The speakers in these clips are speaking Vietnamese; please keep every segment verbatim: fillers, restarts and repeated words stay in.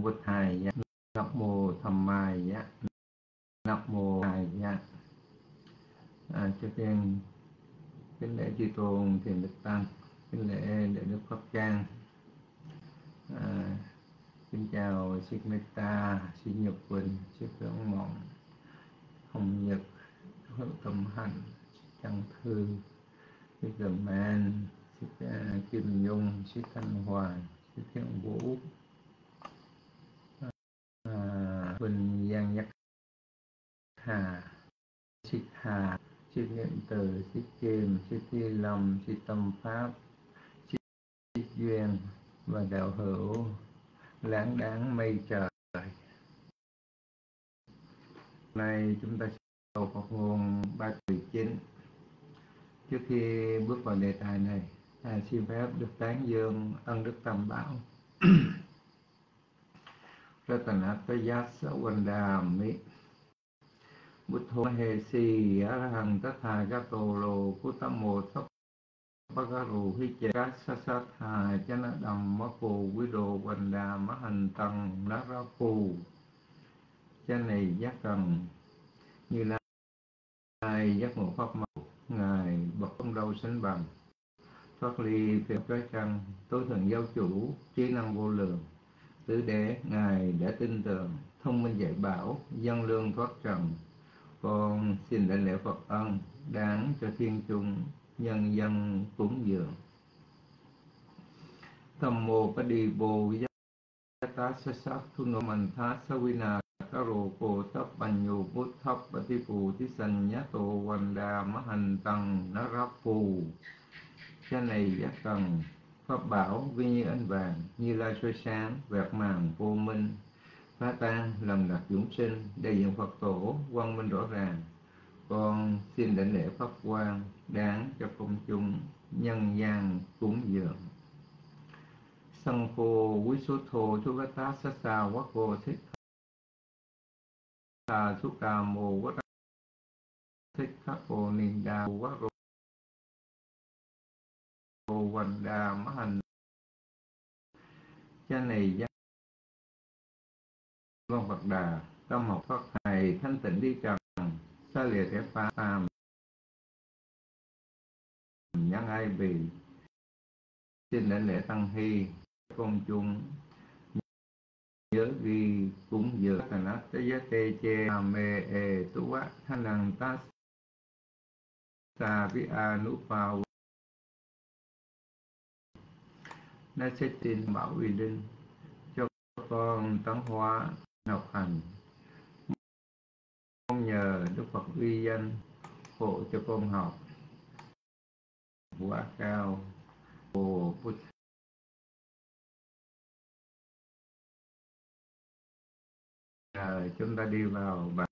Bụt Thầy Giá, Nam Mô Tham Mai Giá, Nam Mô Thầy Giá. À, trước tiên kính lễ chư tôn thiền đức tăng, kính lễ đại đức pháp trang. À, kính chào Sư Meta, Sư Nhật Quỳnh, Sư Tưởng Mộng, Hồng Nhật, Hữu Tâm Hạnh, Trăng Thư, Sư Gần Man, Sư Kim Dung, Sư Thanh Hoàng, Sư Thiện Vũ, à, Quỳnh Giang Nhất Hà, Sư Hà, Sư Niệm Từ, Sư Kim, Sư Thi Lâm, Sư Tâm Pháp, Sư Duyên và đạo hữu láng đáng mây trời. Hôm nay chúng ta sẽ đầu Phật nguồn ba mười chín. Trước khi bước vào đề tài này, à, xin phép được tán dương ân đức Tam Bảo. Ratanatayassa Vandami Buddho Hesi Arahang Tatha Gato Lo Kutamo Bagaru Hicha Sasatha Chana Dhammako Vido Vanda Mahan Tăng Narapu. Cha này giác cần Như Lai giác ngộ pháp màu, ngài bậc không đâu sánh bằng, thoát ly phiền trái trăng, tối thượng giáo chủ, trí năng vô lượng, tứ đế ngài đã tin tưởng, thông minh dạy bảo, dân lương thoát trần. Con xin đại lễ Phật ân đáng cho thiên chúng nhân dân cúng dường. Tham mô pa đi bồ yata sa sát thu nô man tha sa vina karo cô thấp bành nhù bút thấp bà ti phù tí sanh nhá tô vanda má hành tăng nó ráp phù. Cha này giác cần pháp bảo vi như ánh vàng, như lai soi sáng vẹt màng vô minh, phá tan lầm đặc dũng sinh, đại diện Phật tổ quang minh rõ ràng. Con xin đảnh lễ pháp quang đáng cho công chúng nhân gian cúng dường. Sanh khô quý số thô chú gát tá sát xa quá cô thích tà chú cà mô quá thích khắc cô niên đà quá rô cô hoành đà má hành. Cha này giác con Phật Đà, tâm học Phật Thầy thanh tịnh đi trần, xa lìa kẻ phàm nhân ai bì. Xin đảnh lễ tăng hy công chúng nhớ ghi cúng dường thành ác tế giá tê chê mê ê tú á thanh năng tá sa vi a nụ phao nó sẽ tin bảo uy linh cho con tấn hóa học hành. Con nhờ Đức Phật uy danh hộ cho con học quả cao. Ồ Bụt. Rồi chúng ta đi vào bài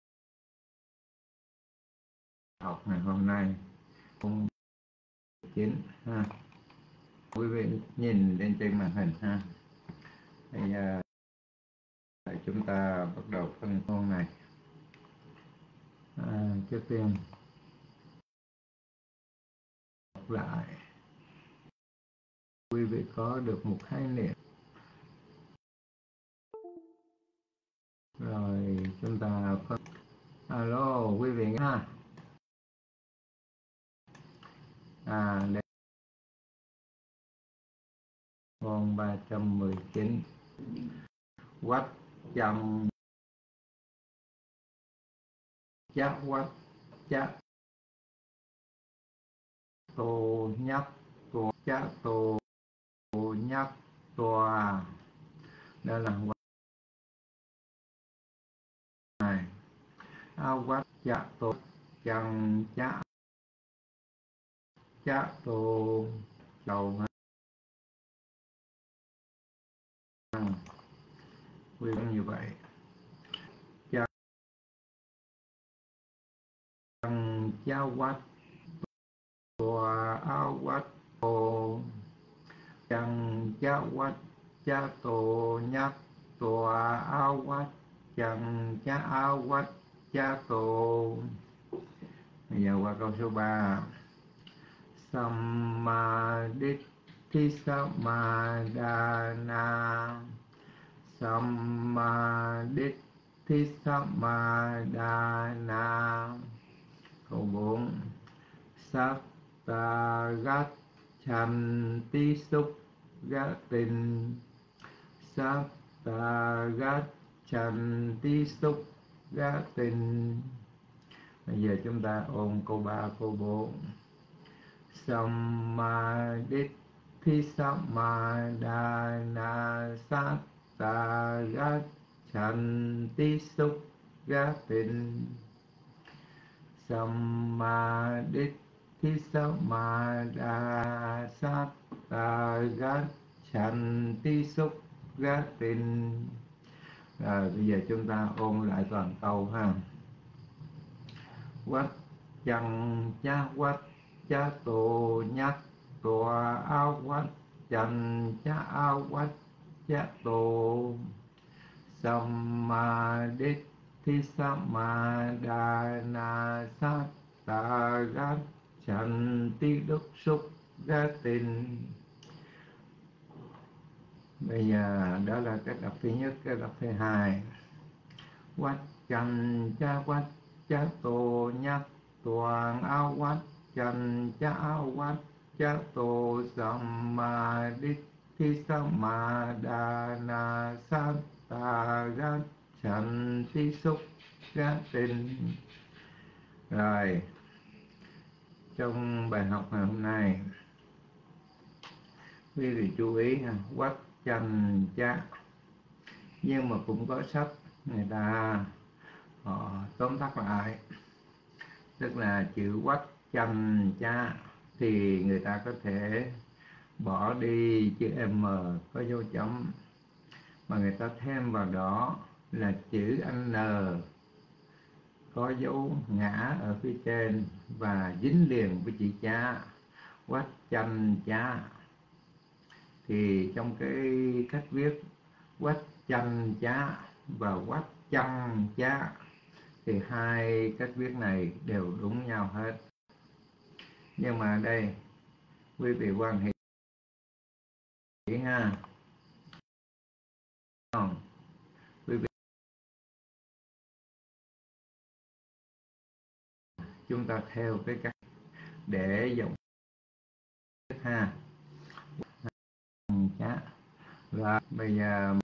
học ngày hôm nay cũng chín ha. Quý vị nhìn lên trên màn hình ha. Bây giờ chúng ta bắt đầu phân môn này. À, trước tiên đọc lại, quý vị có được một khái niệm rồi chúng ta phân. Alo quý vị nghe ha. À đây con ba trăm mười chín quách trăm chắc quách chắc tô nhắc tô chắc tô nhắc tòa. Đây là này ao quát chạ tô chẳng chạ chạ tô đầu hàng quy như vậy. Chẳng chạ quát tòa ao quát tô chẳng chạ quát chạ tô nhắc tòa ao quát chẳng chạ ao quát chạ tô. Bây giờ qua câu số ba. Sammaditthi samadana Sammaditthi Samadana. Câu bốn. Satta gachanti sukgatin. Satta gachanti sukgatin. Bây giờ chúng ta ôn câu ba, câu bốn. Sammaditthi Samadana satta gachanti sukgatin. Sammaditthi Samadana satta gachanti sukgatin. Rồi bây giờ chúng ta ôn lại toàn câu ha. Quách chăng cha quách cha tô nhắc tòa áo quách chăng cha áo quách cha tô. Sammaditthi Samadana satta gachanti sukgatin. Bây giờ đó là cái đọc thứ nhất. Cái đọc thứ hai. Quách chăng cha quách cha tô nhắc toàn áo quách chăng cha áo quách cha tô. Sammaditthi Samadana satta gachanti sukgatin. Rồi, trong bài học ngày hôm nay quý vị chú ý ha, quách chanh cha, nhưng mà cũng có sách người ta họ tóm tắt lại, tức là chữ quách chanh cha thì người ta có thể bỏ đi chữ M có dấu chấm, mà người ta thêm vào đó là chữ N có dấu ngã ở phía trên và dính liền với chữ cha, quách chanh cha. Thì trong cái cách viết quách chanh cha và quách chăng cha thì hai cách viết này đều đúng nhau hết. Nhưng mà đây quý vị quan hệ ha, quý vị chúng ta theo cái cách để dùng ha cha. Và bây giờ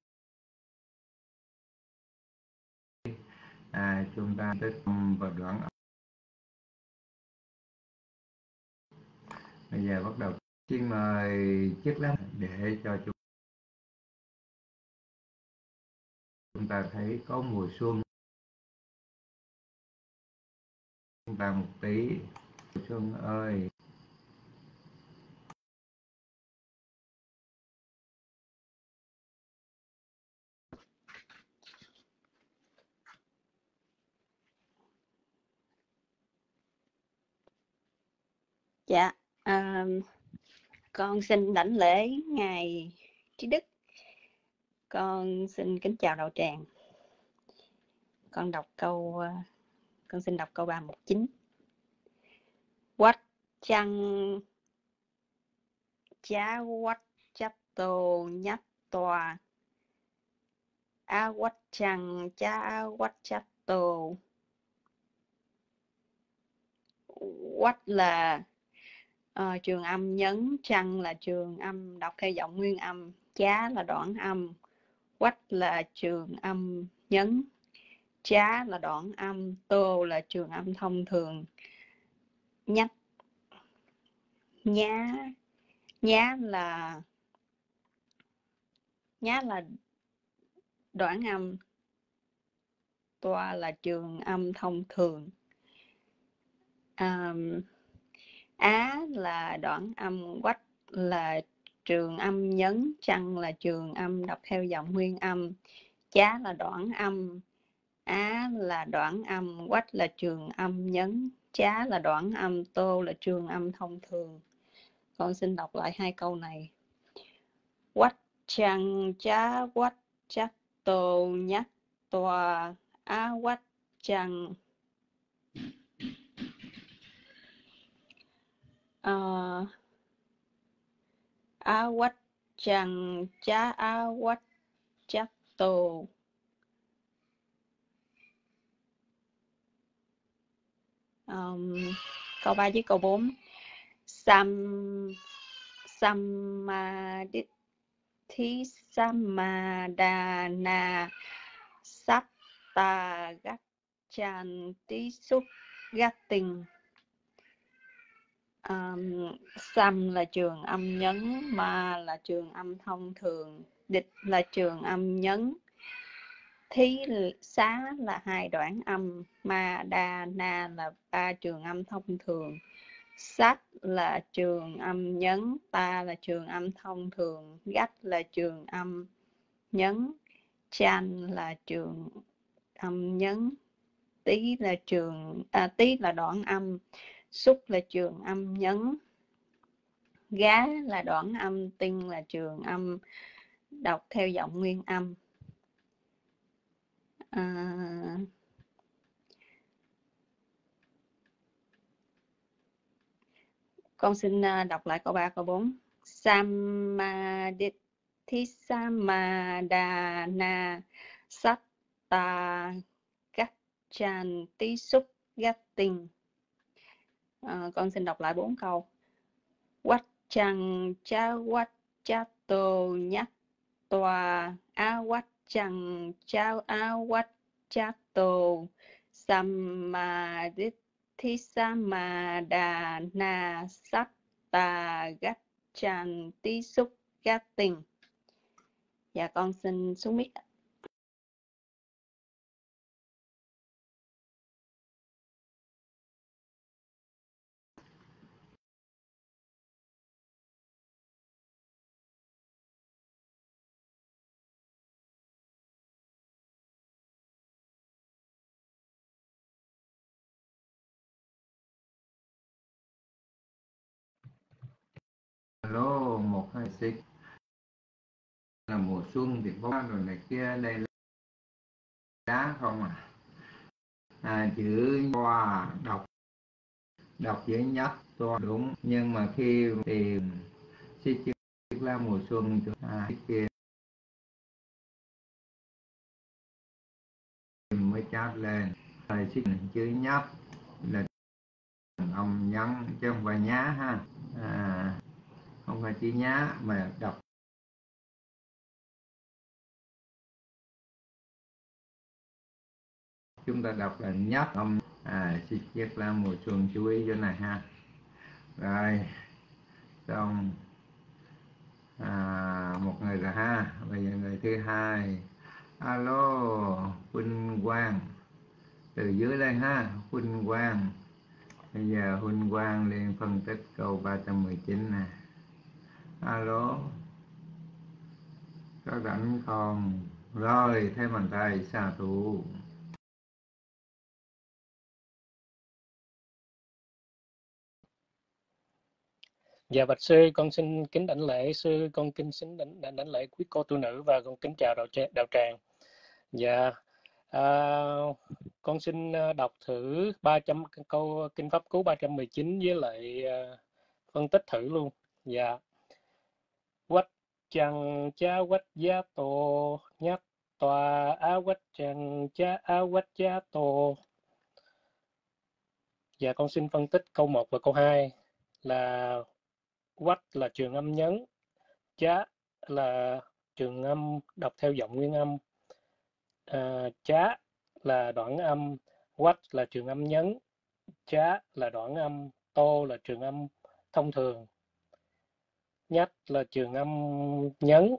à, chúng ta tới vào đoạn. Bây giờ bắt đầu. Xin mời chiếc lá để cho chúng chúng ta thấy có mùa xuân. Chúng ta một tí. Xuân ơi. Dạ, à, con xin đảnh lễ Ngài Trí Đức. Con xin kính chào đạo tràng. Con đọc câu, con xin đọc câu ba một chín. Quách chăng chá quách chấp tô nhắc tòa. A quách chăng chá quách chấp tô. Quách là uh, trường âm nhấn, chăng là trường âm đọc theo giọng nguyên âm, chá là đoạn âm. Quách là trường âm nhấn, chá là đoạn âm, tô là trường âm thông thường. Nhắc, nhá, nhá là nhá là đoạn âm, toa là trường âm thông thường. À, á là đoạn âm, quách là trường âm nhấn, chăng là trường âm đọc theo giọng nguyên âm, chá là đoạn âm, á là đoạn âm, quách là trường âm nhấn, chá là đoạn âm, tô là trường âm thông thường. Con xin đọc lại hai câu này. Quách chăng chá quách chắc tô nhắc tòa. Á quách chăng uh, á quách chăng chá á quách chắc tô. Um, câu ba với câu bốn. Sam Samadhi Samadana Satta Gachanti Sugating. Um, Sam là trường âm nhấn, Ma là trường âm thông thường, Địch là trường âm nhấn, Thí xá là hai đoạn âm, Ma đa na là ba trường âm thông thường, Sát là trường âm nhấn, Ta là trường âm thông thường, Gách là trường âm nhấn, Chan là trường âm nhấn, Tí là trường à, Tí là đoạn âm, Xúc là trường âm nhấn, Gá là đoạn âm, Tinh là trường âm đọc theo giọng nguyên âm. À, con xin đọc lại câu ba, câu bốn. Samadhi Samadana Satta Gachanti Sugating. À, con xin đọc lại bốn câu. Quách chăng cha quách cha tô nhắc tòa a quách chăng cha a quách cha tô Samadhi Samadana Satta Gachanti Sugating. Dạ con xin xuống mic. Alo, một hai xích là mùa xuân thì bó rồi này kia, đây là đá không à. À, chữ toa đọc đọc dễ nhất toa đúng, nhưng mà khi tìm xích chữ là mùa xuân thì à, kia mới chát lên. Rồi xích chữ nhất là âm nhấn chứ không phải nhá ha. À, không phải chữ nhá mà đọc chúng ta đọc là nhất âm. À, xích chữ là mùa xuân, chú ý chỗ này ha. Rồi xong. À, một người rồi ha. Bây giờ người thứ hai. Alo, Huynh Quang. Từ dưới lên ha, Huynh Quang. Bây giờ Huynh Quang liền phân tích câu ba trăm mười chín nè. Alo, có rảnh không? Rồi, thấy bàn tay xạ thủ. Dạ bạch sư, con xin kính đảnh lễ sư, con kính xin đảnh, đảnh, đảnh lễ quý cô tu nữ và con kính chào đạo, đạo tràng. Dạ, à, con xin đọc thử ba trăm câu kinh pháp cú ba trăm mười chín với lại uh, phân tích thử luôn. Dạ. Quách chăng cha quách gia tổ nhắc tòa á quách chăng cha á quách gia tổ. Dạ con xin phân tích câu một và câu hai là quách là trường âm nhấn, chá là trường âm đọc theo giọng nguyên âm, à, chá là đoạn âm, quách là trường âm nhấn, chá là đoạn âm, tô là trường âm thông thường, nhách là trường âm nhấn,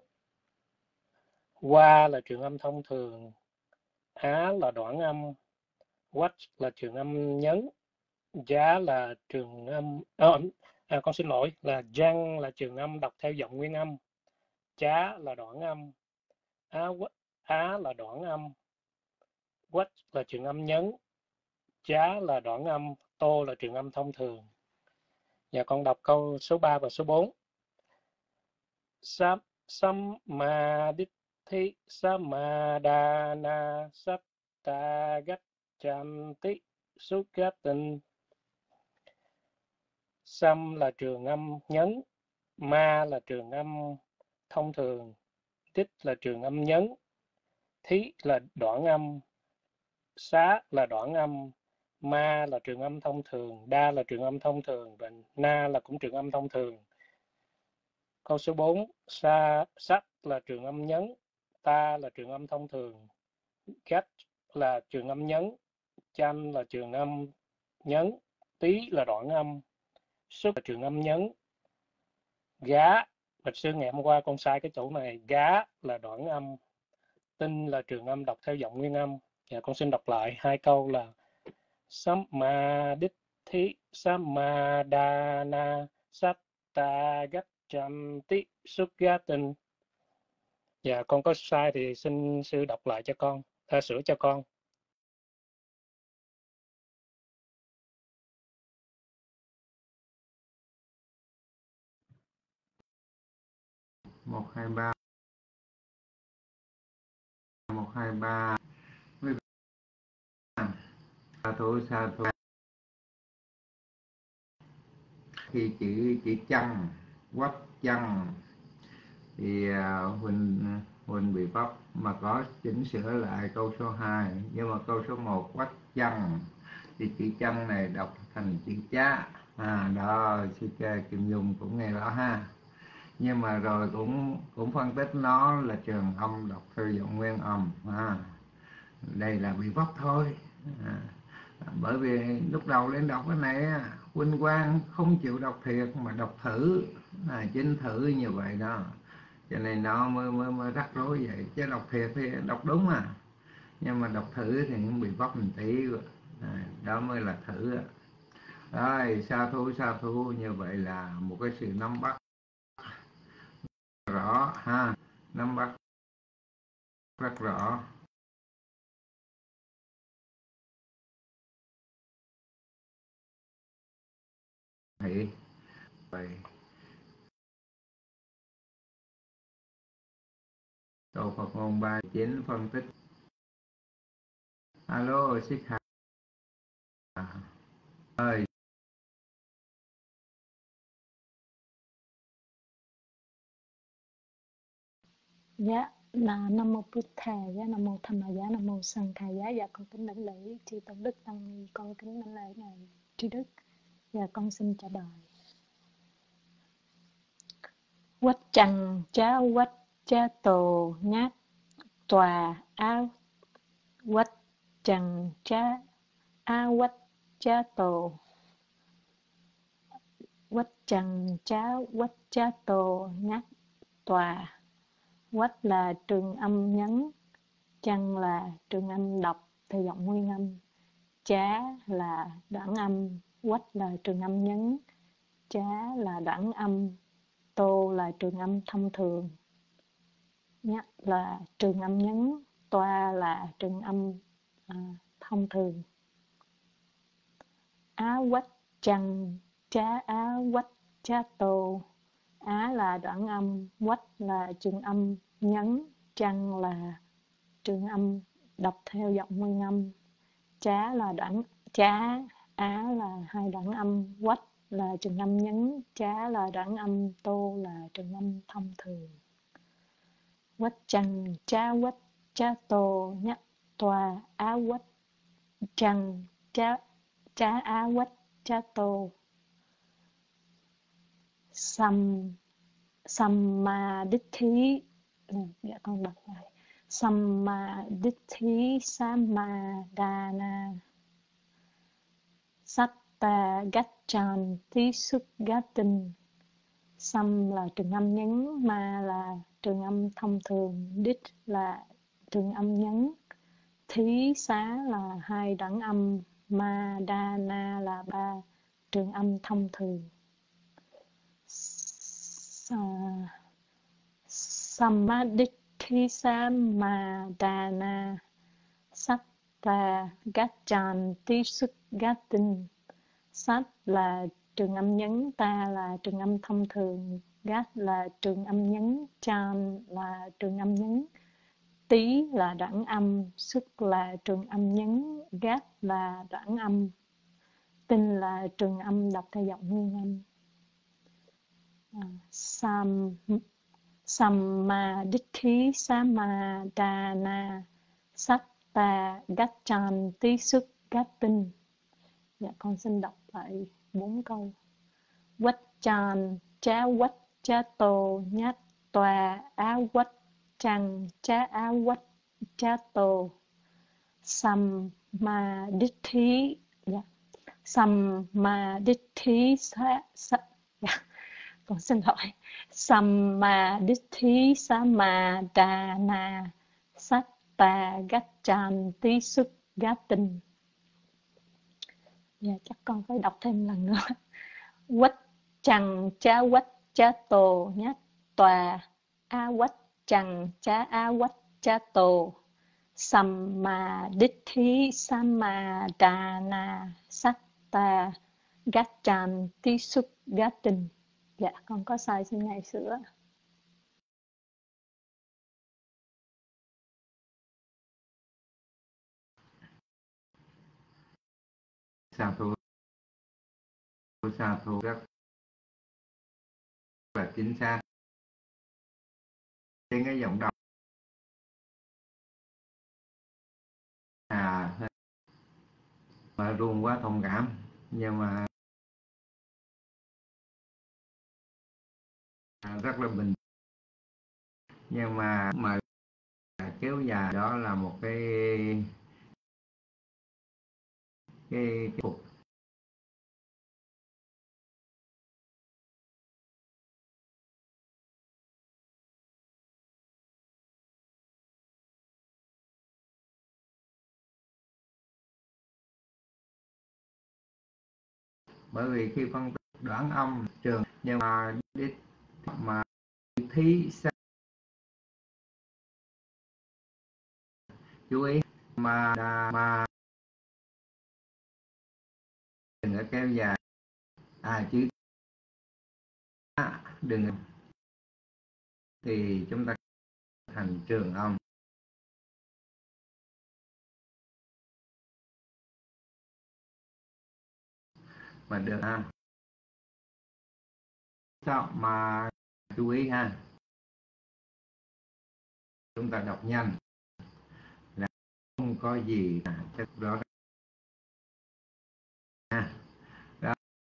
qua là trường âm thông thường, á là đoạn âm, quách là trường âm nhấn, giá là trường âm à, à, con xin lỗi là răng là trường âm đọc theo giọng nguyên âm, chá là đoạn âm, á, á là đoạn âm, quách là trường âm nhấn, chá là đoạn âm, tô là trường âm thông thường. Và con đọc câu số ba và số bốn. Sam Samadhi Samadana Satta Gachanti Sugating. Sam là trường âm nhấn, ma là trường âm thông thường, tích là trường âm nhấn, thí là đoạn âm, xá là đoạn âm, ma là trường âm thông thường, đa là trường âm thông thường và na là cũng trường âm thông thường. Câu số bốn, sa, sắc là trường âm nhấn, ta là trường âm thông thường, gách là trường âm nhấn, chanh là trường âm nhấn, tí là đoạn âm, xuất là trường âm nhấn, gá, lịch sư ngày hôm qua con sai cái chỗ này, gá là đoạn âm, tinh là trường âm đọc theo giọng nguyên âm. Dạ, con xin đọc lại hai câu là Sammaditthi Samadana Satta Gacchanti Suggatin. Dạ, con có sai thì xin sư đọc lại cho con, à, sửa cho con. một hai ba một hai ba sa thủ sa thủ khi chữ chữ chân quách chân thì uh, Huỳnh Huỳnh bị bóc mà có chỉnh sửa lại câu số hai, nhưng mà câu số một quách chân thì chữ chân này đọc thành chữ chá. À đó, sư cha Kim Dung cũng nghe rõ ha, nhưng mà rồi cũng cũng phân tích nó là trường âm đọc theo giọng nguyên âm. À, đây là bị vấp thôi. À, bởi vì lúc đầu lên đọc cái này Huynh Quang không chịu đọc thiệt mà đọc thử, à, chính thử như vậy đó, cho nên nó mới mới, mới rắc rối vậy. Chứ đọc thiệt thì đọc đúng à, nhưng mà đọc thử thì cũng bị vấp một tí. À, đó mới là thử. Rồi sa thu sa thu như vậy là một cái sự nắm bắt rõ ha, nắm bắt rất rõ. Vậy vậy câu Phật ngôn ba chín phân tích. Alo Xích Hà ơi. Dạ, là Nam Mô Bụt Thầy, dạ, Nam Mô Tham Ma Giá, Nam Mô Sanh Khai Giá. Dạ, con kính đảnh lễ chư Tôn Đức Tăng Ni, con kính đảnh lễ Ngài Trí Đức. Dạ, con xin trả lời. Quách trăng chá quách chá tổ nhát tòa áo quách trăng chá á quách chá tổ quách trăng chá quách chá tổ nhát tòa. Quách là trường âm nhấn, chăng là trường âm đọc theo giọng nguyên âm, chá là đoạn âm, quách là trường âm nhấn, chá là đoạn âm, tô là trường âm thông thường, nhắc là trường âm nhấn, toa là trường âm à, thông thường. Á quách chăng chá á quách chá tô. Á là đoạn âm, quách là trường âm nhấn, chăng là trường âm đọc theo giọng nguyên âm, chá là đoạn chá á là hai đoạn âm, quách là trường âm nhấn, chá là đoạn âm, tô là trường âm thông thường. Quách chăng chá quách chá tô nhắc toa á quách chăng chá chá á quách chá tô. Sam Sammaditthi, dạ con đọc lại. Sammaditthi Samadana Satta Gacchanti Suggatin. Sam là trường âm nhấn, ma là trường âm thông thường, đích là trường âm nhấn, thí xá là hai đoạn âm, ma đa na là ba trường âm thông thường. Sammaditthi Samadana Satta Gacchanti Suggatin. Sát là trường âm nhấn, ta là trường âm thông thường, gát là trường âm nhấn, chan là trường âm nhấn, tí là đoạn âm, sức là trường âm nhấn, gát là đoạn âm, tinh là trường âm đọc theo giọng nguyên âm. À, sam Sammaditthi Samadana Satta Gacchanti Suggatin. Dạ, con xin đọc lại bốn câu. Vacchan Chá Vacchato Nhát Tòa Á Vacchan Chá Á Vacchato Sammaditthi. Dạ. Sammaditthi sa, sa, dạ. Con xin lỗi. Sammaditthi Samadana Satta Gacchanti Suggatin. Dạ, chắc con phải đọc thêm lần nữa. Quách chằng chá quách chá tô nhát tòa a quách chằng chá a quách chá tô Sammaditthi Samadana Satta Gacchanti Suggatin. Dạ, con có sai xin ngài sửa. Sa thú sa thú rất là chính xác. Trên cái giọng đọc à mà luôn quá thông cảm, nhưng mà rất là bình, nhưng mà mà kéo dài đó là một cái cái, cái cuộc bởi vì khi phân tích đoạn âm trường, nhưng mà mà thí sa chú ý mà mà đừng có kéo dài à chứ đừng thì chúng ta thành trường âm. Mà được ha. Sao mà chú ý ha, chúng ta đọc nhanh là không có gì à, chắc đó ha. Đó.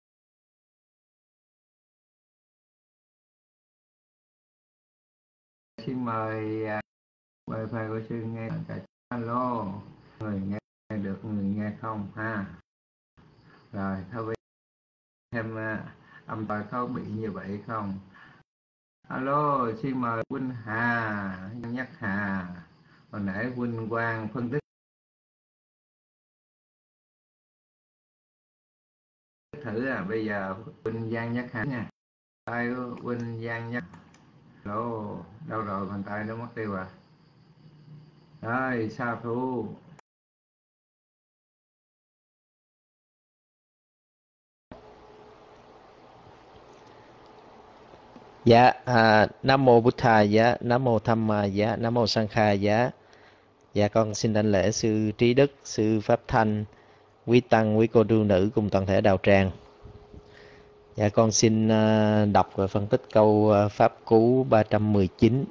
Xin mời mời thầy cô sư nghe cả. Alo, người nghe được, người nghe không ha. Rồi thôi thêm âm bài có bị như vậy không? Alo, xin mời Huynh Hà, Nhất Hà. Hồi nãy Huynh Quang phân tích thử à, bây giờ Huynh Giang Nhất Hà nha. Tay Huynh Giang Nhất. Alo, đâu rồi, bàn tay nó mất tiêu à? Rồi, sa thú. Dạ, à, Nam Mô Bụt Thà Giá, Nam Mô Tham Ma Giá, Nam Mô Sang Kha Giá. Dạ, con xin đảnh lễ sư Trí Đức, sư Pháp Thanh, quý tăng, quý cô đương nữ cùng toàn thể đạo tràng. Dạ, con xin uh, đọc và phân tích câu uh, Pháp Cú ba trăm mười chín.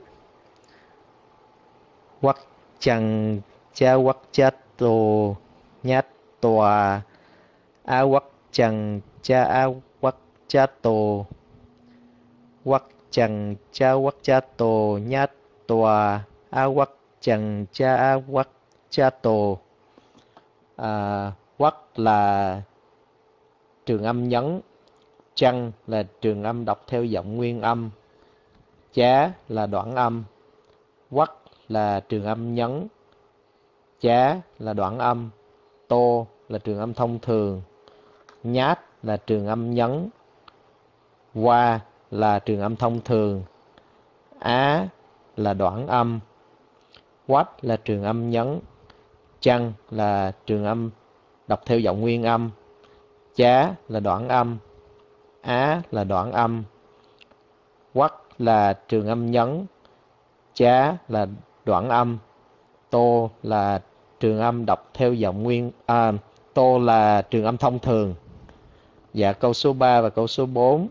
Quắc chăng cha quắc chát tô nhát tòa a quắc chăng cha a quắc chát tô quắc chằng cha quắc cha tô nhát tòa a quắc chằng cha a quắc cha tô. À, quắc là trường âm nhấn, chăng là trường âm đọc theo giọng nguyên âm, chá là đoạn âm, quắc là trường âm nhấn, chá là đoạn âm, tô là trường âm thông thường, nhát là trường âm nhấn, qua là trường âm thông thường, á là đoạn âm, quách là trường âm nhấn, chăng là trường âm đọc theo giọng nguyên âm, chá là đoạn âm, á là đoạn âm, quách là trường âm nhấn, chá là đoạn âm, tô là trường âm đọc theo giọng nguyên à, tô là trường âm thông thường. Dạ, câu số ba và câu số bốn.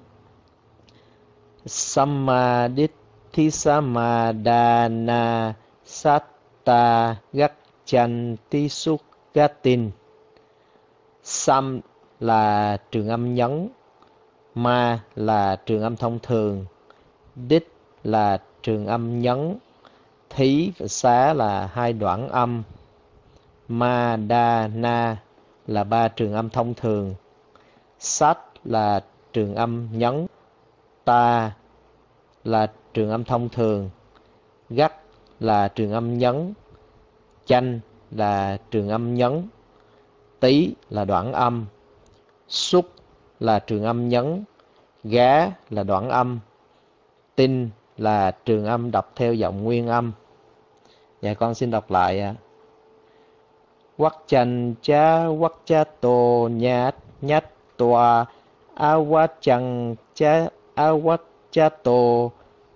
Sammaditthi Samadana Satta Chantisukgatin. Sam là trường âm nhấn, ma là trường âm thông thường, đích là trường âm nhấn, thí và xá là hai đoạn âm, ma đa na là ba trường âm thông thường, sát là trường âm nhấn, ta là trường âm thông thường, gắt là trường âm nhấn, chanh là trường âm nhấn, tí là đoạn âm, xúc là trường âm nhấn, gá là đoạn âm, tinh là trường âm đọc theo giọng nguyên âm. Dạ con xin đọc lại. Quắc chanh cha quắc cha tô nhát nhát toa a quát chăng cha a quát cha tô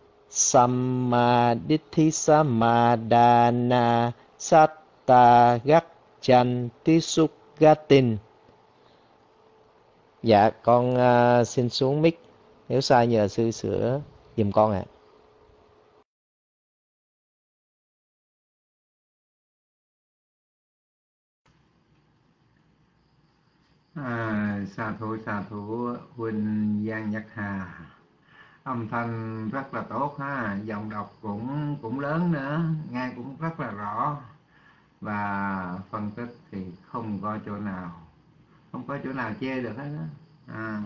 Samadhi Samadana Satta Gak Chan Tisukgatin. Dạ con uh, xin xuống mic, nếu sai nhờ sư sửa giùm con ạ. À. À, xà thủ xà thủ Huynh Giang Nhất Hà, âm thanh rất là tốt ha, giọng đọc cũng cũng lớn nữa, nghe cũng rất là rõ, và phân tích thì không có chỗ nào không có chỗ nào chê được hết á. À,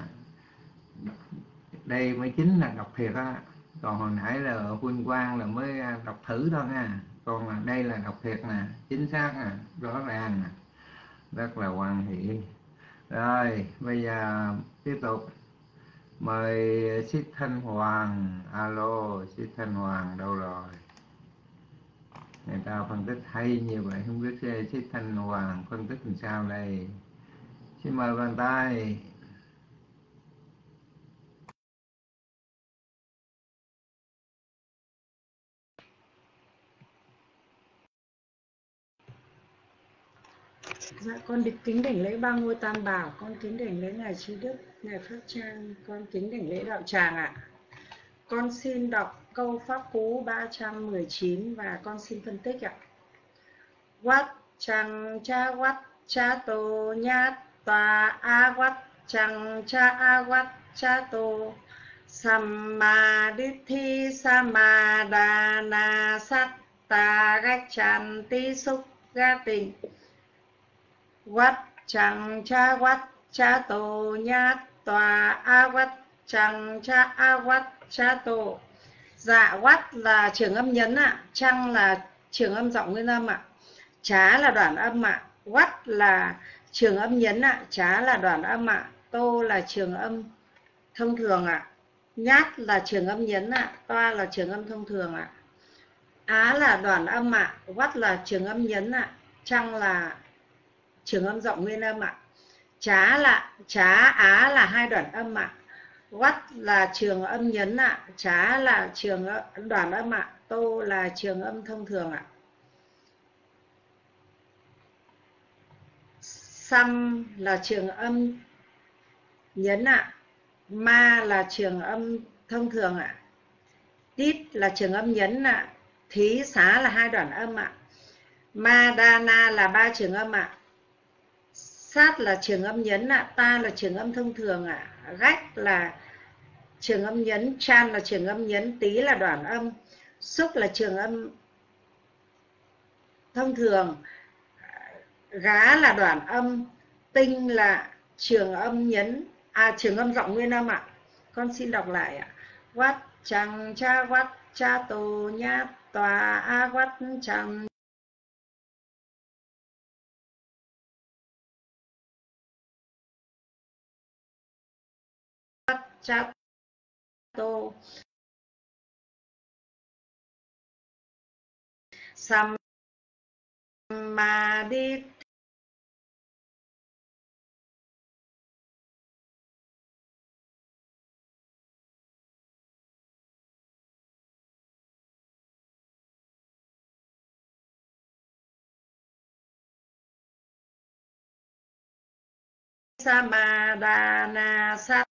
đây mới chính là đọc thiệt á, còn hồi nãy là Huynh Quang là mới đọc thử thôi nha, còn là đây là đọc thiệt nè, chính xác nè, rõ ràng nè, rất là hoan hỷ. Rồi bây giờ tiếp tục mời Xích Thanh Hoàng. Alo, Xích Thanh Hoàng đâu rồi? Người ta phân tích hay như vậy, không biết Xích Thanh Hoàng phân tích làm sao đây. Xin mời bàn tay. Dạ con được kính đảnh lễ ba ngôi tam bảo, con kính đảnh lễ ngài Trí Đức, ngài Pháp Trang, con kính đảnh lễ đạo tràng ạ. Con xin đọc câu pháp cú ba trăm mười chín và con xin phân tích ạ. Wat chang cha wat cha tô nhát tòa a wat chang cha a wat cha tô Samadhi Samadana Satta Gachanti Sukgatin. Wat chang cha wat cha tô nhát tòa a wat chang cha a wat cha tô. Dạ, wat là trường âm nhấn ạ, à. Chang là trường âm giọng nguyên âm ạ, à. Chá là đoạn âm ạ, à. Wat là trường âm nhấn ạ, à. Chá là đoạn âm ạ, à. Tô là trường âm thông thường ạ, à. Nhát là trường âm nhấn ạ, à. Toa là trường âm thông thường ạ, à. Á là đoạn âm ạ, à. Wat là trường âm nhấn ạ, à. Chang là trường âm giọng nguyên âm ạ. Chá là chá á là hai đoạn âm ạ. Wat là trường âm nhấn ạ, chá là trường đoạn âm ạ, tô là trường âm thông thường ạ. Sam là trường âm nhấn ạ, ma là trường âm thông thường ạ. Tít là trường âm nhấn ạ, thí xá là hai đoạn âm ạ. Ma đa na là ba trường âm ạ. Sát là trường âm nhấn ạ, ta là trường âm thông thường ạ, gách là trường âm nhấn, chan là trường âm nhấn, tí là đoạn âm, xúc là trường âm thông thường, gá là đoạn âm, tinh là trường âm nhấn, à trường âm giọng nguyên âm ạ. Con xin đọc lại ạ. Wat chang cha wat cha tô nhát tòa a wat chang cha tô Samadhi Samadana Satta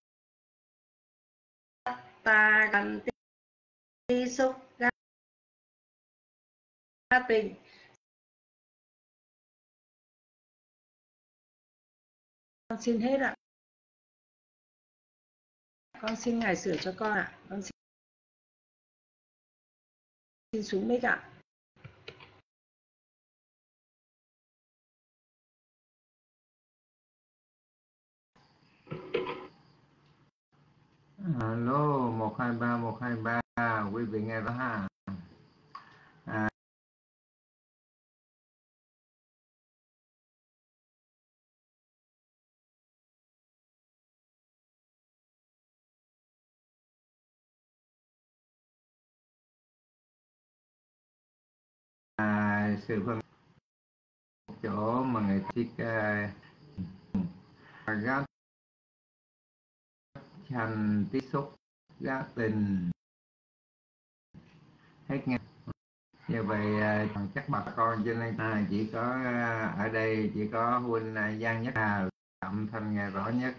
Ganti Sukgatin. Con xin hết ạ. Con xin Ngài sửa cho con ạ. Con xin, xin xuống mic ạ. Alo, một hai ba một hai ba, quý vị nghe rõ ha. À, à, sự phân chỗ mà người thích uh, gác hành tiếp xúc gác tình hết nghe. Như vậy uh, chắc bà con cho nên à, chỉ có uh, ở đây chỉ có huynh uh, Giang Nhất Hà âm thanh nghe rõ nhất.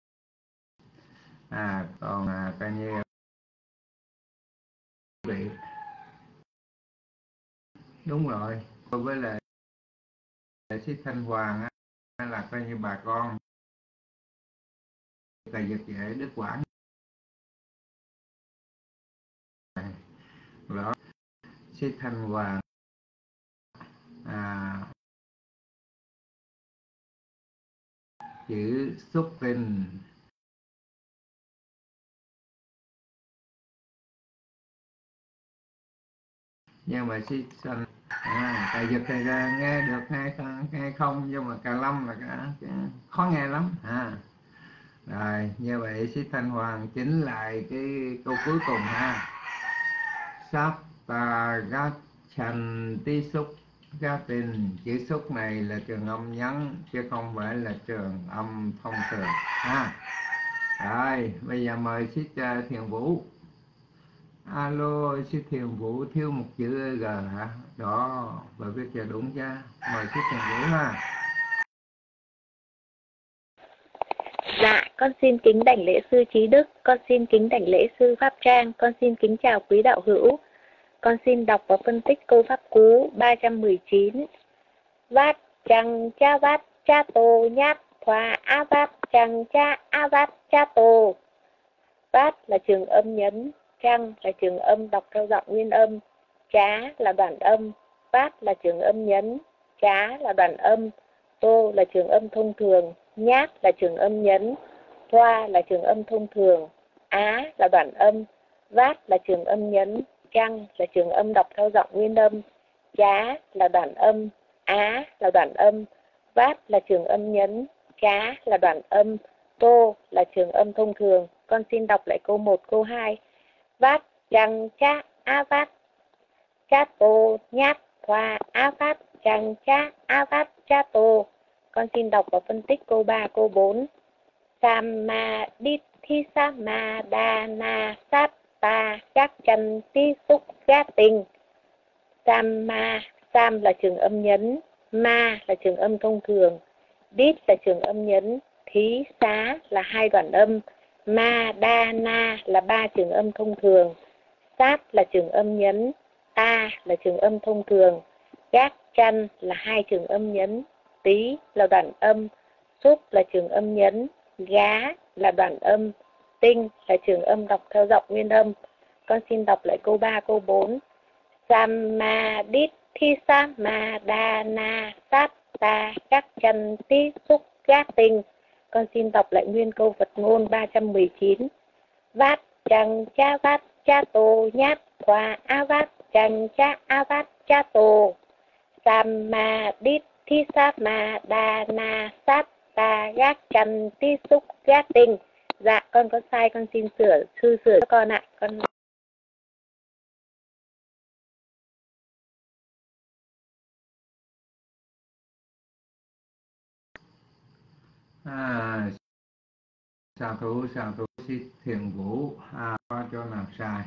À còn uh, coi như vị đúng rồi, với lại Sĩ Thanh Hoàng á, là coi như bà con là giật dễ đứt quãng đó. Sĩ Thanh Hoàng à, chữ xúc tình nhưng mà Sĩ Thanh à, tại giật thì nghe được nghe, nghe không, nhưng mà Cà Lâm là cả, khó nghe lắm à. Rồi như vậy Sĩ Thanh Hoàng chỉnh lại cái câu cuối cùng ha. Sát ta gác chành tí xúc gác tình, chữ xúc này là trường âm nhấn chứ không phải là trường âm thông thường ha. Rồi bây giờ mời Sĩ Thiền Vũ. Alo, Sĩ Thiền Vũ thiếu một chữ G hả? Đó, bởi viết cho đúng chứ. Mời Sĩ Thiền Vũ ha. Dạ, con xin kính đảnh lễ sư Trí Đức, con xin kính đảnh lễ sư Pháp Trang, con xin kính chào quý đạo hữu. Con xin đọc và phân tích câu pháp cú ba trăm mười chín. Vát chẳng cha vát cha tô nhát thoa a vát chẳng cha a vát cha tô. Vát là trường âm nhấn, trăng là trường âm đọc theo giọng nguyên âm, chá là đoạn âm, vát là trường âm nhấn, chá là đoạn âm, tô là trường âm thông thường, nhát là trường âm nhấn, thoa là trường âm thông thường, á là đoạn âm, vát là trường âm nhấn, trăng là trường âm đọc theo giọng nguyên âm, chá là đoạn âm, á là đoạn âm, vát là trường âm nhấn, chá là đoạn âm, tô là trường âm thông thường. Con xin đọc lại câu một, câu hai. Vát chẳng cha a vát cha tô nhát thoa a vát chẳng cha a vát cha tô. Con xin đọc và phân tích câu ba, câu bốn. Sama đi thi sama đa na sát ta các chân tí xúc gia tình. Sama, sam là trường âm nhấn, ma là trường âm thông thường, đít là trường âm nhấn, thí xá là hai đoạn âm, ma đa na là ba trường âm thông thường, sát là trường âm nhấn, ta là trường âm thông thường, gác chăn là hai trường âm nhấn, tí là đoạn âm, xúc là trường âm nhấn, gá là đoạn âm, tinh là trường âm đọc theo giọng nguyên âm. Con xin đọc lại câu ba, câu bốn. Sama đít thi sama đa na sát ta các chân tí xúc gác tinh. Con xin đọc lại nguyên câu Phật ngôn ba trăm mười chín. Vát chẳng cha vát cha tô nhát thoa a vát chẳng cha a vát cha tô. Sama đít thi sama đa na sát ta gác chân tí xúc gác tinh. Dạ con có sai, con xin sửa, sư sửa cho con ạ. Con À, xà thủ xà thủ Sĩ Thiền Vũ à, có chỗ nào sai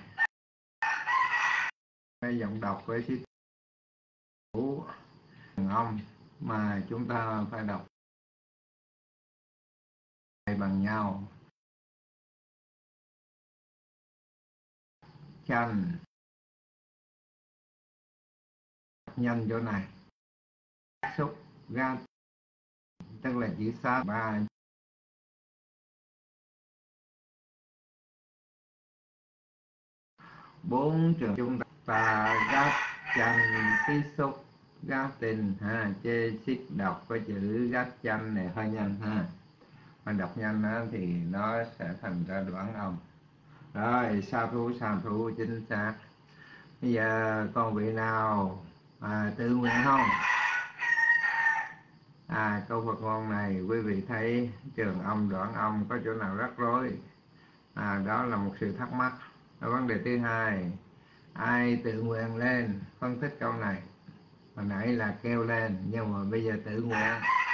cái giọng đọc với Sĩ Thiền Vũ âm mà chúng ta phải đọc bằng nhau. Chanh nhanh chỗ này, xúc gan tức là chữ sát ba bốn trường chúng ta gác chanh tí xúc gác tình ha, chê xích đọc cái chữ gác chanh này hơi nhanh ha, mà đọc nhanh đó, thì nó sẽ thành ra đoạn âm. Rồi sa thú sa thú chính xác. Bây giờ còn vị nào à, tự nguyện không? À, câu Phật ngôn này quý vị thấy trường âm đoạn âm có chỗ nào rắc rối? À, đó là một sự thắc mắc. Và vấn đề thứ hai, ai tự nguyện lên phân tích câu này? Hồi nãy là kêu lên, nhưng mà bây giờ tự nguyện.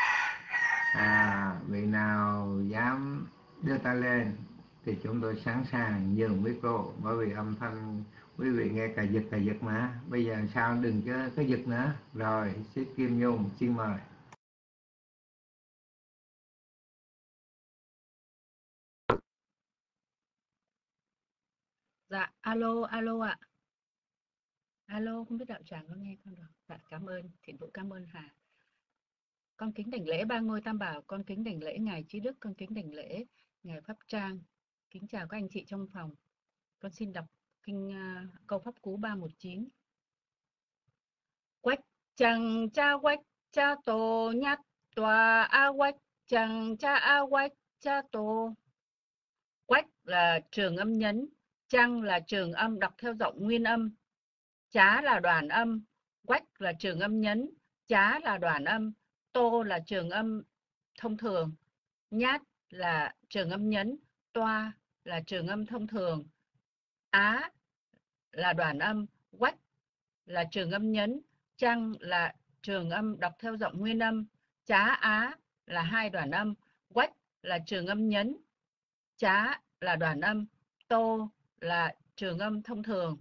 À, vị nào dám đưa tay lên thì chúng tôi sẵn sàng nhường micro, bởi vì âm thanh quý vị nghe cà giật cà giật mà. Bây giờ sao đừng có, có giật nữa. Rồi, Sít Kim Nhung xin mời. Dạ, alo, alo ạ. Alo, không biết đạo tràng có nghe con được. Dạ, cảm ơn, Thiện Vũ cảm ơn Hà. Con kính đảnh lễ ba ngôi Tam Bảo, con kính đảnh lễ Ngài Trí Đức, con kính đảnh lễ Ngài Pháp Trang. Kính chào các anh chị trong phòng. Con xin đọc kinh uh, câu pháp cú ba một chín. Quách chẳng cha quách cha tổ nhát tòa a quách chẳng cha a quách cha tổ. Quách là trường âm nhấn, chăng là trường âm đọc theo giọng nguyên âm, chá là đoàn âm. Quách là trường âm nhấn, chá là đoàn âm, tô là trường âm thông thường, nhát là trường âm nhấn, toa là trường âm thông thường, á là đoàn âm, quách là trường âm nhấn, chăng là trường âm đọc theo giọng nguyên âm, chá á là hai đoàn âm, quách là trường âm nhấn, chá là đoàn âm, tô là trường âm thông thường.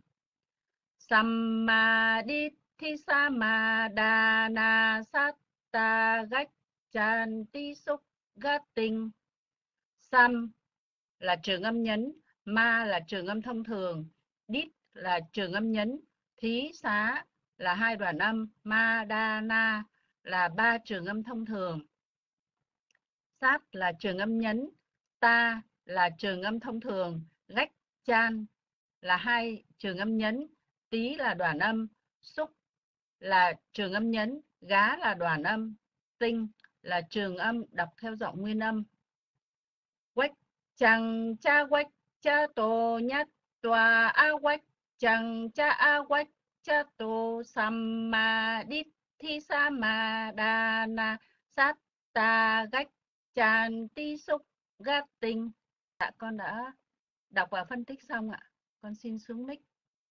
Samadhi samadana satta gachanti sukgating. Sam là trường âm nhấn, ma là trường âm thông thường, đít là trường âm nhấn, thí xá là hai đoàn âm, ma đa na là ba trường âm thông thường. Sát là trường âm nhấn, ta là trường âm thông thường, gách chan là hai trường âm nhấn, tí là đoàn âm, xúc là trường âm nhấn, gá là đoàn âm, tinh là trường âm đọc theo giọng nguyên âm. Quách chẳng cha quách cha tổ nhát tòa a quách chẳng cha a quách cha tổ samadhi thi samadana satta gách chan ti xúc gát tinh. Dạ, con đã đọc và phân tích xong ạ. Con xin xuống mic.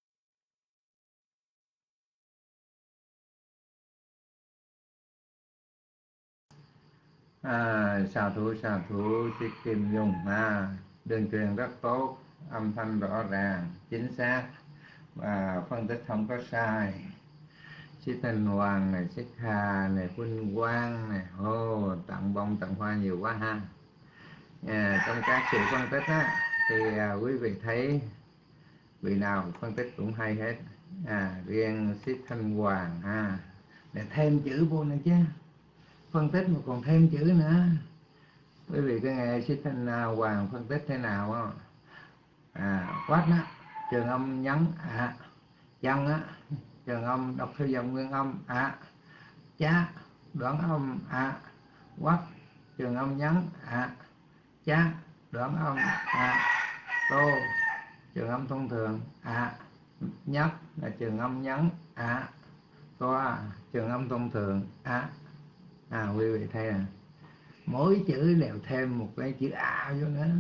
À, xà thủ xà thủ Sít Kim Nhung à, đường truyền rất tốt, âm thanh rõ ràng, chính xác và phân tích không có sai. Sít Thanh Hoàng này, Sít Hà này, Vinh Quang này, ô tặng bông tặng hoa nhiều quá ha. À, trong các sự phân tích á, thì à, quý vị thấy vị nào phân tích cũng hay hết. À, riêng Sít Thanh Hoàng ha, để thêm chữ vô này chứ, phân tích mà còn thêm chữ nữa. Quý vị có nghe Sít Thanh Hoàng phân tích thế nào không? À, quát á, trường âm nhấn ạ, à. Chân á, trường âm đọc theo dòng nguyên âm ạ, à. Chá đoạn âm ạ, à. Quát trường âm nhấn ạ, à. Chá đoạn âm ạ, à. Tô trường âm thông thường ạ, à. Nhất là trường âm nhấn ạ, à. Toa trường âm thông thường ạ. À. À, quý vị thấy à, mỗi chữ đều thêm một cái chữ A vô nữa.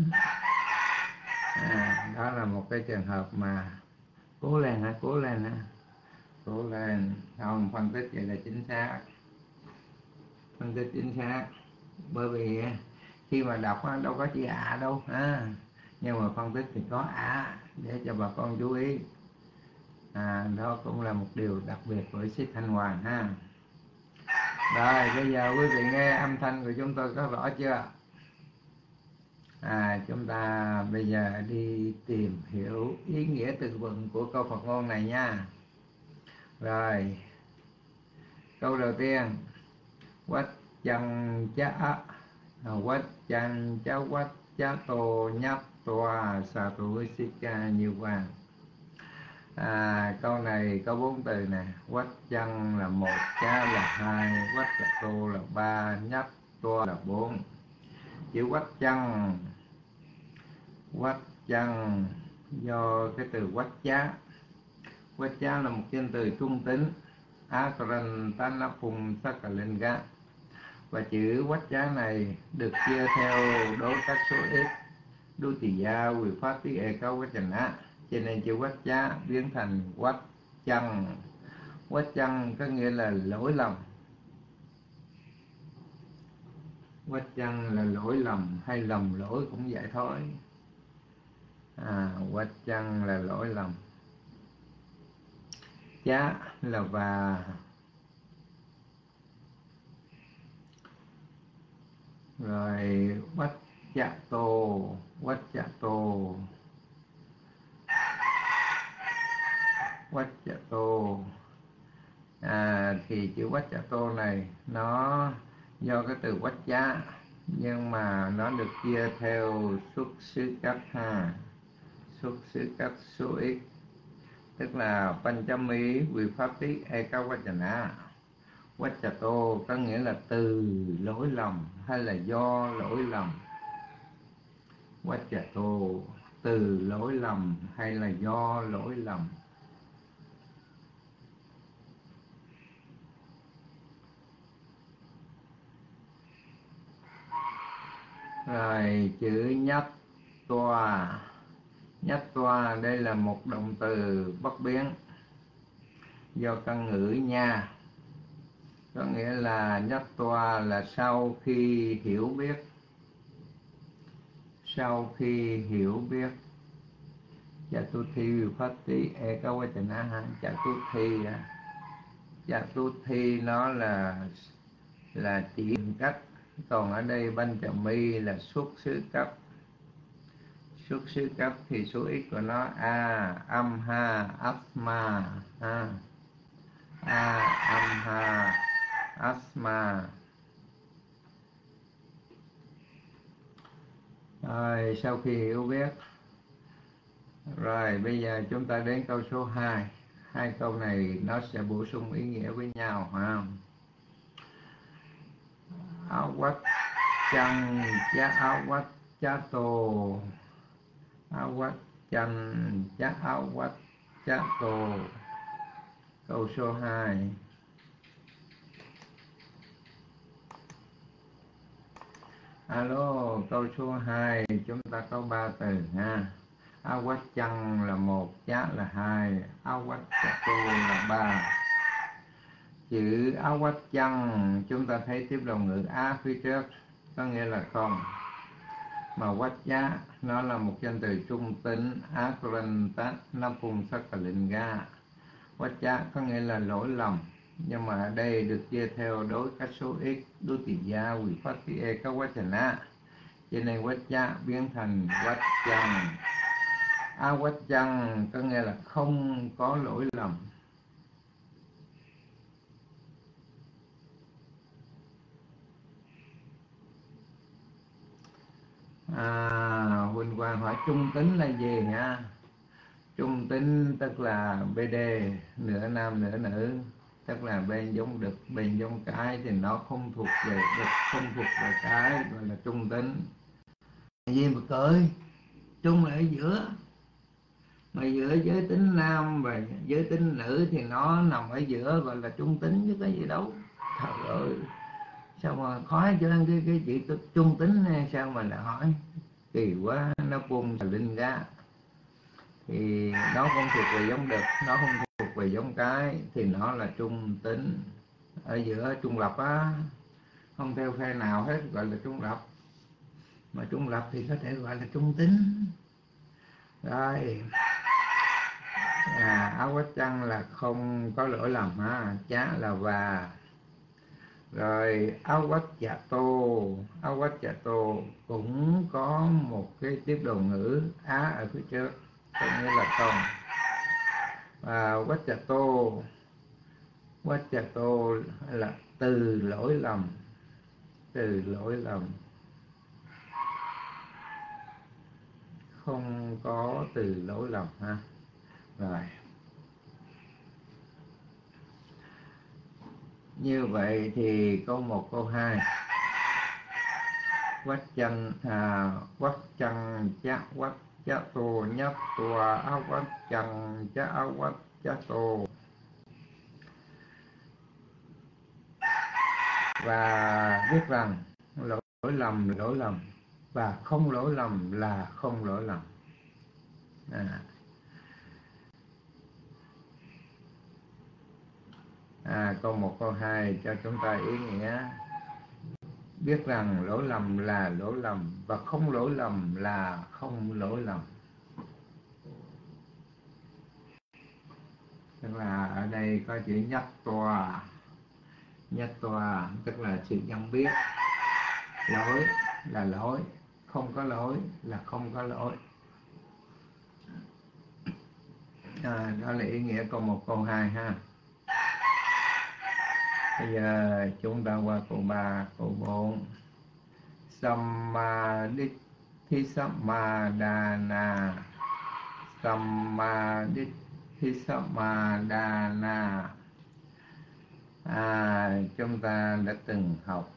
À, đó là một cái trường hợp mà cố lên hả, cố lên hả, cố lên. Không, phân tích vậy là chính xác, phân tích chính xác. Bởi vì khi mà đọc đâu có chữ A đâu ha, nhưng mà phân tích thì có A để cho bà con chú ý. À, đó cũng là một điều đặc biệt với Sít Thanh Hoàng ha. Rồi bây giờ quý vị nghe âm thanh của chúng tôi có rõ chưa? À, chúng ta bây giờ đi tìm hiểu ý nghĩa từ vựng của câu Phật ngôn này nha. Rồi, câu đầu tiên, quách chân chá quách chân chá quách chá tô nhát toa xà thủ xích ca nhiều vàng. À, câu này có bốn từ nè. Quách chăng là một, chá là hai, quách chạ tô là ba, nhắc toa là bốn. Chữ quách chăng, quách chăng do cái từ quách chá. Quách chá là một danh từ trung tính. Akaran Tanapum Sakalinga. Và chữ quách chá này được chia theo đối các số ít. Đu tỳ gia quỳ phát tí e cao quách chành á. Cho nên chữ quách chá biến thành quách chăng. Quách chăng có nghĩa là lỗi lầm. Quách chăng là lỗi lầm hay lầm lỗi cũng vậy thôi. À, quách chăng là lỗi lầm. Chá là và. Rồi quách chạ tô, quách chạ tô, quách chạ tô. À, thì chữ quách chạ tô này nó do cái từ quách chá, nhưng mà nó được chia theo xuất xứ cách ha, xuất xứ cách số ít, tức là Panchami Vipatti Ekavachana. Quách chạ tô có nghĩa là từ lỗi lầm hay là do lỗi lầm. Quách chạ tô từ lỗi lầm hay là do lỗi lầm. Rồi chữ nhất toa. Nhất toa đây là một động từ bất biến do căn ngữ nha. Có nghĩa là nhất toa là sau khi hiểu biết. Sau khi hiểu biết. Chatuthi Vipatti Ekavachana. Chatuthi Chatuthi nó là là chỉ cách. Còn ở đây Panchami là xuất xứ cấp. Xuất xứ cấp thì số ít của nó a, âm ha, asma ha. A, âm ha, asma. Rồi sau khi hiểu biết. Rồi bây giờ chúng ta đến câu số hai. Hai câu này nó sẽ bổ sung ý nghĩa với nhau ha. Áo quách chăng chá áo quách chá tô. Áo quách chăng chá áo quách chá tô. Câu số hai. Alo, câu số hai chúng ta có ba từ ha. Áo quách chăng là một, chá là hai, áo quách chá tô là ba. Chữ áo quách chăng chúng ta thấy tiếp đầu ngữ á phía trước, có nghĩa là không. Mà quách chá nó là một danh từ trung tính. Akaranta Napum Sakalinga. Quách chá có nghĩa là lỗi lầm, nhưng mà ở đây được chia theo đối các số ít. Đu tỳ gia quỳ phát tí e các quách chành á. Cho nên quách chá biến thành quách chăng. Á quách chăng có nghĩa là không có lỗi lầm. À, Huỳnh Quang hỏi trung tính là gì ha? Trung tính tức là bê đê, nửa nam nửa nữ, tức là bên giống đực, bên giống cái thì nó không thuộc về đực, không thuộc về cái, gọi là trung tính. Gì mà cười, trung là ở giữa, mà giữa giới tính nam và giới tính nữ thì nó nằm ở giữa, gọi là trung tính chứ cái gì đâu. Trời ơi, sao mà khó cho anh cái cái chữ trung tính này, sao mà lại hỏi kỳ quá. Nó cùng là linh ra thì nó không thuộc về giống đực, nó không thuộc về giống cái, thì nó là trung tính, ở giữa trung lập á, không theo phe nào hết, gọi là trung lập. Mà trung lập thì có thể gọi là trung tính. Rồi à, áo quách chăng là không có lỗi lầm ha, chá là và. Rồi áo quách chạ tô. Áo quách chạ tô cũng có một cái tiếp đầu ngữ á ở phía trước, có nghĩa là không. Và quách chạ tô, quách chạ tô là từ lỗi lầm, từ lỗi lầm, không có từ lỗi lầm ha. Rồi Như vậy thì câu một câu hai. Quách chân à, quách chân chá quách chá tô nhất tòa áo quách chân chá áo quách chá tô. Và biết rằng lỗi lầm lỗi lầm và không lỗi lầm là không lỗi lầm. À, à, câu một câu hai cho chúng ta ý nghĩa biết rằng lỗi lầm là lỗi lầm và không lỗi lầm là không lỗi lầm. Tức là ở đây có chữ nhất tòa. Nhất tòa tức là sự nhận biết lỗi là lỗi, không có lỗi là không có lỗi. À, đó là ý nghĩa câu một câu hai ha. Bây giờ chúng ta qua câu ba, câu bốn. Sammaditthi sammadana. Sammaditthi sammadana. À, chúng ta đã từng học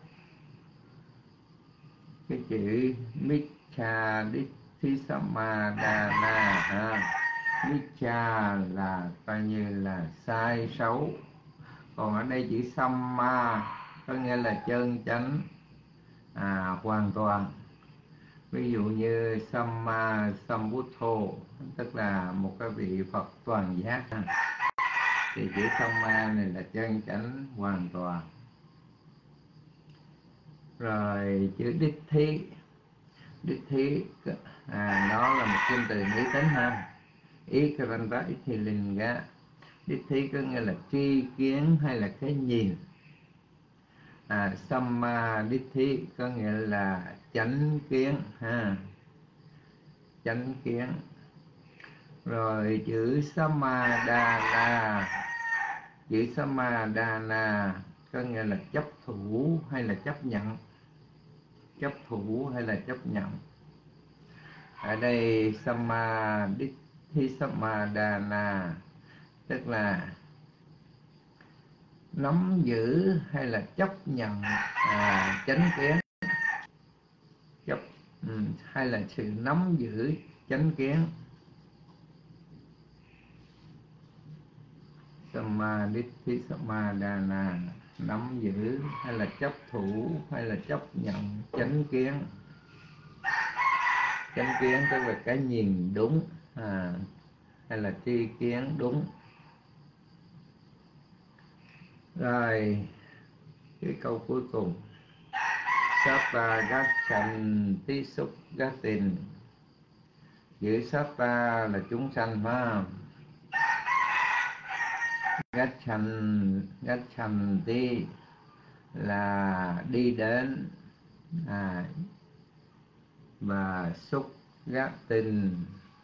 cái chữ Micchaditthi sammadana ha. Miccha là coi như là sai xấu, còn ở đây chữ Samma có nghĩa là chân chánh, à, hoàn toàn. Ví dụ như Samma Sambuddho tức là một cái vị Phật toàn giác, thì chữ Samma này là chân chánh hoàn toàn. Rồi chữ Đích Thí, Đích Thí à, nó là một kim từ nghĩ tính ha. Ý Karanta Ithilinga. Đích Thí có nghĩa là tri kiến hay là cái nhìn. À, Samma Đích Thí có nghĩa là chánh kiến ha, chánh kiến. Rồi chữ Samadana, chữ Samadana có nghĩa là chấp thủ hay là chấp nhận, chấp thủ hay là chấp nhận. Ở đây Samaditthi Samadana tức là nắm giữ hay là chấp nhận à, chánh kiến, chấp um, hay là sự nắm giữ chánh kiến. Samaditthi Samadana nắm giữ hay là chấp thủ hay là chấp nhận chánh kiến. Chánh kiến tức là cái nhìn đúng à, hay là tri kiến đúng. Rồi cái câu cuối cùng, Satta Gachanti Sukhatin. Chữ Satta là chúng sanh phải không? Gachan, Gachanti là đi đến, à, và Sukhatin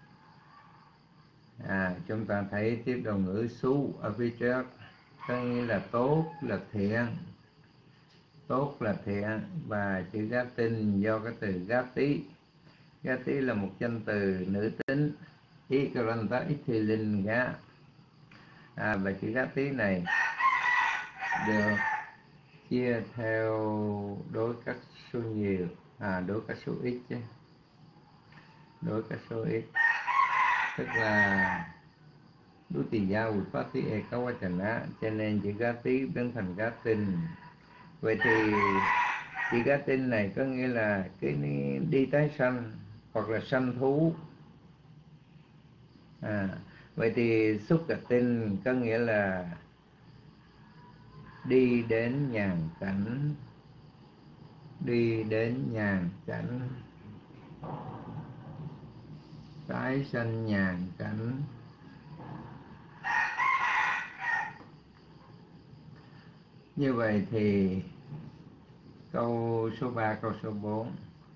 à, chúng ta thấy tiếp đầu ngữ su ở phía trước có nghĩa là tốt, là thiện, tốt là thiện. Và chữ Gatin do cái từ Gati. Gati là một danh từ nữ tính. Ikaranta Ithilinga. À, và chữ Gati này được chia theo đối các số nhiều, à, đối các số ít chứ, đối các số ít, tức là đối tỷ gia uất phát tí e có quá trình á, cho nên chữ Gati biến thành Gatin. Vậy thì chữ Gatin này có nghĩa là cái đi tái sanh hoặc là sanh thú. À, vậy thì Sukhatin có nghĩa là đi đến nhàn cảnh, đi đến nhàn cảnh, tái sanh nhàn cảnh. Như vậy thì câu số ba, câu số bốn,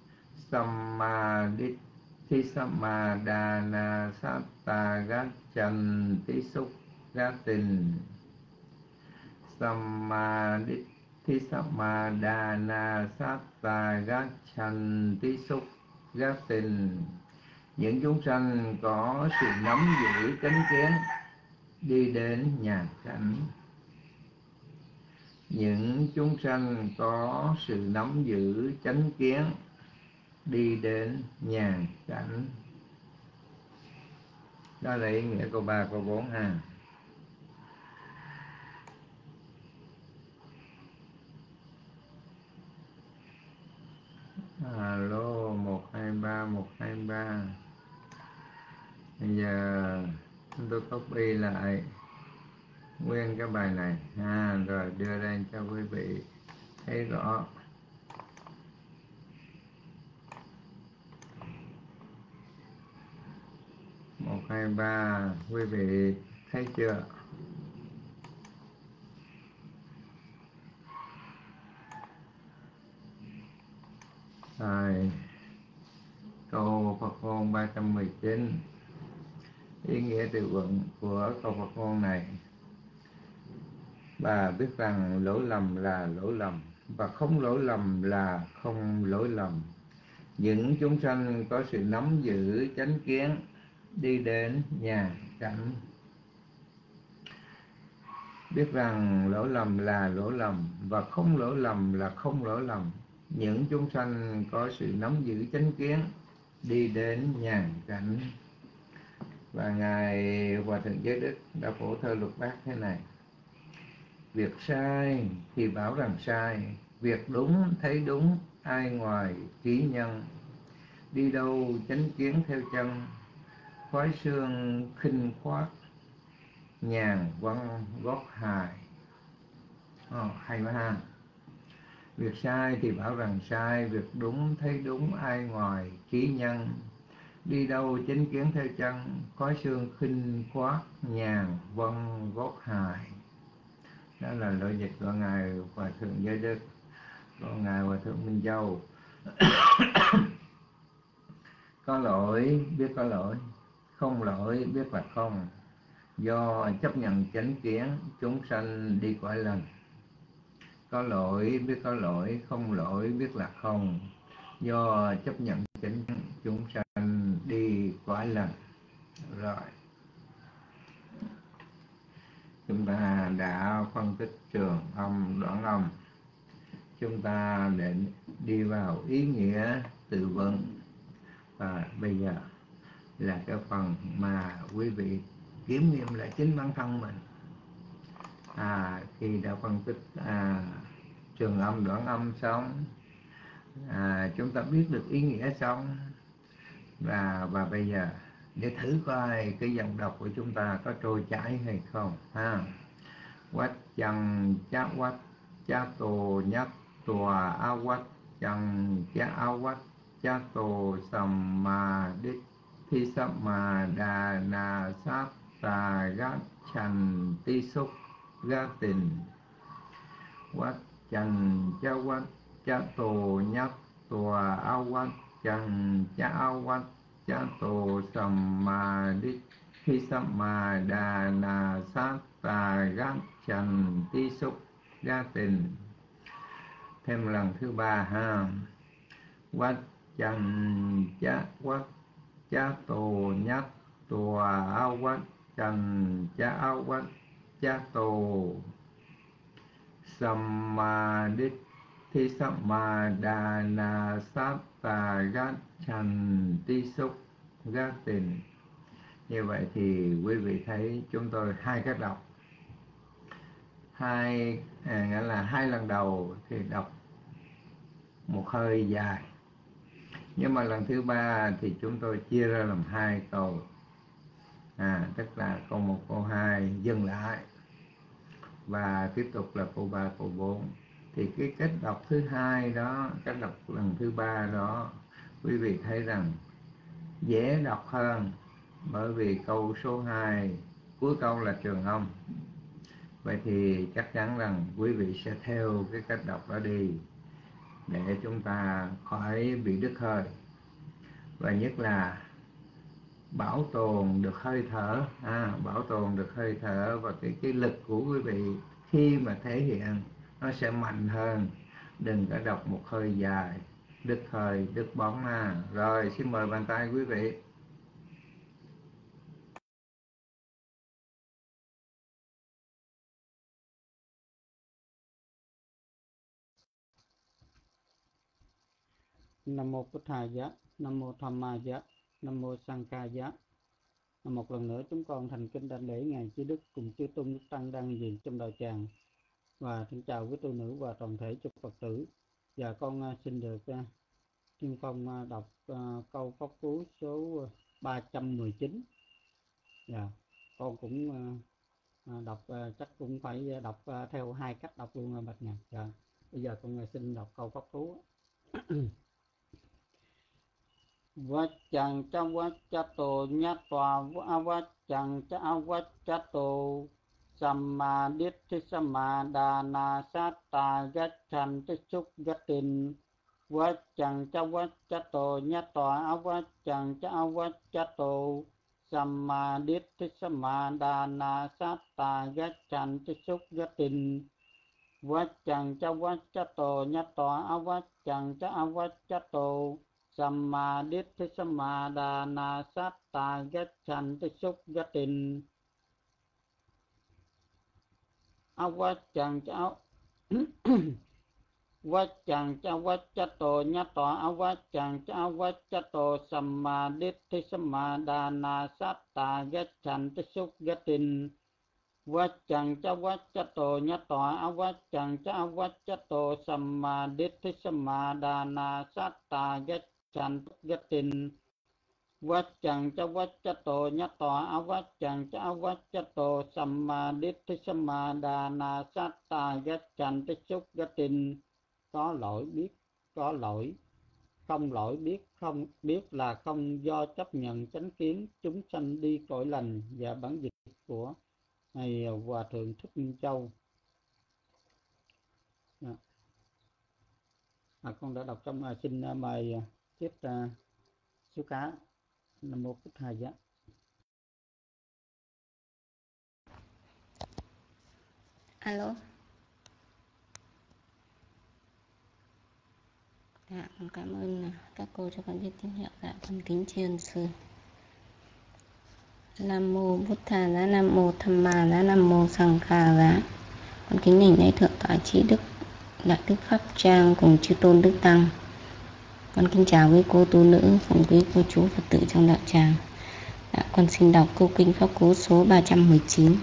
Samaditthi Samadana Satta Gachanti Sukhatin. Samaditthi Samadana Satta Gachanti Sukhatin. Những chúng sanh có sự nắm giữ chánh kiến đi đến nhàn cảnh. những chúng sanh có sự nắm giữ chánh kiến đi đến nhàn cảnh. Đó là ý nghĩa câu ba câu bốn ha. Alo, một hai ba một hai ba. Bây giờ chúng tôi copy lại nguyên cái bài này ha, rồi đưa lên cho quý vị thấy rõ. Một hai ba, quý vị thấy chưa? Rồi, câu Phật ngôn ba trăm mười chín. Ý nghĩa từ vựng của câu Phật ngôn này: bà biết rằng lỗi lầm là lỗi lầm, và không lỗi lầm là không lỗi lầm. Những chúng sanh có sự nắm giữ chánh kiến đi đến nhàn cảnh. Biết rằng lỗi lầm là lỗi lầm, và không lỗi lầm là không lỗi lầm. Những chúng sanh có sự nắm giữ chánh kiến đi đến nhàn cảnh. Và Ngài Hòa Thượng Giới Đức đã phổ thơ lục bát thế này: việc sai thì bảo rằng sai, việc đúng thấy đúng, ai ngoài trí nhân. Đi đâu chánh kiến theo chân, khói sương khinh khoát, nhàn văn gót hài. Oh, hay quá ha. Việc sai thì bảo rằng sai, việc đúng thấy đúng, ai ngoài trí nhân. Đi đâu chánh kiến theo chân, khói sương khinh khoát, nhàn văn gót hài. Đó là lời dịch của Ngài Hòa Thượng Giới Đức. Còn Ngài Hòa Thượng Minh Châu: có lỗi biết có lỗi, không lỗi biết là không. Do chấp nhận chánh kiến, chúng sanh đi cõi lành. Có lỗi biết có lỗi, không lỗi biết là không. Do chấp nhận chánh kiến, chúng sanh đi cõi lành. Rồi, chúng ta đã phân tích trường âm, đoạn âm. Chúng ta để đi vào ý nghĩa từ vựng. Và bây giờ là cái phần mà quý vị kiểm nghiệm lại chính bản thân mình. À, khi đã phân tích à, trường âm, đoạn âm xong, à, chúng ta biết được ý nghĩa xong, và và bây giờ để thử coi cái dòng đọc của chúng ta có trôi chảy hay không ha. Quách chẳng chá quách chá tô nhất tòa a quách chẳng chá a quách chá tô sầm mà đích thi sắp mà đà nà sát tà gát chành ti xúc gá tình. Quách chẳng chá quách chá tô nhất tòa a quách chẳng chá a quách chá tô sầm mà đích thi sắp mà đà nà sát tà gát chành ti xúc gá tình. Thêm lần thứ ba ha. Quách chẳng chá quách chá tô nhất tòa a quách chẳng chá a quách chá tô sầm mà đích thi sắp mà đà nà sát tà gát chành ti xúc gá tình. Như vậy thì quý vị thấy chúng tôi hai cách đọc. Hai à, nghĩa là hai lần đầu thì đọc một hơi dài, nhưng mà lần thứ ba thì chúng tôi chia ra làm hai câu, à, tức là câu một, câu hai dừng lại, và tiếp tục là câu ba, câu bốn. Thì cái cách đọc thứ hai đó, cách đọc lần thứ ba đó, quý vị thấy rằng dễ đọc hơn, bởi vì câu số hai cuối câu là trường âm. Vậy thì chắc chắn rằng quý vị sẽ theo cái cách đọc đó đi, để chúng ta khỏi bị đứt hơi, và nhất là bảo tồn được hơi thở, à, bảo tồn được hơi thở, và cái cái lực của quý vị khi mà thể hiện nó sẽ mạnh hơn. Đừng có đọc một hơi dài, đứt hơi, đứt bóng à. Rồi, xin mời bàn tay quý vị. Nam mô Bụt Thầy giá, Nam mô Tham Ma giá, Nam mô Sang Ca giá. Một lần nữa chúng con thành kính đảnh lễ ngài Trí Đức cùng chư tôn đức tăng đang diện trong đạo tràng, và xin chào quý tu nữ và toàn thể chư Phật tử. Và con uh, xin được uh, Tiên Phong uh, đọc uh, câu pháp cú số ba trăm mười chín. Dạ, con cũng uh, đọc uh, chắc cũng phải đọc uh, theo hai cách đọc luôn uh, bạch nhạc. Dạ, bây giờ con uh, xin đọc câu pháp cú. Vachang cha vachato nyatva avachang cha avachato sammaditthi samadana satta gachanti sukgatin. Vachang cha vachato nyatva avachang cha avachato sammaditthi samadana satta gachanti sukgatin. Vachang cha vachato nyatva avachang cha avachato Sammaditthi samadana satta gachanti sukgatin. Avachang cha Vachang cha vachato nyatva avachang cha avachato sammaditthi samadana satta gachanti sukgatin. Vachang cha vachato nyatva avachang cha avachato sammaditthi samadana satta gachanti Gatin. Vachang cha vachato nyatva avachang cha avachato sammaditthi samadana satta gachanti sukgatin. Có lỗi biết, có lỗi, không lỗi biết, không biết là không do chấp nhận chánh kiến chúng sanh đi cõi lành. Và bản dịch của Ngài Hòa Thượng Thích Minh Châu. À, con đã đọc trong à, xin à, mời tiếp uh, số cá. Nam mô Bụt Thầy giá. Alo. Dạ, con cảm ơn các cô cho con biết tín hiệu. Dạ, con kính tri ân sư. Nam mô Bụt Thầy giá, Nam mô Tham Ma giá, Nam mô Sang Ca giá. Con kính đảnh lễ thượng tọa Trí Đức Đại Đức Pháp Trang cùng chư tôn đức tăng. Con kính chào quý cô tu nữ cùng quý cô chú Phật tử trong đạo tràng. Dạ, con xin đọc câu kinh pháp cú số ba trăm mười chín.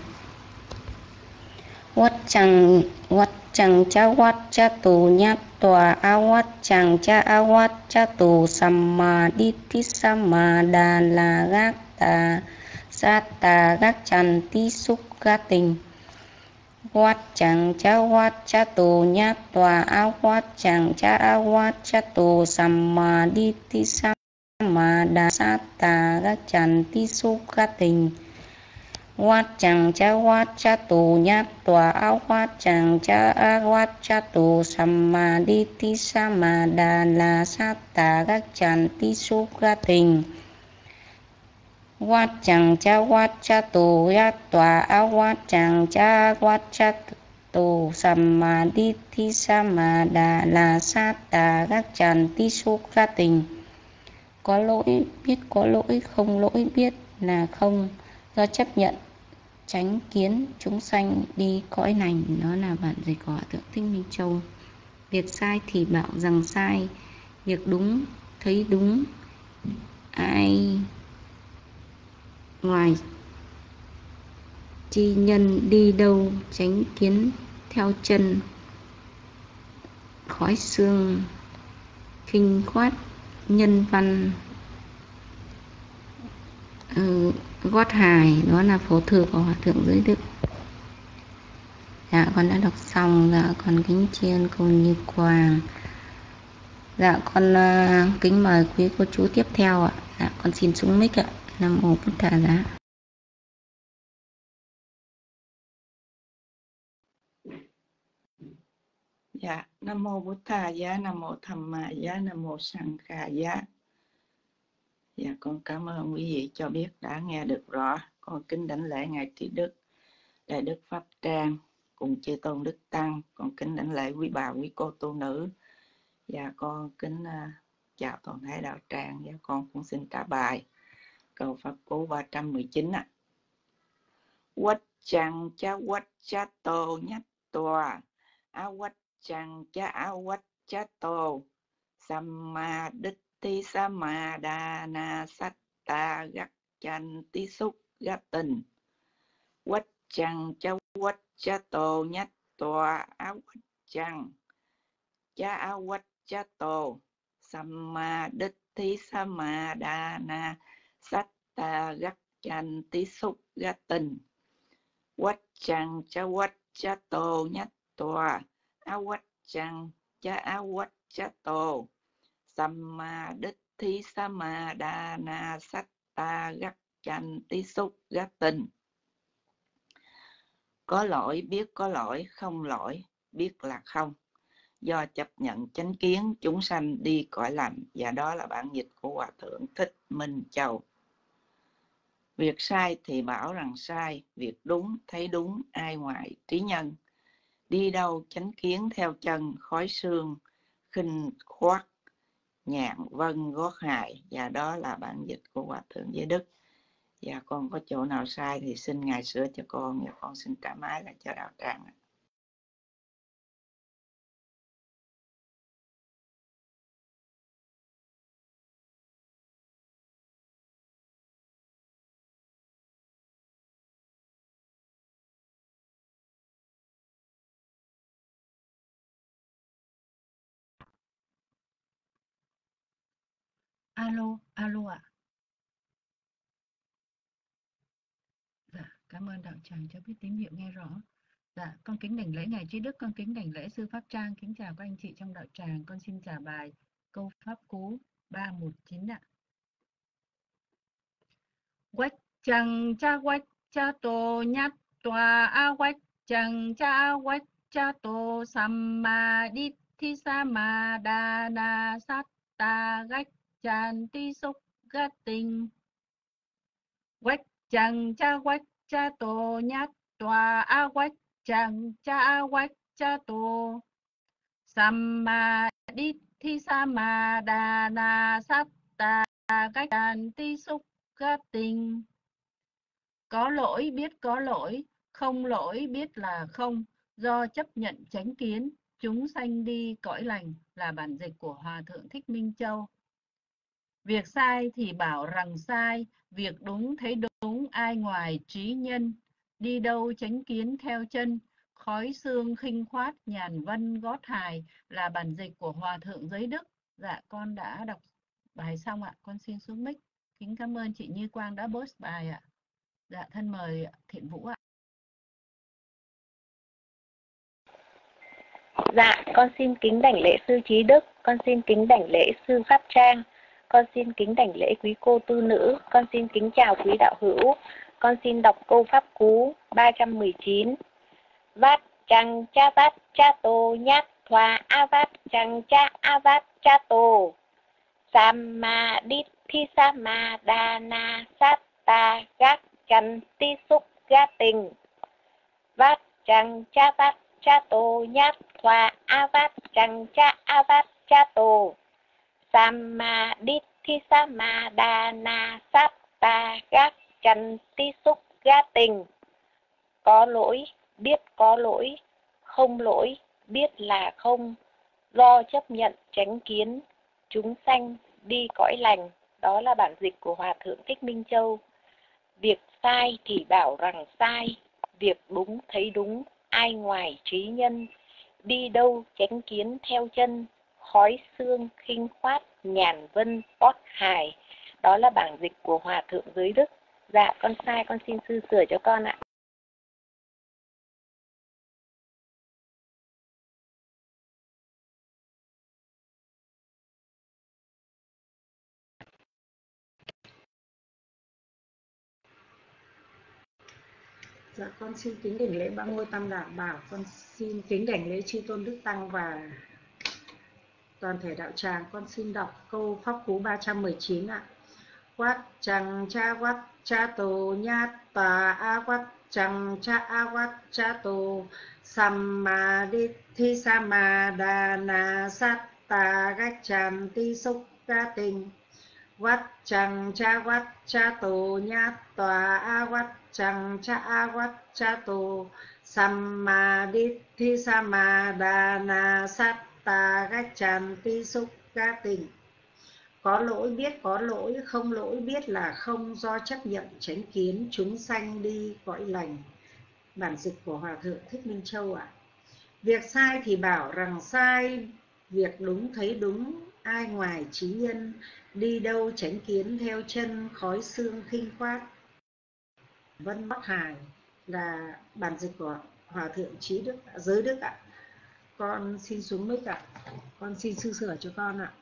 Wat chẳng wat chẳng cha wat cha tu nhát tòa awat chẳng cha awat cha tu sammaditthi samadana gata satta gachanti sukgatin. Wat chẳng cha wat cha tu nhát tòa awat chẳng cha awat cha tu sammaditthi samadana satta gachanti sukgatin. Wat chẳng cha wat cha tu nhát tòa awat chẳng cha awat cha tu sammaditthi samadana satta gachanti sukgatin. Wat chẳng cha wat cha tu nhát tòa awat chẳng cha awat cha tu sammaditthi samadana satta gachanti sukgatin. Có lỗi biết có lỗi, không lỗi biết là không, do chấp nhận chánh kiến chúng sanh đi cõi lành. Đó là bản dịch của Hòa Thượng Thích Minh Châu. Việc sai thì bảo rằng sai, việc đúng thấy đúng. Ai ngoài chi nhân đi đâu chánh kiến theo chân, khói xương khinh khoát nhân văn ừ, gót hài. Đó là phổ thư của Hòa Thượng Giới Đức. Dạ, con đã đọc xong. Dạ, con kính tri ân cô Như Quang. Dạ, con uh, kính mời quý cô chú tiếp theo ạ. Dạ, con xin xuống mic ạ. Nam mô Bụt Thầy giá. Dạ, Nam mô Bụt Thầy giá, Nam mô Tham Ma giá, Nam mô Sang Ca giá. Dạ, con cảm ơn quý vị cho biết đã nghe được rõ. Con kính đảnh lễ ngài Trí Đức Đại Đức Pháp Trang cùng chư tôn đức tăng. Con kính đảnh lễ quý bà quý cô tu nữ. Và con kính uh, chào toàn thể đạo tràng. Và con cũng xin trả bài câu pháp cú ba trăm mười chín ạ. Quách chẳng cha quách cha tô nhách tòa, á quách chẳng cha á quách cha tô, Sammaditthi Samadana Satta Gachanti Sugatin Vachang cha vachato Nyattva avachang cha avachato Sammaditthi Samadana Satta Gachanti Sugatin Vachang cha vachato Nyattva avachang cha avachato Sammaditthi Samadana Satta Gachanti Sugatin. Có lỗi biết có lỗi, không lỗi biết là không. Do chấp nhận chánh kiến, chúng sanh đi cõi lành. Và đó là bản dịch của Hòa Thượng Thích Minh Châu. Việc sai thì bảo rằng sai, việc đúng thấy đúng, ai ngoại trí nhân. Đi đâu chánh kiến theo chân, khói sương, khinh khoát, nhạn vân gót hài. Và đó là bản dịch của Hòa Thượng Giới Đức. Và con có chỗ nào sai thì xin Ngài sửa cho con. Và con xin trả mái lại cho đạo tràng. Alo, alo ạ. Dạ, cảm ơn đạo tràng cho biết tín hiệu nghe rõ. Dạ, con kính đảnh lễ Ngài Trí Đức, con kính đảnh lễ Sư Pháp Trang, kính chào các anh chị trong đạo tràng. Con xin trả bài câu Pháp Cú ba một chín ạ. Quách chẳng cha quách cha tô nhát tòa a quách chẳng cha quách cha tô samma đi thi sa ma đa na sát ta gách chan ti xúc gát tinh. Quách chẳng cha quách cha tô nhát tòa a quách chẳng cha quách cha tô samma đi thi sa ma đa na sát ta gách chan ti xúc gát tinh. Có lỗi biết có lỗi, không lỗi biết là không. Do chấp nhận chánh kiến, chúng sanh đi cõi lành là bản dịch của Hòa Thượng Thích Minh Châu. Việc sai thì bảo rằng sai, việc đúng thấy đúng, ai ngoài trí nhân. Đi đâu chánh kiến theo chân, khói sương khinh khoát, nhàn vân gót hài là bản dịch của Hòa Thượng Giới Đức. Dạ, con đã đọc bài xong ạ, con xin xuống mic. Kính cảm ơn chị Như Quang đã post bài ạ. Dạ, thân mời Thiện Vũ ạ. Dạ, con xin kính đảnh lễ Sư Trí Đức, con xin kính đảnh lễ Sư Pháp Trang, con xin kính đảnh lễ quý cô tư nữ, con xin kính chào quý đạo hữu, con xin đọc câu Pháp Cú ba trăm mười chín. Vát chăng cha vát cha tô nhát thoa a vát chăng cha a vát cha tô samma đi thi sa ma đa na sát ta gác chăn ti xúc ga tình. Vát chăng cha vát cha tô nhát thoa a vát chăng cha a vát cha tô samma đi thi sa ma đa na sát ta gác chăn ti xúc ga tình. Có lỗi biết có lỗi, không lỗi biết là không. Do chấp nhận chánh kiến, chúng sanh đi cõi lành. Đó là bản dịch của Hòa Thượng Thích Minh Châu. Việc sai thì bảo rằng sai, việc đúng thấy đúng, ai ngoài trí nhân. Đi đâu chánh kiến theo chân, khói sương khinh khoát, nhàn vân pót hài. Đó là bản dịch của Hòa Thượng Giới Đức. Dạ, con sai, con xin sư sửa cho con ạ. Dạ, con xin kính đảnh lễ ba ngôi tam đạo bảo, con xin kính đảnh lễ chư tôn đức tăng và toàn thể đạo tràng. Con xin đọc câu Pháp Cú ba trăm mười chín ạ. Quát chẳng cha quát cha tô nhát tà a quát chẳng cha a quát cha tô samma đi thi sa ma đà na sát ta gách tràn ti xúc ga tình. Quát chẳng cha quát cha tô nhát tòa a quát chẳng cha a quát cha tô samma đi thi sa ma đà na sát ta gách tràn ti xúc ga tình. Có lỗi biết có lỗi, không lỗi biết là không, do chấp nhận chánh kiến chúng sanh đi cõi lành. Bản dịch của Hòa Thượng Thích Minh Châu ạ. À. Việc sai thì bảo rằng sai, việc đúng thấy đúng, ai ngoài trí nhân, đi đâu chánh kiến theo chân, khói xương khinh khoát. Vân Bắc Hải là bản dịch của Hòa Thượng Trí Đức, Giới Đức ạ. À. Con xin xuống mic ạ. À. Con xin sư sửa cho con ạ. À.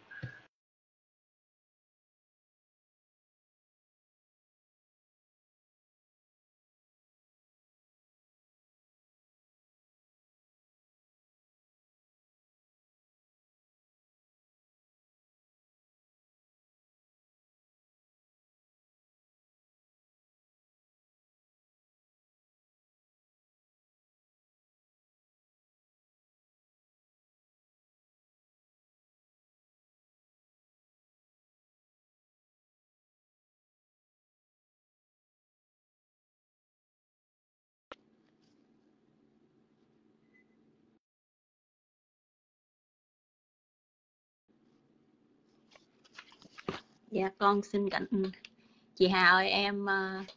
Dạ con xin cảnh chị Hà ơi, em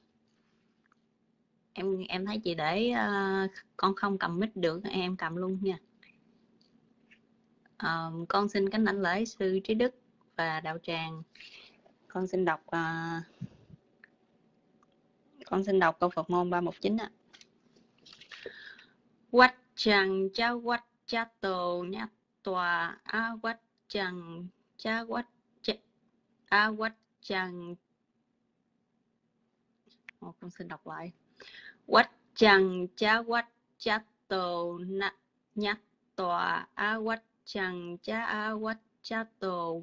em em thấy chị để uh, con không cầm mic được, em cầm luôn nha. Uh, con xin kính đảnh lễ sư Trí Đức và đạo tràng. Con xin đọc uh, con xin đọc câu Phật môn ba một chín ạ. Quách chẳng cha quách cha tổ nhát tòa a quách chẳng cha quách a quách chẳng. Ồ, con xin đọc lại. Quách chẳng cha quách cha tổ nhát tòa a quách chẳng cha a quách cha tổ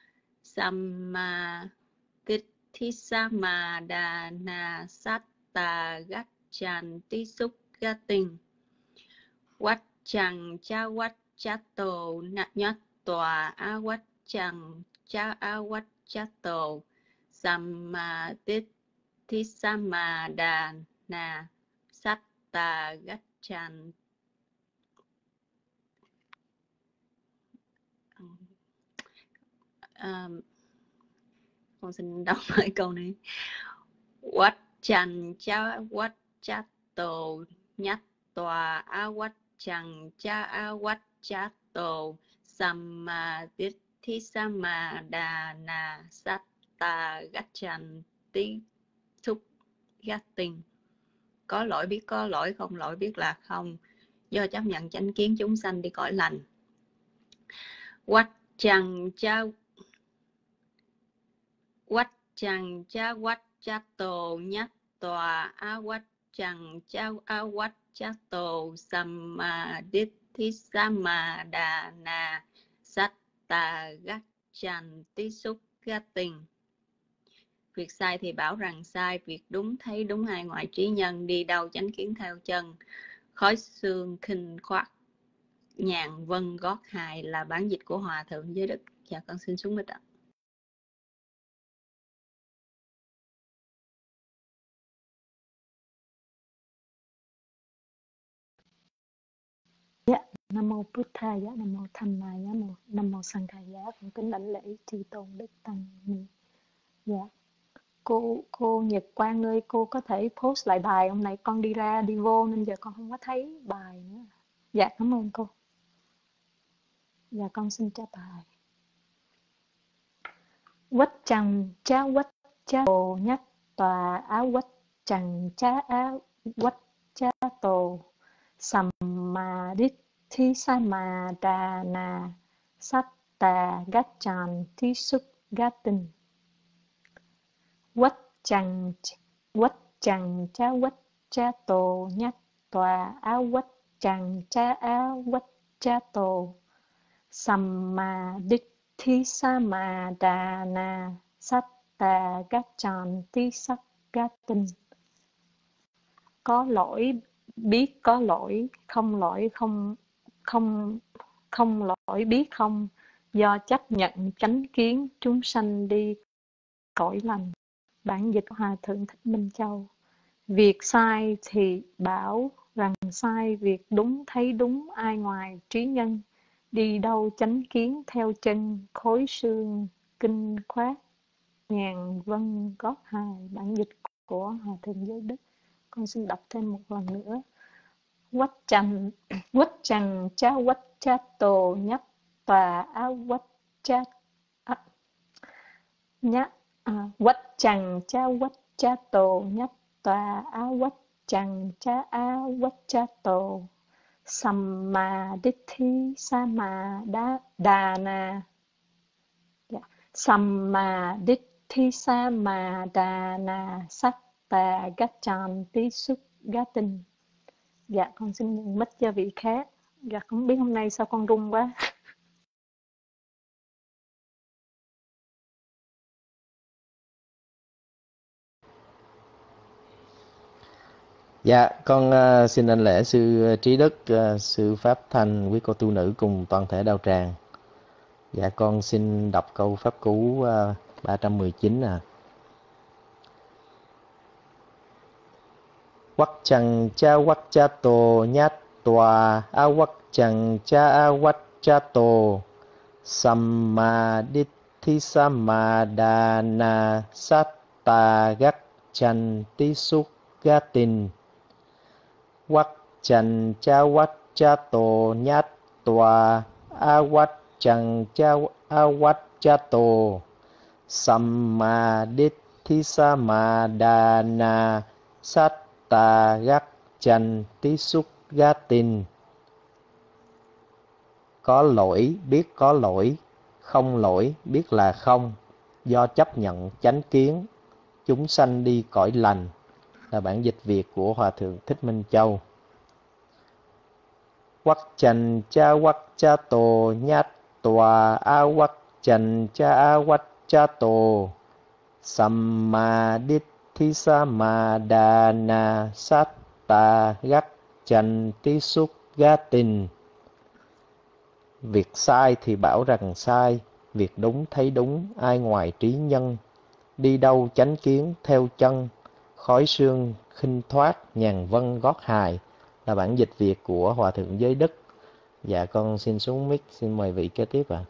samma kithi sama đà na sát tà gắt chan tí xúc ga tình. Quách chẳng cha quách cha tổ nhát tòa a quách chẳng cha a quách cha tổ samma tithi sama đà na sát tà gắt chan. Um, con xin đọc lại câu này. Quách chẳng cha quách cha tổ nhát tòa a quách chẳng cha a quách cha tổ samma tithi sama đà na sát tà gắt chan tí xúc gắt tình. Có lỗi biết có lỗi, không lỗi biết là không, do chấp nhận chánh kiến chúng sanh đi cõi lành. Quách chẳng cha quách chẳng cha quách cha tổ nhát tòa a quách chẳng cha a quách cha tổ samma dithi sama đà na sát tà gắt chan tí xúc gắt tình. Việc sai thì bảo rằng sai, việc đúng thấy đúng, ai ngoại trí nhân, đi đâu chánh kiến theo chân, khói xương khinh khoát nhàn vân gót hài là bản dịch của Hòa Thượng Giới Đức. Dạ con xin xuống mic ạ. Dạ, Nam mô Buddha, dạ, Nam mô Tham Ma, dạ, Nam mô Sangha, dạ, con kính đảnh lễ chư tôn đức tăng ni. Dạ. Cô cô Nhật Quang ơi, cô có thể post lại bài, hôm nay con đi ra đi vô nên giờ con không có thấy bài nữa. Dạ cảm ơn cô. Dạ con xin trả bài. Quách chẳng cha quách cha tổ nhát tòa á quách chẳng cha á quách cha tổ samma dithi sama đà na sát tà gát chan tí xúc gát tình. Quách chẳng quách chẳng cha quách cha tổ nhát tòa á quách chẳng cha á quách cha tổ samma dithi sama đà na sát tà gát chan tí sắc gát tình. Có lỗi biết có lỗi, không lỗi không không không lỗi biết không, do chấp nhận chánh kiến chúng sanh đi cõi lành. Bản dịch Hòa Thượng Thích Minh Châu. Việc sai thì bảo rằng sai, việc đúng thấy đúng, ai ngoài trí nhân, đi đâu chánh kiến theo chân, khối xương kinh khoát, ngàn vân gót hài. Bản dịch của Hòa Thượng Giới Đức. Con xin đọc thêm một lần nữa. Quách trần quách trần cha quách cha tổ nhất tòa á quách cha à, nhá à, quách trần cha quách cha tổ nhất tòa á quách trần cha á quách cha tổ samma ditti sama đa đà na. Dạ. Samma ditti sama đà na satta gacchanti suggatin. Dạ con xin nhường mic cho vị khác. Dạ không biết hôm nay sao con run quá. Dạ, con uh, xin đảnh lễ sư Trí Đức, uh, sư Pháp Thanh, quý cô tu nữ cùng toàn thể đạo tràng. Dạ, con xin đọc câu pháp cú uh, ba trăm mười chín à. Quắc chẳng cha quắc cha tổ nhát tòa a quắc chẳng cha a quắc cha tổ samma ditti samma đana satta gacchanti suggatin. Quắc chẳng cha quắc cha tổ nhát tòa a quắc chẳng cha a quắc cha tổ samma ditti samma đana satta gacchanti suggatin. Có lỗi biết có lỗi, không lỗi biết là không, do chấp nhận chánh kiến, chúng sanh đi cõi lành, là bản dịch Việt của Hòa Thượng Thích Minh Châu. Quắc chành cha quắc cha tổ nhát tòa a quắc chành cha a quắc cha tổ samma ditti samma đana satta gacchanti suggatin. Việc sai thì bảo rằng sai, việc đúng thấy đúng, ai ngoài trí nhân. Đi đâu chánh kiến theo chân, khói sương khinh thoát, nhàn vân gót hài, là bản dịch Việt của Hòa Thượng Giới Đức. Dạ con xin xuống mic, xin mời vị kế tiếp ạ. À.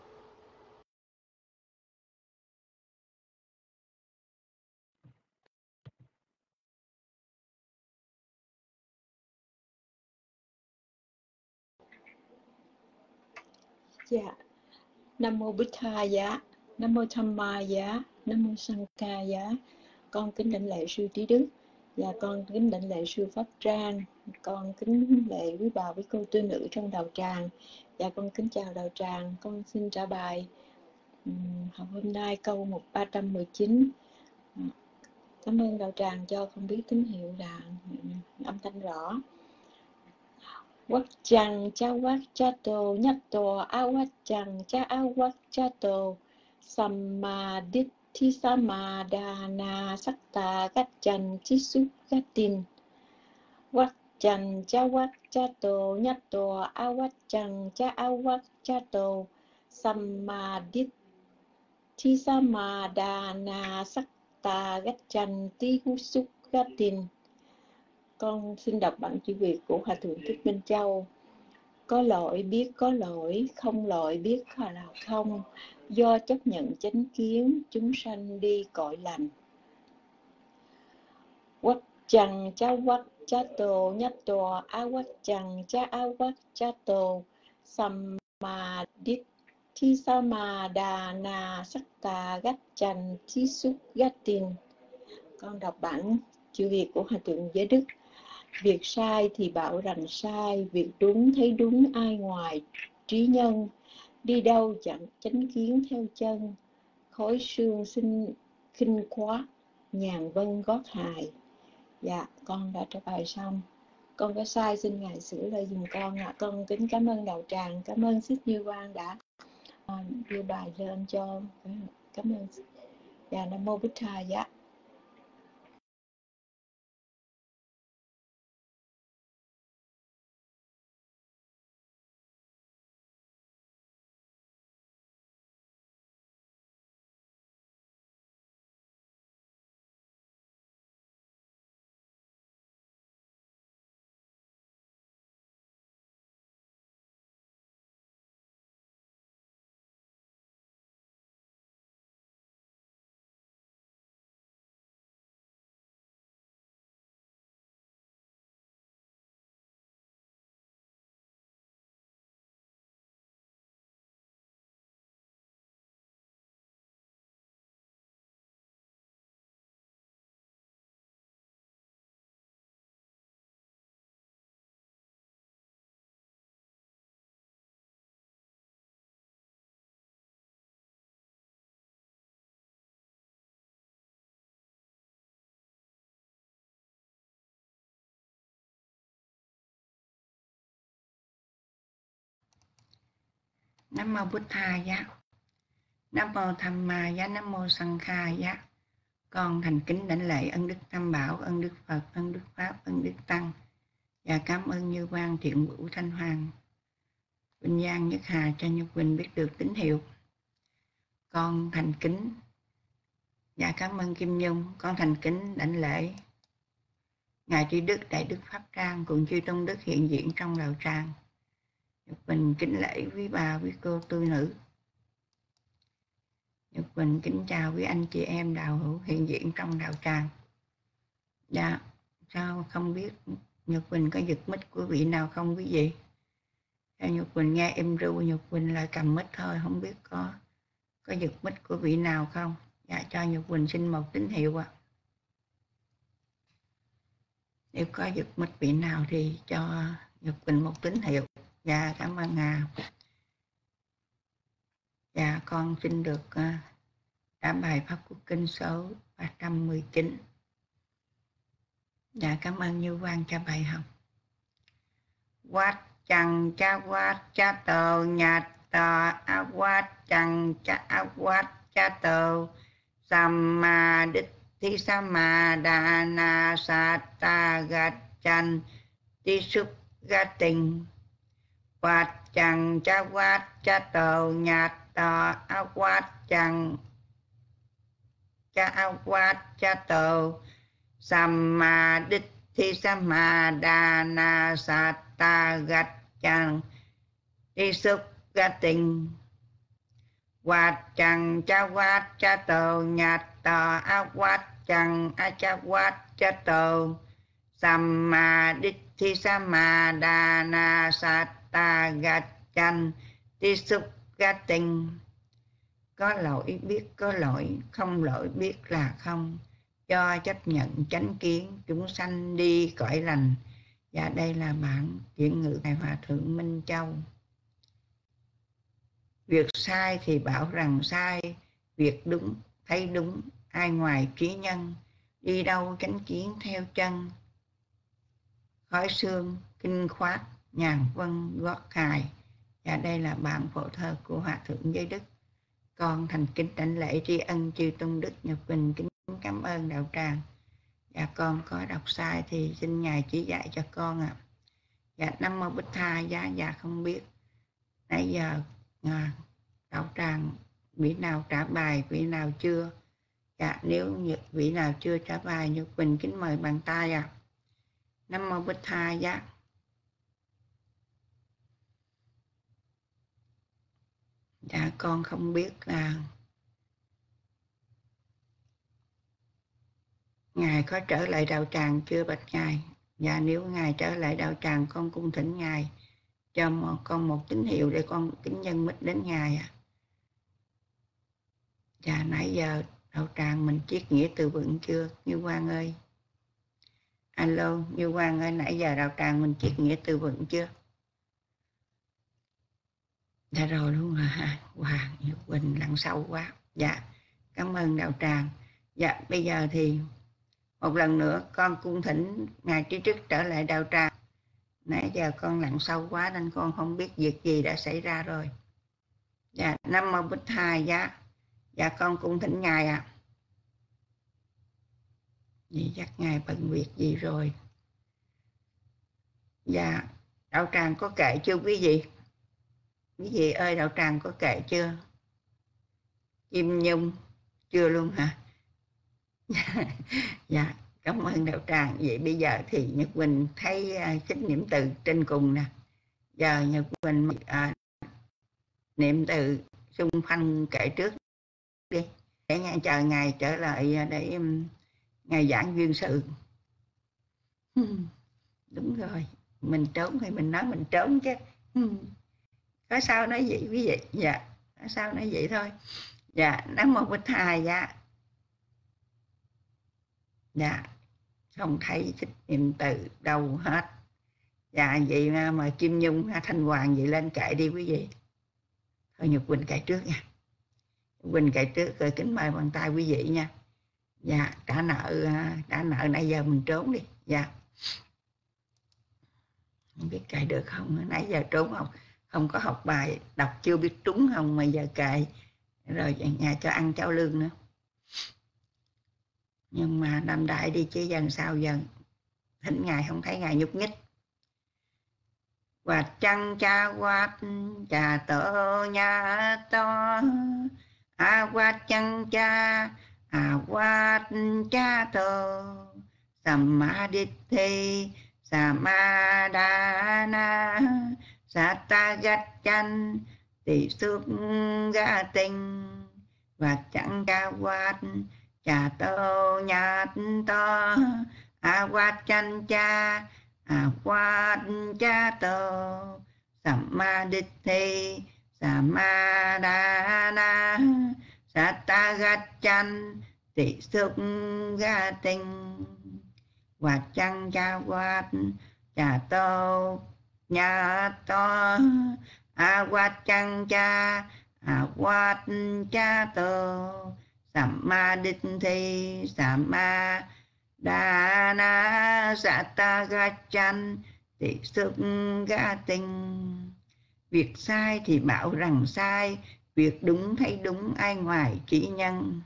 Dạ. Nam mô Bích Tha giá, Nam mô Tham Ma giá, Nam mô Sang Ca giá. Con kính đảnh lễ sư Trí Đức, và con kính đảnh lễ sư Pháp Trang, con kính lễ quý bà quý cô tư nữ trong đạo tràng, và con kính chào đạo tràng. Con xin trả bài um, học hôm nay câu một ba trăm mười chín. Cảm ơn đạo tràng cho con biết tín hiệu là âm thanh rõ. Quắc chẳng cha quắc cha tổ nhất tổ a quắc chẳng cha a quắc cha tổ samma ditti samma đana satta gacchanti suggatin. Quắc chẳng cha quắc cha tổ nhất tổ a quắc chẳng cha a quắc cha tổ samma ditti samma đana satta gacchanti suggatin. Con xin đọc bản chữ Việt của Hòa Thượng Thích Minh Châu. Có lỗi biết có lỗi, không lỗi biết là không, do chấp nhận chánh kiến, chúng sanh đi cõi lành. Quắc chẳng cha quắc cha tổ nhất tổ a quắc chẳng cha a quắc cha tổ samma ditti samma đana satta gacchanti suggatin. Con đọc bản chữ Việt của Hòa Thượng Giới Đức. Việc sai thì bảo rằng sai, việc đúng thấy đúng, ai ngoài trí nhân. Đi đâu chẳng chánh kiến theo chân, khói sương sinh khinh khoát, nhàn vân gót hài. Dạ, con đã trả bài xong. Con có sai xin Ngài sửa lại dùm con ạ. À. Con kính cảm ơn đạo tràng, cảm ơn Xích Như Quang đã uh, đưa bài lên cho. Cảm ơn. Dạ, Nam Mô Bích Tha dạ. Nam mô Bụt Thầy giá. Nam mô Tham Ma giá. Nam mô Sanh Kha giá. Con thành kính đảnh lễ ân đức Tam Bảo, ân đức Phật, ân đức Pháp, ân đức Tăng, và cảm ơn Như Quang, Thiện Vũ, Thanh Hoàng, Vinh Giang, Nhất Hà cho Nhật Quỳnh biết được tín hiệu. Con thành kính và cảm ơn Kim Nhung. Con thành kính đảnh lễ Ngài Trí Đức, Đại Đức Pháp Trang cùng chư Tôn Đức hiện diện trong đạo tràng. Nhật Quỳnh kính lễ quý bà, quý cô tu nữ. Nhật Quỳnh kính chào quý anh chị em đạo hữu hiện diện trong đạo tràng. Dạ, sao không biết Nhật Quỳnh có giật mic của vị nào không quý vị? Theo Nhật Quỳnh nghe em ru, Nhật Quỳnh lại cầm mic thôi, không biết có có giật mic của vị nào không? Dạ, cho Nhật Quỳnh xin một tín hiệu ạ. À. Nếu có giật mic vị nào thì cho Nhật Quỳnh một tín hiệu. Dạ, cảm ơn Hà. Dạ, con xin được uh, trả bài Pháp Quốc Kinh số ba trăm mười chín. Dạ, cảm ơn Như Quang cho bài học. Quát chẳng cha quát cha tờ nhạt tờ a quát chẳng cha a quát cha tờ samma đích thi samma đà na sa ta gạch chan ti súc gạch tình. Quát chẳng cha quát cha tờ nhạt tờ a quát chẳng cha a quát cha tờ samma đích thi samma đà na sa ta gạch chan ti súc gạch tình. Quát chẳng cha quát cha tờ nhạt tờ a quát chẳng a cha quát cha tờ samma đích thi samma đà na sa ta gạch chan ti súc gạch tình. Có lỗi biết có lỗi, không lỗi biết là không, cho chấp nhận chánh kiến chúng sanh đi cõi lành. Và đây là bản chuyển ngữ Ngài Hòa Thượng Minh Châu. Việc sai thì bảo rằng sai, việc đúng thấy đúng, ai ngoài trí nhân, đi đâu chánh kiến theo chân. Khói xương, kinh khoát, nhàn vân gót khài. Và đây là bản phổ thơ của Hòa Thượng Giới Đức. Con thành kính đảnh lễ tri ân chư Tôn Đức. Nhật Quỳnh kính cảm ơn đạo tràng. Dạ, con có đọc sai thì xin Ngài chỉ dạy cho con ạ. À. Dạ, Nam mô Bích Tha giá. Dạ, không biết nãy giờ à, đạo tràng vị nào trả bài, vị nào chưa. Dạ, nếu như vị nào chưa trả bài, Nhật Quỳnh kính mời bàn tay ạ. À. Nam mô Bích Tha giá. Dạ, con không biết là Ngài có trở lại đạo tràng chưa bạch Ngài. Dạ, nếu Ngài trở lại đạo tràng, con cung thỉnh Ngài cho một, con một tín hiệu để con kính nhân mít đến Ngài ạ. À. Dạ, nãy giờ đạo tràng mình triết nghĩa từ vựng chưa Như Quang ơi? Alo, Như Quang ơi, nãy giờ đạo tràng mình triết nghĩa từ vựng chưa? Dạ rồi luôn rồi ha. Wow, Nhật Quỳnh lặn sâu quá. Dạ, cảm ơn đạo tràng. Dạ, bây giờ thì một lần nữa con cung thỉnh Ngài Trí Đức trở lại đạo tràng. Nãy giờ con lặn sâu quá nên con không biết việc gì đã xảy ra rồi. Dạ, Nam mô Bích Tha giá. Dạ, con cung thỉnh Ngài ạ. À. Vì chắc Ngài bận việc gì rồi. Dạ, đạo tràng có kệ chưa quý vị? Quý vị ơi, đạo tràng có kệ chưa? Kim Nhung chưa luôn hả? Dạ, cảm ơn đạo tràng. Vậy bây giờ thì Nhật Quỳnh thấy uh, chánh niệm từ trên cùng nè. Giờ Nhật Quỳnh uh, niệm từ xung quanh kệ trước đi, để nghe chờ Ngài trở lại để um, Ngài giảng duyên sự. Đúng rồi, mình trốn hay mình nói mình trốn chứ. Có sao nói vậy quý vị? Dạ, có sao nói vậy thôi. Dạ, Nam mô Bích Tha dạ. Dạ, không thấy thích niệm từ đâu hết. Dạ, vậy mà, mà Kim Nhung, Thanh Hoàng vậy lên kệ đi quý vị. Thôi Nhật Quỳnh kệ trước nha. Nhật Quỳnh kệ trước rồi kính mời bàn tay quý vị nha. Dạ, trả nợ, trả nợ nãy giờ mình trốn đi. Dạ. Không biết kệ được không, nãy giờ trốn không. không có học bài, đọc chưa biết trúng không mà giờ kệ, rồi nhà cho ăn cháo lương nữa. Nhưng mà năm đại đi chứ dần sao dần, thỉnh Ngài không thấy Ngài nhúc nhích. Quạt chăng cha quạt cha tổ nhà to, a quạt chăng cha a quạt cha tổ, Sammaditthi Samadana Satagachan Tỳ Xúc Ga Tinh. Quạt chăng cha quạt cha tổ nhà to, a quạt chăng cha a quạt cha tổ, Sammaditthi Samadana Satagachan Tỳ Xúc Ga Tinh. Quạt chăng cha quạt cha tổ nhà to, a quạt chăng cha a quạt cha tổ, Sammaditthi Samadana Satagachan Tỳ Xúc Ga Tinh. Việc sai thì bảo rằng sai, việc đúng thấy đúng, ai ngoài chỉ nhân.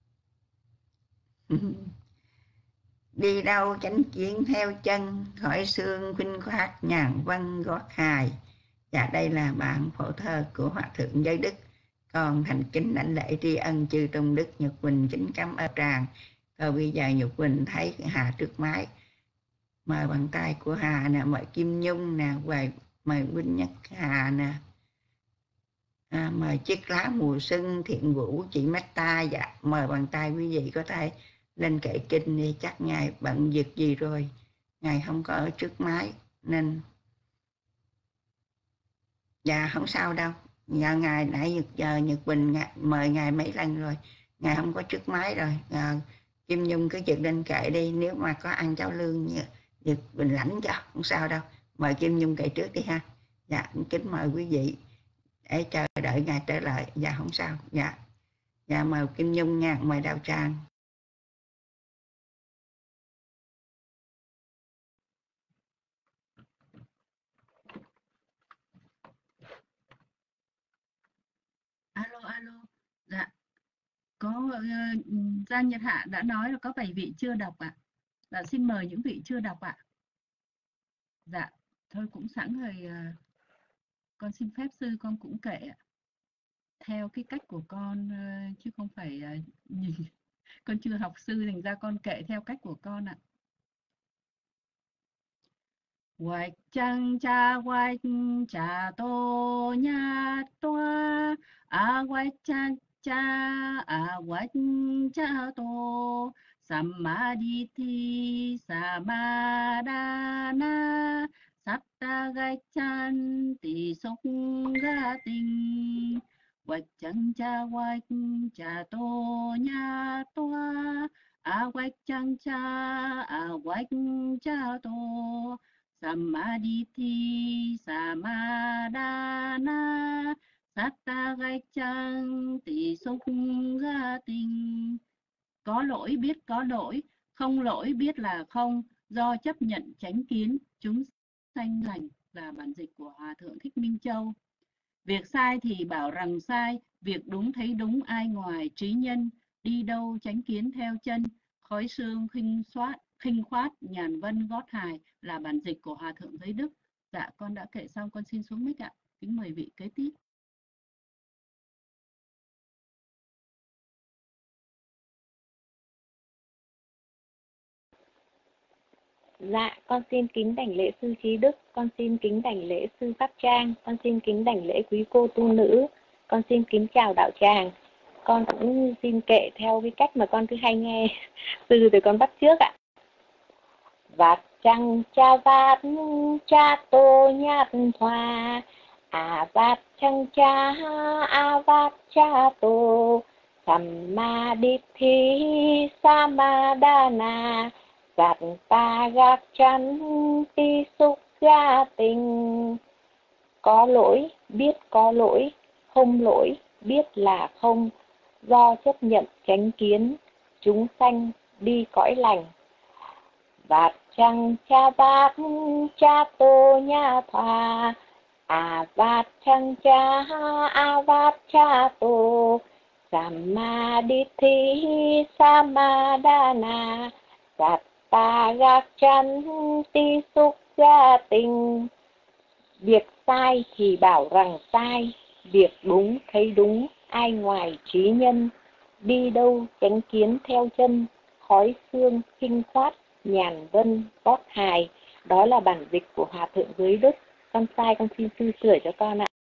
Đi đâu chánh kiến theo chân, khỏi xương khuynh khoát nhàn văn gót hài. Và đây là bản phổ thơ của Hòa Thượng Giới Đức. Con thành kính đảnh lễ tri ân chư Tôn Đức. Nhật Quỳnh kính cảm ơn tràng. Rồi bây giờ Nhật Quỳnh thấy Hà trước máy. Mời bàn tay của Hà nè, mời Kim Nhung nè, mời, mời Vinh Nhất Hà nè. À, mời Chiếc Lá Mùa Xuân, Thiện Vũ, chị Meta. Dạ, mời bàn tay quý vị có thể lên kệ kinh đi, chắc Ngài bận việc gì rồi, Ngài không có ở trước máy nên dạ không sao đâu. Giờ Ngài nãy Nhật giờ Nhật Bình ngài, mời Ngài mấy lần rồi, Ngài không có trước máy rồi. À, Kim Nhung cứ trực lên kệ đi, nếu mà có ăn cháo lương Nhật Bình lãnh cho, không sao đâu. Mời Kim Nhung kệ trước đi ha. Dạ, kính mời quý vị để chờ đợi Ngài trở lại. Dạ không sao. Dạ, dạ mời Kim Nhung nha, mời Đạo Tràng. Alo, alo. Dạ. Có uh, Giang Nhật Hạ đã nói là có bảy vị chưa đọc ạ. À? Dạ, xin mời những vị chưa đọc ạ. À. Dạ, thôi cũng sẵn rồi. Uh, con xin phép sư con cũng kệ ạ. Theo cái cách của con uh, chứ không phải uh, nhìn con chưa học sư thành ra con kệ theo cách của con ạ. À. Quạch chăng cha quạch cha tô nha toa, a quạch cha cha a quạch cha tô, Sammaditthi Samadana Satagachan Tỳ Xúc Ga Tinh. Quạch chăng cha quạch cha tô nha toa, a quạch chăng cha a quạch cha tô, Sammaditthi Samadana Satagachan Tỳ Xúc Ga Tinh. Có lỗi biết có lỗi, không lỗi biết là không, do chấp nhận chánh kiến chúng sanh lành là bản dịch của Hòa Thượng Thích Minh Châu. Việc sai thì bảo rằng sai, việc đúng thấy đúng, ai ngoài trí nhân. Đi đâu chánh kiến theo chân, khói sương khinh soát khinh khoát nhàn vân gót hài là bản dịch của Hòa Thượng Giới Đức. Dạ, con đã kể xong, con xin xuống mic ạ. Kính mời vị kế tiếp. Dạ, con xin kính đảnh lễ sư Trí Đức, con xin kính đảnh lễ sư Pháp Trang, con xin kính đảnh lễ quý cô tu nữ, con xin kính chào đạo tràng. Con cũng xin kệ theo cái cách mà con cứ hay nghe sư từ con bắt trước ạ. Vạt chăng cha vát cha tô nhát thoa, à vát chăng cha a vát cha tô, Sammaditthi Samadana Satagachan Tỳ Xúc Ga Tinh. Có lỗi biết có lỗi, không lỗi biết là không, do chấp nhận chánh kiến chúng sanh đi cõi lành. Vạt chăng cha vát cha tô nha thoa, Avachancha avachato samadhi samadana satta gachanti sukhating. Việc sai thì bảo rằng sai, việc đúng thấy đúng, ai ngoài trí nhân. Đi đâu chánh kiến theo chân, khói xương kinh khoát, nhàn vân bót hài. Đó là bản dịch của Hòa Thượng Giới Đức. Con sai con xin sư sửa cho con ạ.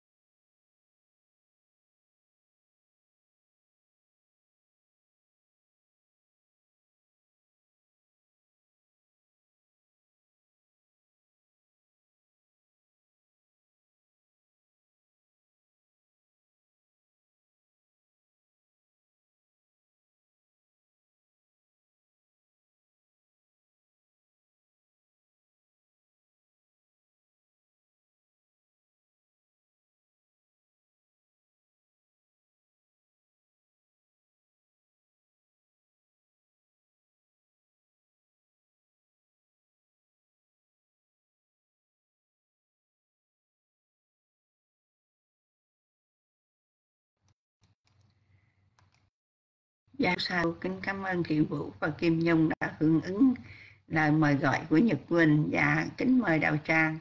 Dạ sau kính cảm ơn Thiện Vũ và Kim Nhung đã hưởng ứng lời mời gọi của Nhật Quỳnh. Dạ kính mời đạo tràng.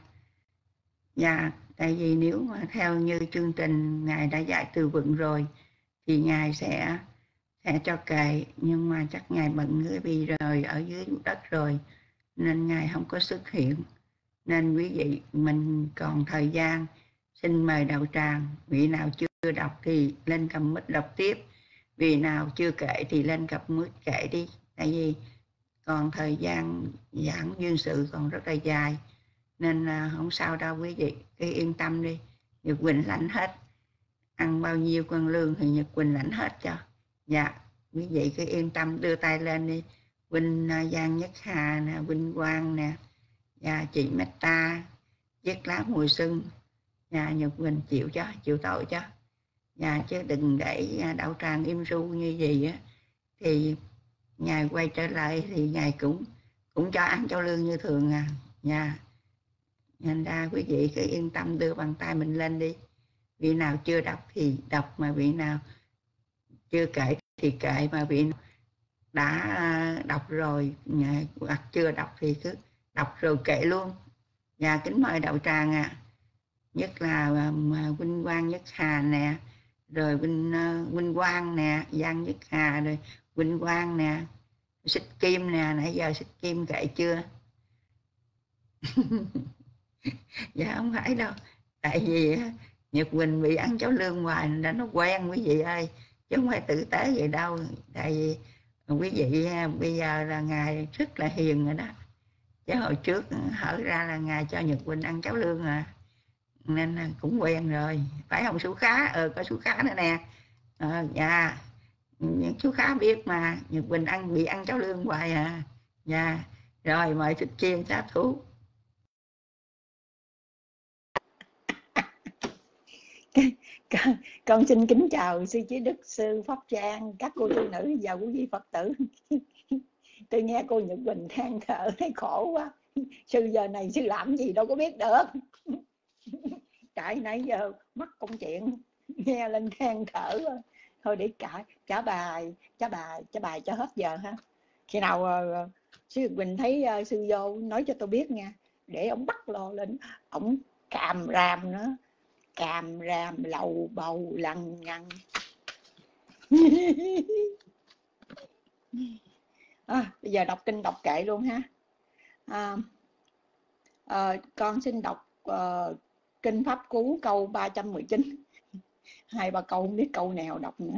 Dạ tại vì nếu mà theo như chương trình Ngài đã dạy từ vựng rồi thì Ngài sẽ sẽ cho kệ, nhưng mà chắc Ngài bận người bị rời ở dưới đất rồi nên Ngài không có xuất hiện. Nên quý vị mình còn thời gian, xin mời đạo tràng, vị nào chưa đọc thì lên cầm mic đọc tiếp, vì nào chưa kể thì lên cặp mic kể đi, tại vì còn thời gian giảng duyên sự còn rất là dài nên là không sao đâu quý vị, cứ yên tâm đi. Nhật Quỳnh lãnh hết, ăn bao nhiêu con lương thì Nhật Quỳnh lãnh hết cho. Dạ quý vị cứ yên tâm, đưa tay lên đi. Huynh Giang Nhất Hà nè, Huynh Quang nè, và chị Meta, Viết Lá Mùa Xuân. Dạ Nhật Quỳnh chịu cho, chịu tội cho. Dạ chứ đừng để đạo tràng im ru như vậy á, thì Ngài quay trở lại thì Ngài cũng cũng cho ăn cho lương như thường à. Dạ nên ra quý vị cứ yên tâm đưa bàn tay mình lên đi. Vị nào chưa đọc thì đọc, mà vị nào chưa kể thì kệ, mà vị nào đã đọc rồi hoặc chưa đọc thì cứ đọc rồi kệ luôn. Và kính mời đạo tràng à, nhất là Huynh Quang Nhất Hà nè, rồi Huynh Huynh Quang nè, Giang Nhất Hà, rồi Huynh Quang nè, Xích Kim nè, nãy giờ Xích Kim kệ chưa? Dạ không phải đâu, tại vì Nhật Quỳnh bị ăn cháo lương hoài nên nó quen quý vị ơi, chứ không phải tử tế vậy đâu. Tại vì quý vị bây giờ là Ngài rất là hiền rồi đó, chứ hồi trước hở ra là Ngài cho Nhật Quỳnh ăn cháo lương à, nên cũng quen rồi, phải không chú Khá? Ờ có chú Khá nữa nè. Ờ dạ, chú Khá biết mà, Nhật Quỳnh ăn bị ăn cháo lương hoài à. Dạ rồi mời Thích Chiên Sát Thú. Con, con xin kính chào sư Chí Đức, sư Pháp Trang, các cô tu nữ và quý vị Phật tử. Tôi nghe cô Nhật Quỳnh than thở thấy khổ quá. Sư giờ này sư làm gì đâu có biết được. Tại nãy giờ mắc công chuyện nghe lên than thở. Thôi để cả trả bài, trả bài, trả bài cho hết giờ ha. Khi nào uh, sư Nhật Quỳnh thấy uh, sư vô nói cho tôi biết nha, để ông bắt lo lên, ông càm ràm nữa. Càm ràm lầu bầu lằng nhằng. À, bây giờ đọc kinh đọc kệ luôn ha. À, à, con xin đọc uh, kinh Pháp Cú câu ba trăm mười chín. Hai ba câu không biết câu nào đọc nữa.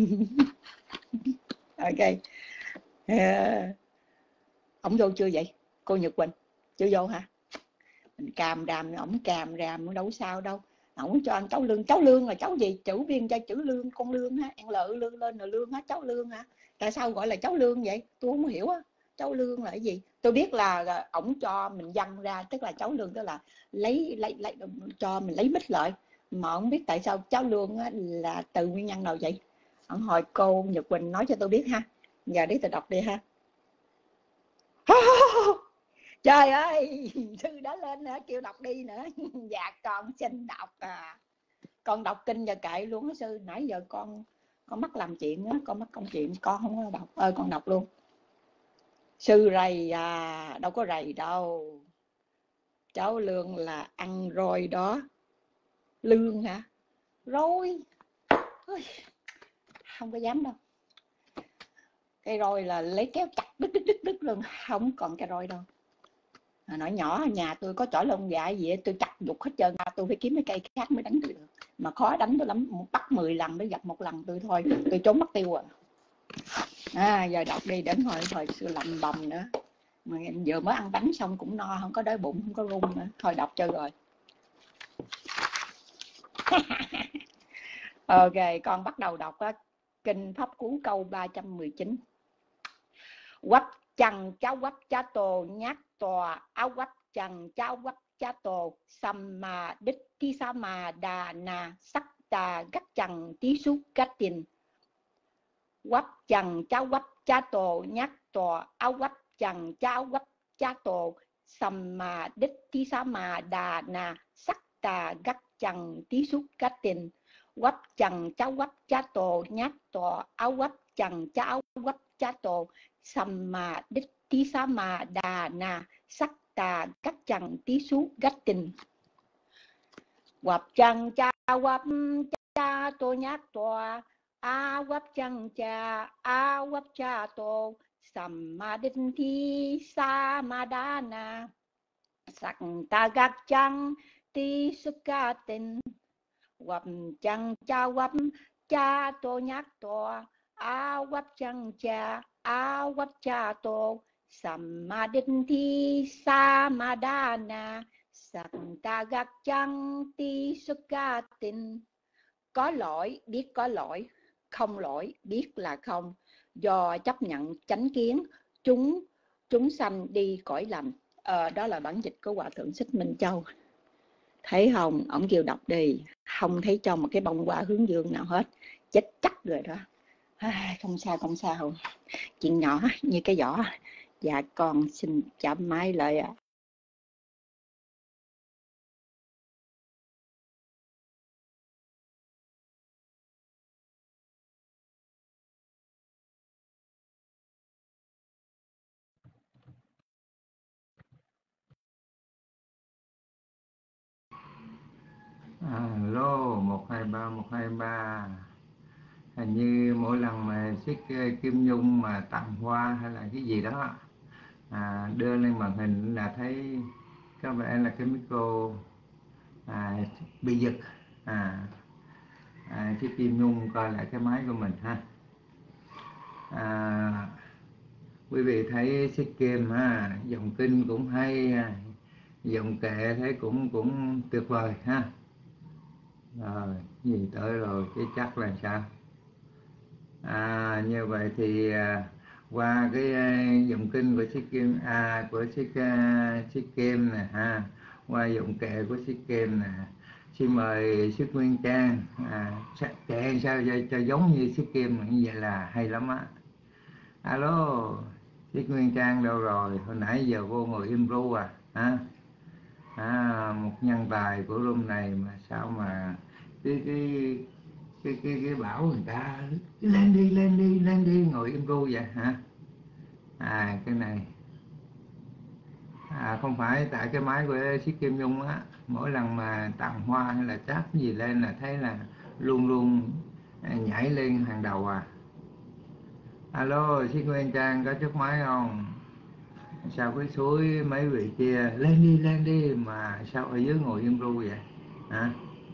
Ok. Uh, ông vô chưa vậy? Cô Nhật Quỳnh chưa vô hả? Mình càm ràm, ổng càm ràm đâu sao đâu. Ổng cho ăn cháu lương. Cháu lương là cháu gì? Chữ viên cho chữ lương, con lương ha, ăn lợ lương lên là lương á, cháu lương hả? Tại sao gọi là cháu lương vậy? Tôi không hiểu á. Cháu lương là cái gì? Tôi biết là ổng cho mình dăng ra, tức là cháu lương, tức là lấy lấy lấy cho mình lấy mít lợi. Mà không biết tại sao cháu lương á, là từ nguyên nhân nào vậy? Ổng hỏi cô Nhật Quỳnh nói cho tôi biết ha. Giờ để tôi đọc đi ha. Trời ơi, sư đã lên nữa, kêu đọc đi nữa. Dạ con xin đọc à. Con đọc kinh và kệ luôn á sư. Nãy giờ con con mắc làm chuyện á, con mắc công chuyện, con không có đọc. Ơi con đọc luôn. Sư rầy à, đâu có rầy đâu. Cháu Lương là ăn rồi đó. Lương hả? Rồi. Ôi, không có dám đâu. Cái roi là lấy kéo chặt đứt đứt đứt đứt luôn, không còn cái roi đâu. À, nói nhỏ nhà tôi có chổi lông dạ gì tôi chặt dục hết trơn, tôi phải kiếm cái cây khác mới đánh tôi được. Mà khó đánh tôi lắm, bắt mười lần để gặp một lần tôi thôi, tôi trốn mất tiêu à. À giờ đọc đi, đến hồi hồi xưa lầm bầm nữa. Mà vừa mới ăn bánh xong cũng no, không có đói bụng, không có rung nữa. Thôi đọc cho rồi. Ok, con bắt đầu đọc á, kinh Pháp Cú câu ba trăm mười chín. Quắp chằng cháu quắp cha tổ nhát tòa áo quắp chằng cháu quắp cha tổ samma đích thi sa mà đà na sắc tà gắt chằng tí xúc gắt tình. Quắp chằng cháu quắp cha tổ nhát tòa áo quắp chằng cháu quắp cha tổ samma đích thi sa mà đà na sắc tà gắt chằng tí xúc gắt tình. Quắp chằng cháu quắp cha tổ nhát tòa áo quắp chằng cháu quắp cha tổ samma đích tí sa mà đà na sắc tà các chẳng tí xú gắt tình. Quặp chẳng cha quặp cha tô nhát tòa a quặp chẳng cha a quặp cha tô samma đích tí sa mà đà na sắc tà các chẳng tí xú gắt tình. Quặp chẳng cha quặp cha tô nhát tòa a quặp chẳng cha a quắp cha tô samma đích thi sa ma đa na sắc ta gác chăng ti xuất ca tình. Có lỗi biết có lỗi, không lỗi biết là không, do chấp nhận chánh kiến chúng chúng sanh đi cõi lành. Ờ, đó là bản dịch của Hòa Thượng Xích Minh Châu. Thấy không, ổng kêu đọc đi, không thấy cho một cái bông hoa hướng dương nào hết, chết chắc rồi đó. À, không sao không sao, chuyện nhỏ như cái vỏ. Dạ con xin chạm máy lại ạ. À. Alo, một hai ba một hai ba. Hình như mỗi lần mà Siết Kim Nhung mà tặng hoa hay là cái gì đó à, đưa lên màn hình là thấy các bạn là cái micro à, bị giật. à, à, Siết Kim Nhung coi lại cái máy của mình ha. À, quý vị thấy Siết Kim ha, dòng kinh cũng hay, dòng kệ thấy cũng cũng tuyệt vời ha. Rồi gì tới rồi cái chắc là sao? À, như vậy thì à, qua cái uh, dòng kinh của Siết Kim à, của Siết uh, Siết Kim nè ha, qua dòng kệ của Siết Kim nè, xin mời Siết Nguyên Trang à, kệ sao cho, cho giống như Siết Kim như vậy là hay lắm á. Alo, Siết Nguyên Trang đâu rồi? Hồi nãy giờ vô ngồi im ru à? À, à một nhân tài của room này mà sao mà cái cái cái cái, cái bảo người ta lên đi lên đi lên đi ngồi im ru vậy hả? À cái này à, không phải tại cái máy của Siết Kim Nhung á, mỗi lần mà tặng hoa hay là chát gì lên là thấy là luôn luôn nhảy lên hàng đầu à. Alo, Siết Nguyên Trang có chiếc máy không? Sao cái suối mấy vị kia lên đi lên đi mà sao ở dưới ngồi im ru vậy hả?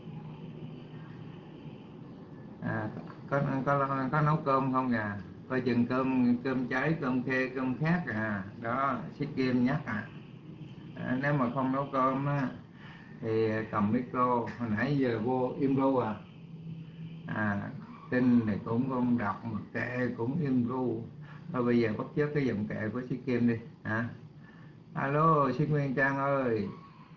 À, có, có có nấu cơm không à? Coi chừng cơm cơm cháy cơm khê cơm khác à. Đó Siết Kim nhắc à. À, nếu mà không nấu cơm á thì cầm micro, hồi nãy giờ vô im ru à. À kinh này cũng không đọc mà kệ cũng im ru. Thôi bây giờ bắt chước cái dòng kệ của Siết Kim đi hả? Alo Siết Nguyên Trang ơi.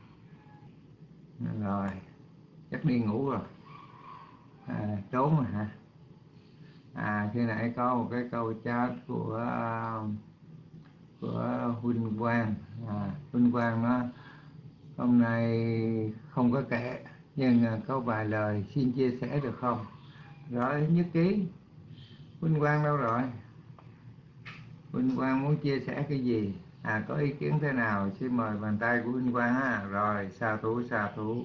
Rồi chắc đi ngủ rồi à, trốn rồi hả? À khi nãy có một cái câu chat của của Huynh Quang. À, Huynh Quang nó hôm nay không có kể, nhưng có vài lời xin chia sẻ được không? Rồi, nhất trí. Huynh Quang đâu rồi? Huynh Quang muốn chia sẻ cái gì? À, có ý kiến thế nào? Xin mời bàn tay của Huynh Quang ha. Rồi, sa thú, sa thú.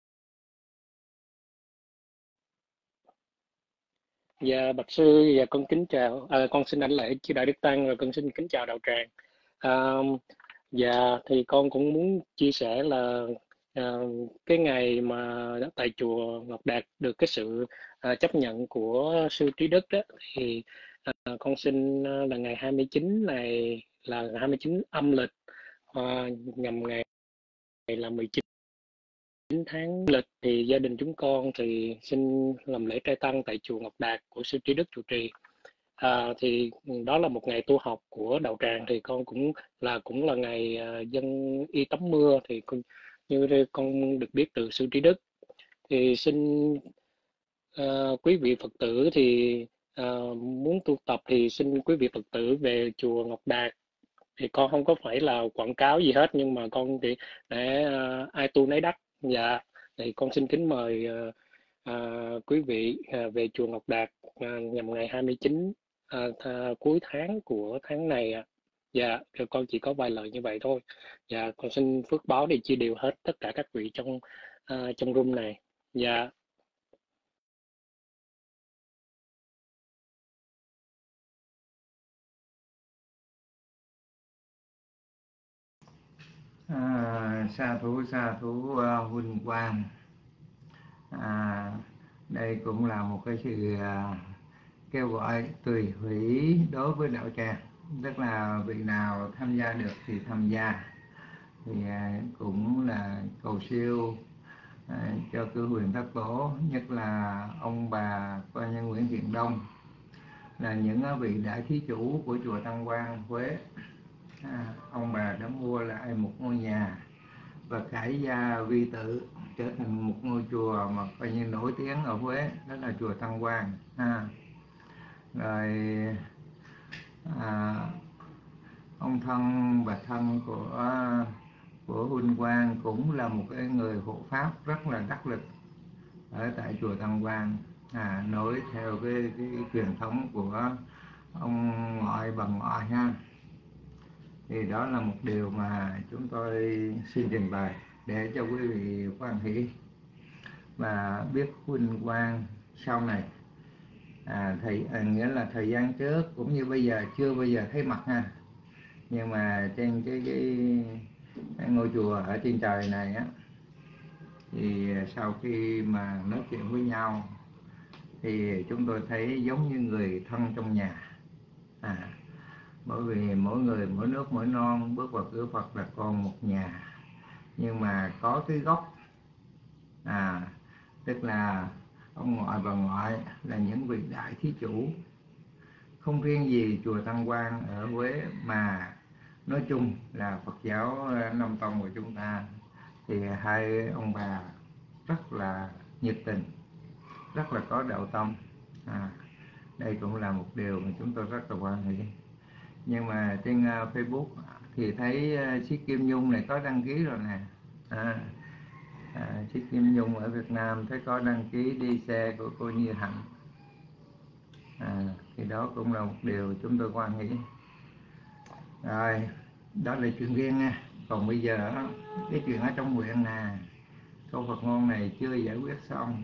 Dạ, bạch sư, dạ con kính chào, à, con xin đảnh lễ chư Đại Đức Tăng, rồi con xin kính chào đạo tràng. À, dạ, thì con cũng muốn chia sẻ là à, cái ngày mà tại chùa Ngọc Đạt được cái sự à, chấp nhận của sư Trí Đức đó, thì à, con xin à, là ngày hai mươi chín này là hai mươi chín âm lịch, à, nhằm ngày là mười chín tháng lịch, thì gia đình chúng con thì xin làm lễ trai tăng tại chùa Ngọc Đạt của sư Trí Đức trụ trì. À, thì đó là một ngày tu học của đạo tràng, thì con cũng là cũng là ngày uh, dân y tắm mưa, thì con, như con được biết từ sư Trí Đức, thì xin uh, quý vị Phật tử thì uh, muốn tu tập thì xin quý vị Phật tử về chùa Ngọc Đạt. Thì con không có phải là quảng cáo gì hết, nhưng mà con thì để uh, ai tu nấy đắc. Dạ, thì con xin kính mời uh, uh, quý vị uh, về chùa Ngọc Đạt uh, nhằm ngày hai mươi chín uh, th- cuối tháng của tháng này. Uh. Dạ, thì con chỉ có vài lời như vậy thôi. Dạ, con xin phước báo để chia đều hết tất cả các vị trong uh, trong room này. Dạ. À, sa thú, sa thú uh, Huynh Quang. À, đây cũng là một cái sự uh, kêu gọi tùy hỷ đối với đạo tràng, tức là vị nào tham gia được thì tham gia, thì uh, cũng là cầu siêu uh, cho cư huyền thất tổ, nhất là ông bà quan nhân Nguyễn Thiện Đông, là những uh, vị đại thí chủ của chùa Tăng Quang Huế. À, ông bà đã mua lại một ngôi nhà và cải gia vi tự trở thành một ngôi chùa mà coi như nổi tiếng ở Huế, đó là chùa Tăng Quang. À, rồi à, ông thân bà thân của của Huynh Quang cũng là một cái người hộ pháp rất là đắc lực ở tại chùa Tăng Quang, à, nối theo cái, cái, cái truyền thống của ông ngoại bà ngoại ha. Thì đó là một điều mà chúng tôi xin trình bày để cho quý vị quan hỷ và biết Huynh Quang sau này. À, thầy à, nghĩa là thời gian trước cũng như bây giờ chưa bao giờ thấy mặt ha, nhưng mà trên cái, cái, cái ngôi chùa ở trên trời này á, thì sau khi mà nói chuyện với nhau thì chúng tôi thấy giống như người thân trong nhà. À, bởi vì mỗi người mỗi nước mỗi non, bước vào cửa Phật là con một nhà, nhưng mà có cái gốc, à, tức là ông ngoại bà ngoại là những vị đại thí chủ, không riêng gì chùa Tăng Quang ở Huế mà nói chung là Phật giáo Nam Tông của chúng ta, thì hai ông bà rất là nhiệt tình, rất là có đạo tâm. À, đây cũng là một điều mà chúng tôi rất là quan hệ. Nhưng mà trên uh, Facebook thì thấy uh, Sĩ Kim Nhung này có đăng ký rồi nè. À, à, Sĩ Kim Nhung ở Việt Nam thấy có đăng ký đi xe của cô Như Hạnh. À, thì đó cũng là một điều chúng tôi quan nghĩ. Rồi, đó là chuyện riêng nha. Còn bây giờ cái chuyện ở trong nguyện nè, câu Phật ngôn này chưa giải quyết xong.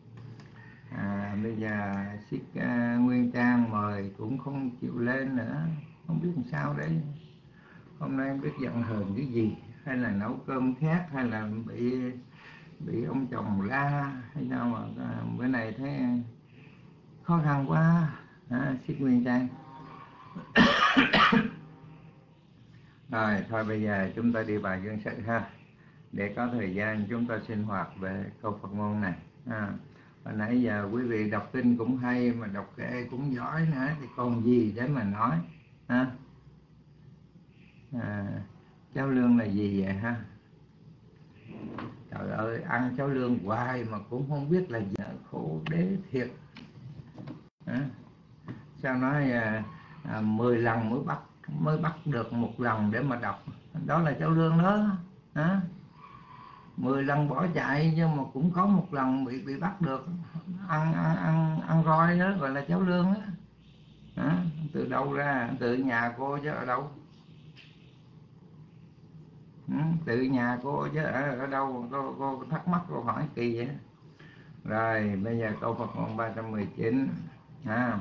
À, bây giờ Sĩ uh, Nguyên Trang mời cũng không chịu lên nữa, không biết làm sao đấy. Hôm nay không biết giận hờn cái gì, hay là nấu cơm khác, hay là bị bị ông chồng la hay sao mà à, bữa này thấy khó khăn quá. À, Sĩ Nguyên Trang. Rồi thôi bây giờ chúng ta đi bài dân sự ha, để có thời gian chúng ta sinh hoạt về câu Phật ngôn này. À, hồi nãy giờ quý vị đọc kinh cũng hay, mà đọc kệ cũng giỏi nữa, thì còn gì để mà nói ha. À, cháo lương là gì vậy ha? Trời ơi, ăn cháo lương hoài mà cũng không biết là vợ khổ đế thiệt. À, sao nói à, à, mười lần mới bắt mới bắt được một lần để mà đọc, đó là cháu Lương đó. Hả? mười lần bỏ chạy nhưng mà cũng có một lần bị bị bắt được ăn ăn ăn, ăn roi đó, gọi là cháu Lương đó. Hả? Từ đâu ra? Từ nhà cô chứ ở đâu? Ừ, từ nhà cô chứ ở, ở đâu? Cô, cô thắc mắc, cô hỏi kỳ vậy. Rồi bây giờ câu Phật ngôn ba trăm mười chín. Ha.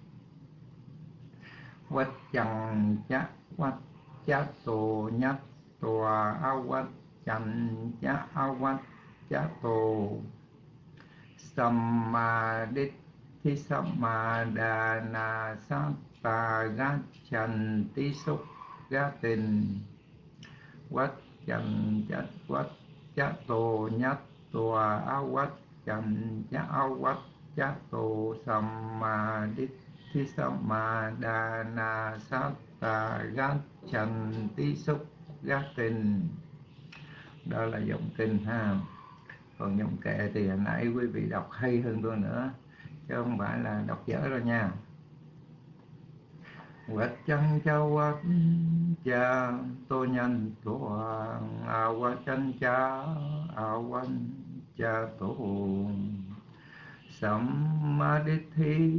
Quách chẳng chắc quách chắc tổ nhất tòa áo quách chẳng chắc áo quách chắc tổ samadit thi samadana satta gachan tí xúc gatin quách chẳng chắc quách chắc tổ nhất tòa áo quách chẳng chắc áo quách chắc tổ samadit thi samadana satta gachan tí xúc gatin. Đó là giọng kinh ha. Còn giọng kệ thì hồi nãy quý vị đọc hay hơn tôi nữa, chứ không phải là đọc dở đâu nha. Quách chân châu quách cha tô nhân tổ a quách chân cha a quách cha tổ samadhi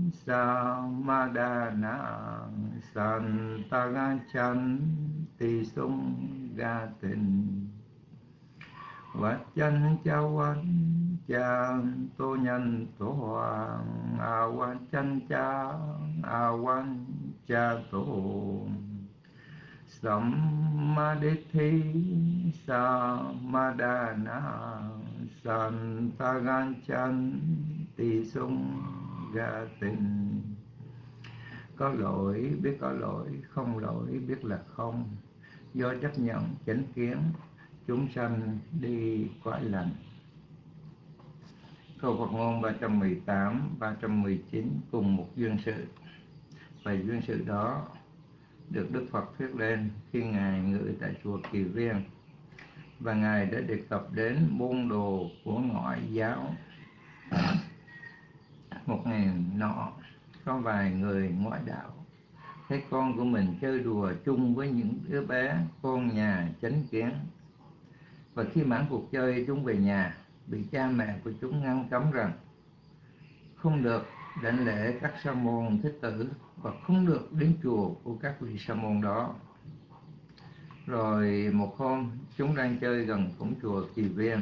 samadana santagachan ti sung gatin. Quách chân châu quách cha tô nhân tổ hoàng a quách chân cha a quách cha tổ samadhi samadana santagachan ti sung gatin. Có lỗi biết có lỗi, không lỗi biết là không, do chấp nhận chánh kiến chúng sanh đi cõi lành. Câu Phật ngôn ba trăm mười tám, ba trăm mười chín cùng một duyên sự. Và duyên sự đó được Đức Phật thuyết lên khi Ngài ngự tại chùa Kỳ Viên, và Ngài đã đề cập đến môn đồ của ngoại giáo. Một ngày nọ, có vài người ngoại đạo thấy con của mình chơi đùa chung với những đứa bé con nhà chánh kiến, và khi mãn cuộc chơi chúng về nhà, bị cha mẹ của chúng ngăn cấm rằng không được đảnh lễ các sa môn thích tử và không được đến chùa của các vị sa môn đó. Rồi một hôm chúng đang chơi gần cổng chùa Kỳ Viên,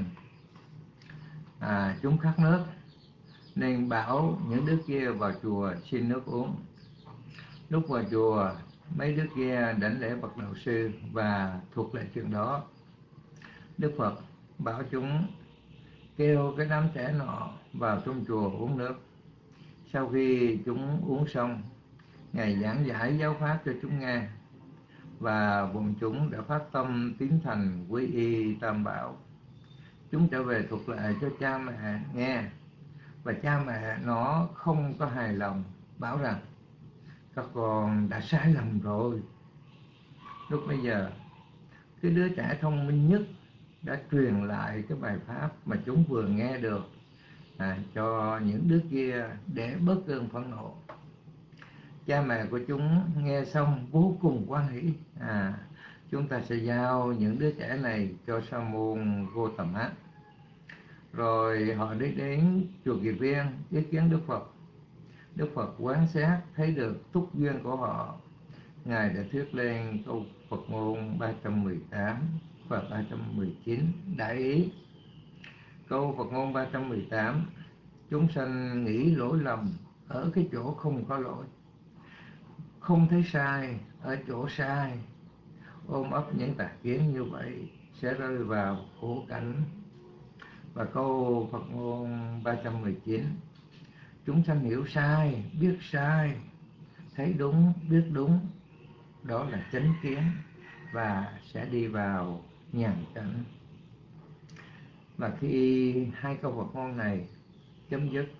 à, chúng khát nước nên bảo những đứa kia vào chùa xin nước uống. Lúc vào chùa, mấy đứa kia đảnh lễ bậc đạo sư và thuộc lại chuyện đó. Đức Phật bảo chúng kêu cái đám trẻ nọ vào trong chùa uống nước. Sau khi chúng uống xong, Ngài giảng giải giáo pháp cho chúng nghe, và bọn chúng đã phát tâm tín thành quy y Tam Bảo. Chúng trở về thuật lại cho cha mẹ nghe, và cha mẹ nó không có hài lòng, bảo rằng các con đã sai lầm rồi. Lúc bây giờ, cái đứa trẻ thông minh nhất đã truyền lại cái bài pháp mà chúng vừa nghe được à, cho những đứa kia để bớt cơn phẫn nộ. Cha mẹ của chúng nghe xong vô cùng hoan hỷ. À, chúng ta sẽ giao những đứa trẻ này cho sa môn Gotama. Rồi họ đi đến chùa Kỳ Viên ý kiến Đức Phật. Đức Phật quán sát thấy được túc duyên của họ. Ngài đã thuyết lên câu Phật ngôn ba trăm mười tám và ba trăm mười chín đại ý. Câu Phật ngôn ba trăm mười tám: chúng sanh nghĩ lỗi lầm ở cái chỗ không có lỗi, không thấy sai ở chỗ sai, ôm ấp những tà kiến như vậy sẽ rơi vào khổ cảnh. Và câu Phật ngôn ba trăm mười chín: chúng sanh hiểu sai, biết sai, thấy đúng, biết đúng, đó là chánh kiến, và sẽ đi vào nhàn cảnh. Và khi hai câu Phật ngôn này chấm dứt,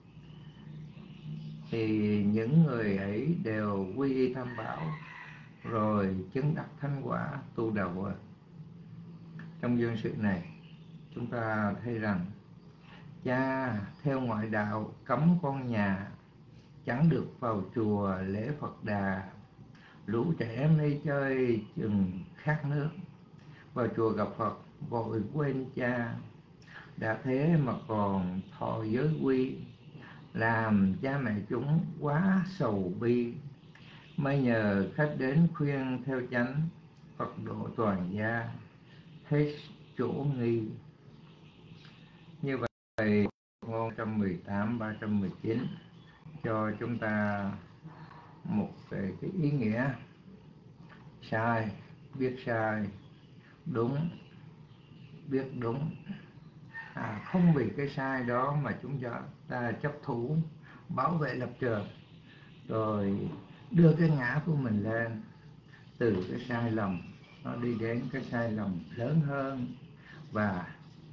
thì những người ấy đều quy y Tam Bảo, rồi chứng đắc thánh quả tu đạo quả. Trong duyên sự này, chúng ta thấy rằng cha theo ngoại đạo cấm con nhà chẳng được vào chùa lễ Phật Đà, Lũ trẻ em đi chơi chừng khát nước, vào chùa gặp Phật vội quên cha. Đã thế mà còn thọ giới quy, làm cha mẹ chúng quá sầu bi. May nhờ khách đến khuyên theo chánh, Phật độ toàn gia hết chỗ nghi. Như vậy ngôn một trăm mười tám ba trăm mười chín cho chúng ta một cái, cái ý nghĩa sai, biết sai, đúng, biết đúng. À, không vì cái sai đó mà chúng ta chấp thủ, bảo vệ lập trường, rồi đưa cái ngã của mình lên. Từ cái sai lầm nó đi đến cái sai lầm lớn hơn, và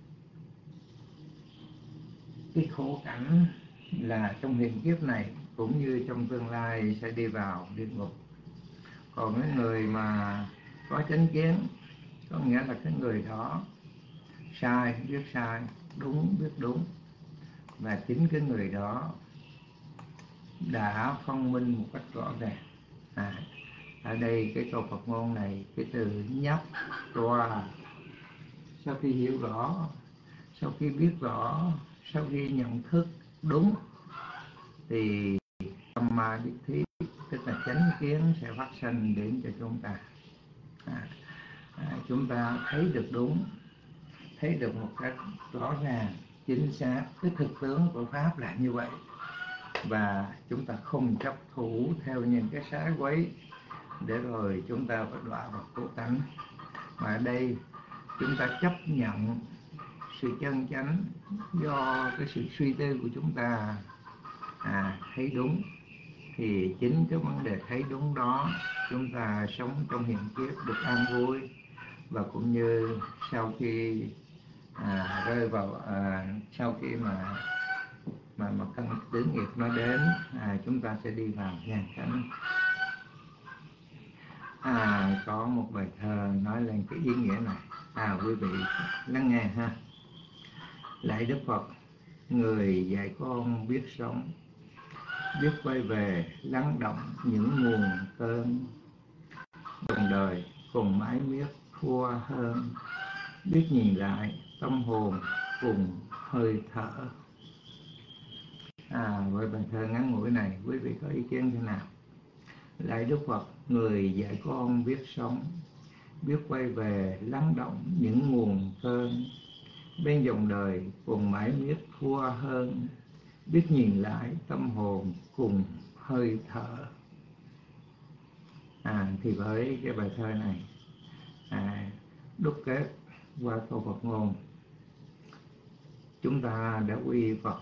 cái khổ cảnh là trong hiện kiếp này cũng như trong tương lai sẽ đi vào địa ngục. Còn cái người mà có chánh kiến, có nghĩa là cái người đó sai biết sai, đúng biết đúng, và chính cái người đó đã phân minh một cách rõ ràng. À, ở đây cái câu Phật ngôn này, cái từ nhấp toa, sau khi hiểu rõ, sau khi biết rõ, sau khi nhận thức đúng, thì Samadhi, tức là chánh kiến sẽ phát sinh đến cho chúng ta. À, à, chúng ta thấy được đúng, thấy được một cách rõ ràng, chính xác, cái thực tướng của Pháp là như vậy. Và chúng ta không chấp thủ theo những cái sai quấy, để rồi chúng ta phải đọa vào cố tánh. Mà ở đây chúng ta chấp nhận sự chân chánh do cái sự suy tư của chúng ta. À, thấy đúng, thì chính cái vấn đề thấy đúng đó, chúng ta sống trong hiện kiếp được an vui. Và cũng như sau khi à, rơi vào à, sau khi mà mà mà căn tử nghiệp nó đến, à, chúng ta sẽ đi vào nhàn cảnh. À, có một bài thơ nói lên cái ý nghĩa này. À, quý vị lắng nghe ha. Lạy Đức Phật, người dạy con biết sống, biết quay về lắng động những nguồn cơn, đồng đời cùng mãi miết thua hơn, biết nhìn lại tâm hồn cùng hơi thở. À, với bài thơ ngắn ngủi này, quý vị có ý kiến thế nào? Lạy Đức Phật, người dạy con biết sống, biết quay về lắng động những nguồn cơn, bên dòng đời cùng mãi miết thua hơn, biết nhìn lại tâm hồn cùng hơi thở. À, thì với cái bài thơ này à, đúc kết qua câu Phật ngôn, chúng ta đã quy y Phật,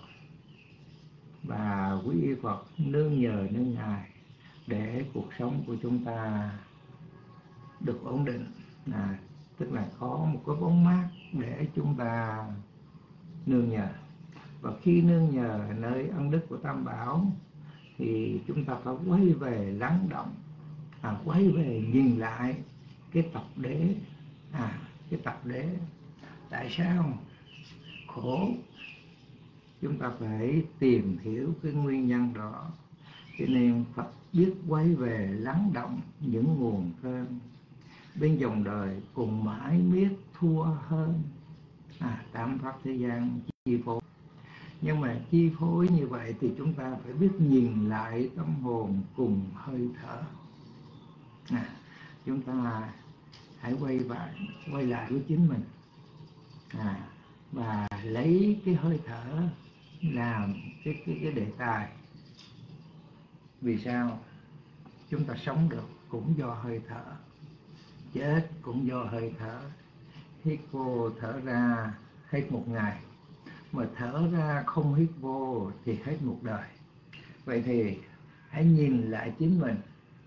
và quy y Phật nương nhờ nương Ngài để cuộc sống của chúng ta được ổn định. À, tức là có một cái bóng mát để chúng ta nương nhờ. Và khi nương nhờ nơi ân đức của Tam Bảo, thì chúng ta phải quay về lắng động, à, quay về nhìn lại cái tập đế. À, cái tập đế tại sao khổ, chúng ta phải tìm hiểu cái nguyên nhân đó. Cho nên Phật biết quay về lắng động những nguồn cơn, bên dòng đời cùng mãi miết thua hơn. À, tám pháp thế gian chi phối. Nhưng mà chi phối như vậy thì chúng ta phải biết nhìn lại tâm hồn cùng hơi thở. À, chúng ta hãy quay lại, quay lại với chính mình. À, và lấy cái hơi thở làm cái, cái, cái đề tài. Vì sao? Chúng ta sống được cũng do hơi thở, chết cũng do hơi thở. Hít vô thở ra hết một ngày, mà thở ra không hít vô thì hết một đời. Vậy thì hãy nhìn lại chính mình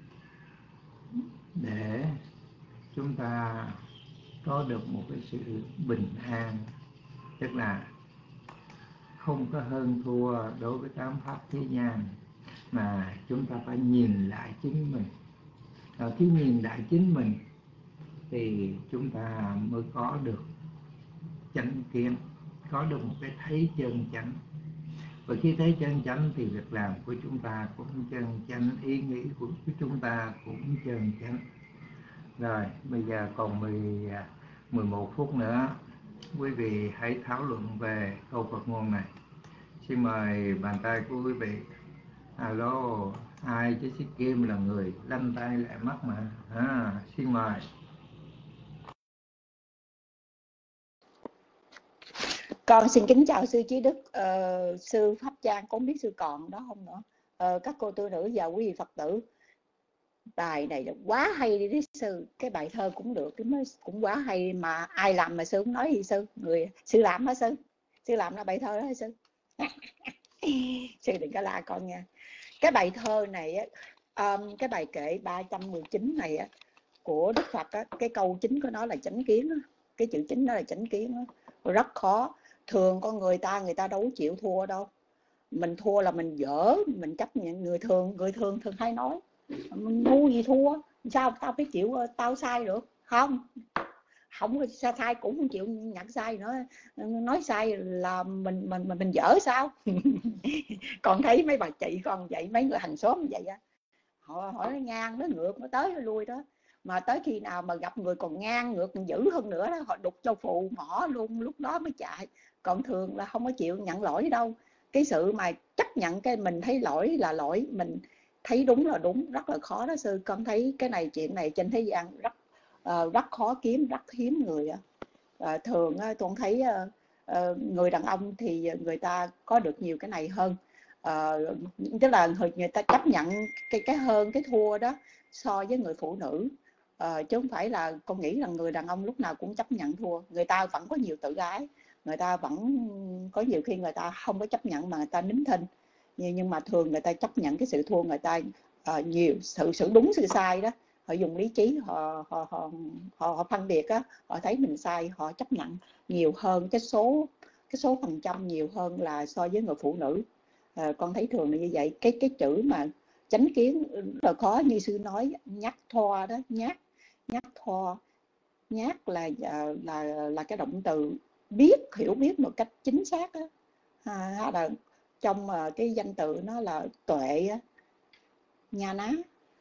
để chúng ta có được một cái sự bình an, tức là không có hơn thua đối với tám pháp thế gian, mà chúng ta phải nhìn lại chính mình. Và khi nhìn lại chính mình thì chúng ta mới có được chánh kiến, có được một cái thấy chân chánh. Và khi thấy chân chánh thì việc làm của chúng ta cũng chân chánh, ý nghĩ của chúng ta cũng chân chánh. Rồi, bây giờ còn mười một phút nữa. Quý vị hãy thảo luận về câu Phật ngôn này. Xin mời bàn tay của quý vị. Alo, ai chứ Sĩ Kim là người lanh tay lại mắt mà. À, xin mời. Con xin kính chào sư Trí Đức, uh, sư Pháp Trang, có biết sư còn đó không nữa, uh, các cô tu nữ và quý vị Phật tử. Bài này là quá hay đi đấy sư, cái bài thơ cũng được, cái mới cũng quá hay, mà ai làm mà sư không nói gì sư, người sư làm hả sư, sư làm ra bài thơ đó hả sư? Sư đừng có la con nha. Cái bài thơ này á, um, cái bài kệ ba trăm mười chín này á, của Đức Phật á, cái câu chính của nó là chánh kiến á, cái chữ chính đó là chánh kiến á, rất khó. Thường con người ta người ta đâu chịu thua đâu, mình thua là mình dở, mình chấp nhận. Người thường người thường thường hay nói mình ngu gì thua, sao tao phải chịu, tao sai được không? Không sai, sai cũng không chịu nhận sai nữa, nói sai là mình mình mình, mình dở sao? Còn thấy mấy bà chị con vậy, mấy người hàng xóm vậy á, họ hỏi nó ngang, nó ngược, nó tới nó lui đó. Mà tới khi nào mà gặp người còn ngang ngược còn dữ hơn nữa đó, họ đục cho phù mỏ luôn, lúc đó mới chạy. Còn thường là không có chịu nhận lỗi đâu. Cái sự mà chấp nhận cái mình thấy lỗi là lỗi, mình thấy đúng là đúng, rất là khó đó sư. Con thấy cái này, chuyện này trên thế gian rất uh, rất khó kiếm, rất hiếm người. Uh, thường uh, con thấy uh, uh, người đàn ông thì người ta có được nhiều cái này hơn. Uh, tức là người, người ta chấp nhận cái cái hơn, cái thua đó so với người phụ nữ. Uh, chứ không phải là con nghĩ là người đàn ông lúc nào cũng chấp nhận thua. Người ta vẫn có nhiều tự ái, người ta vẫn có nhiều khi người ta không có chấp nhận mà người ta nín thinh. Nhưng mà thường người ta chấp nhận cái sự thua, người ta uh, nhiều sự sự đúng sự sai đó, họ dùng lý trí, họ họ họ họ, họ phân biệt á, họ thấy mình sai, họ chấp nhận nhiều hơn, cái số cái số phần trăm nhiều hơn là so với người phụ nữ. Uh, con thấy thường là như vậy. Cái cái chữ mà chánh kiến rất là khó, như sư nói, nhắc thoa đó, nhát nhát thoa nhát là là là cái động từ biết, hiểu biết một cách chính xác đó. À, là trong uh, cái danh từ nó là tuệ á, nha ná.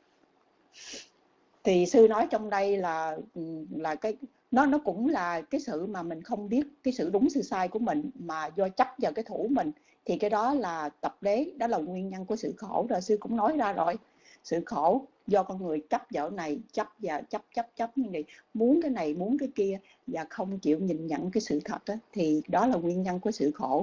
Thì sư nói trong đây là là cái nó nó cũng là cái sự mà mình không biết cái sự đúng sự sai của mình, mà do chấp vào cái thủ mình, thì cái đó là tập đế, đó là nguyên nhân của sự khổ rồi. Sư cũng nói ra rồi, sự khổ do con người chấp vào này, chấp và chấp chấp chấp như này, muốn cái này muốn cái kia và không chịu nhìn nhận cái sự thật đó, thì đó là nguyên nhân của sự khổ.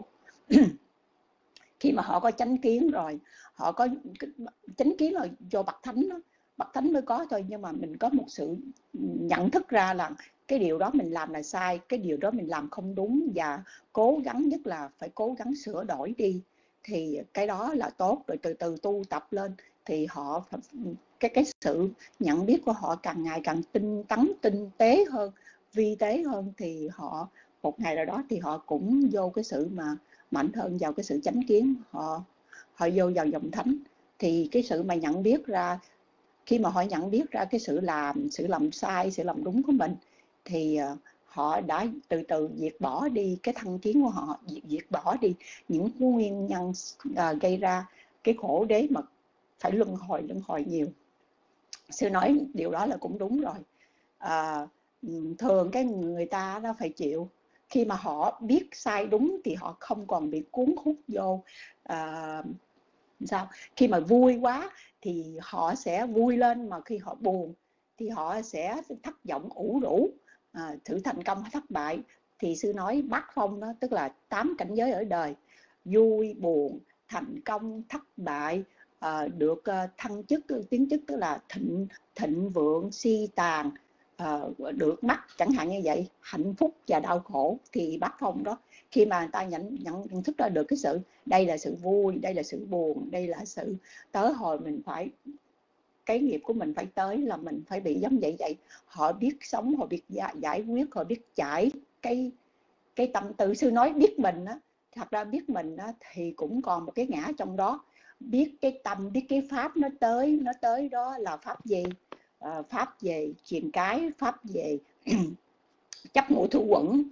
Khi mà họ có chánh kiến rồi, họ có chánh kiến là do bậc thánh đó, bậc thánh mới có thôi. Nhưng mà mình có một sự nhận thức ra là cái điều đó mình làm là sai, cái điều đó mình làm không đúng, và cố gắng, nhất là phải cố gắng sửa đổi đi, thì cái đó là tốt. Rồi từ từ tu tập lên thì họ cái cái sự nhận biết của họ càng ngày càng tinh tấn, tinh tế hơn, vi tế hơn, thì họ một ngày nào đó thì họ cũng vô cái sự mà mạnh hơn, vào cái sự chánh kiến, họ họ vô vào dòng thánh. Thì cái sự mà nhận biết ra, khi mà họ nhận biết ra cái sự làm sự làm sai, sự làm đúng của mình, thì uh, họ đã từ từ diệt bỏ đi cái thân kiến của họ, diệt, diệt bỏ đi những nguyên nhân uh, gây ra cái khổ đế mà phải luân hồi luân hồi nhiều. Sư nói điều đó là cũng đúng rồi. Uh, thường cái người ta nó phải chịu. Khi mà họ biết sai đúng thì họ không còn bị cuốn hút vô uh, sao khi mà vui quá thì họ sẽ vui lên, mà khi họ buồn thì họ sẽ thất vọng, ủ rũ, à, thử thành công hay thất bại. Thì sư nói bát phong đó, tức là tám cảnh giới ở đời: vui, buồn, thành công, thất bại, à, được uh, thăng chức, tiến chức, tức là thịnh thịnh vượng, si tàn, à, được mắc, chẳng hạn như vậy, hạnh phúc và đau khổ. Thì bát phong đó, khi mà người ta nhận, nhận, nhận thức ra được cái sự đây là sự vui, đây là sự buồn, đây là sự tới hồi mình phải, cái nghiệp của mình phải tới là mình phải bị giống vậy vậy. Họ biết sống, họ biết giải quyết, họ biết giải cái cái tâm tư. Sư nói biết mình á, thật ra biết mình á, thì cũng còn một cái ngã trong đó. Biết cái tâm, biết cái pháp nó tới, nó tới đó là pháp gì? À, pháp về truyền cái, pháp về chấp ngũ thủ quẩn,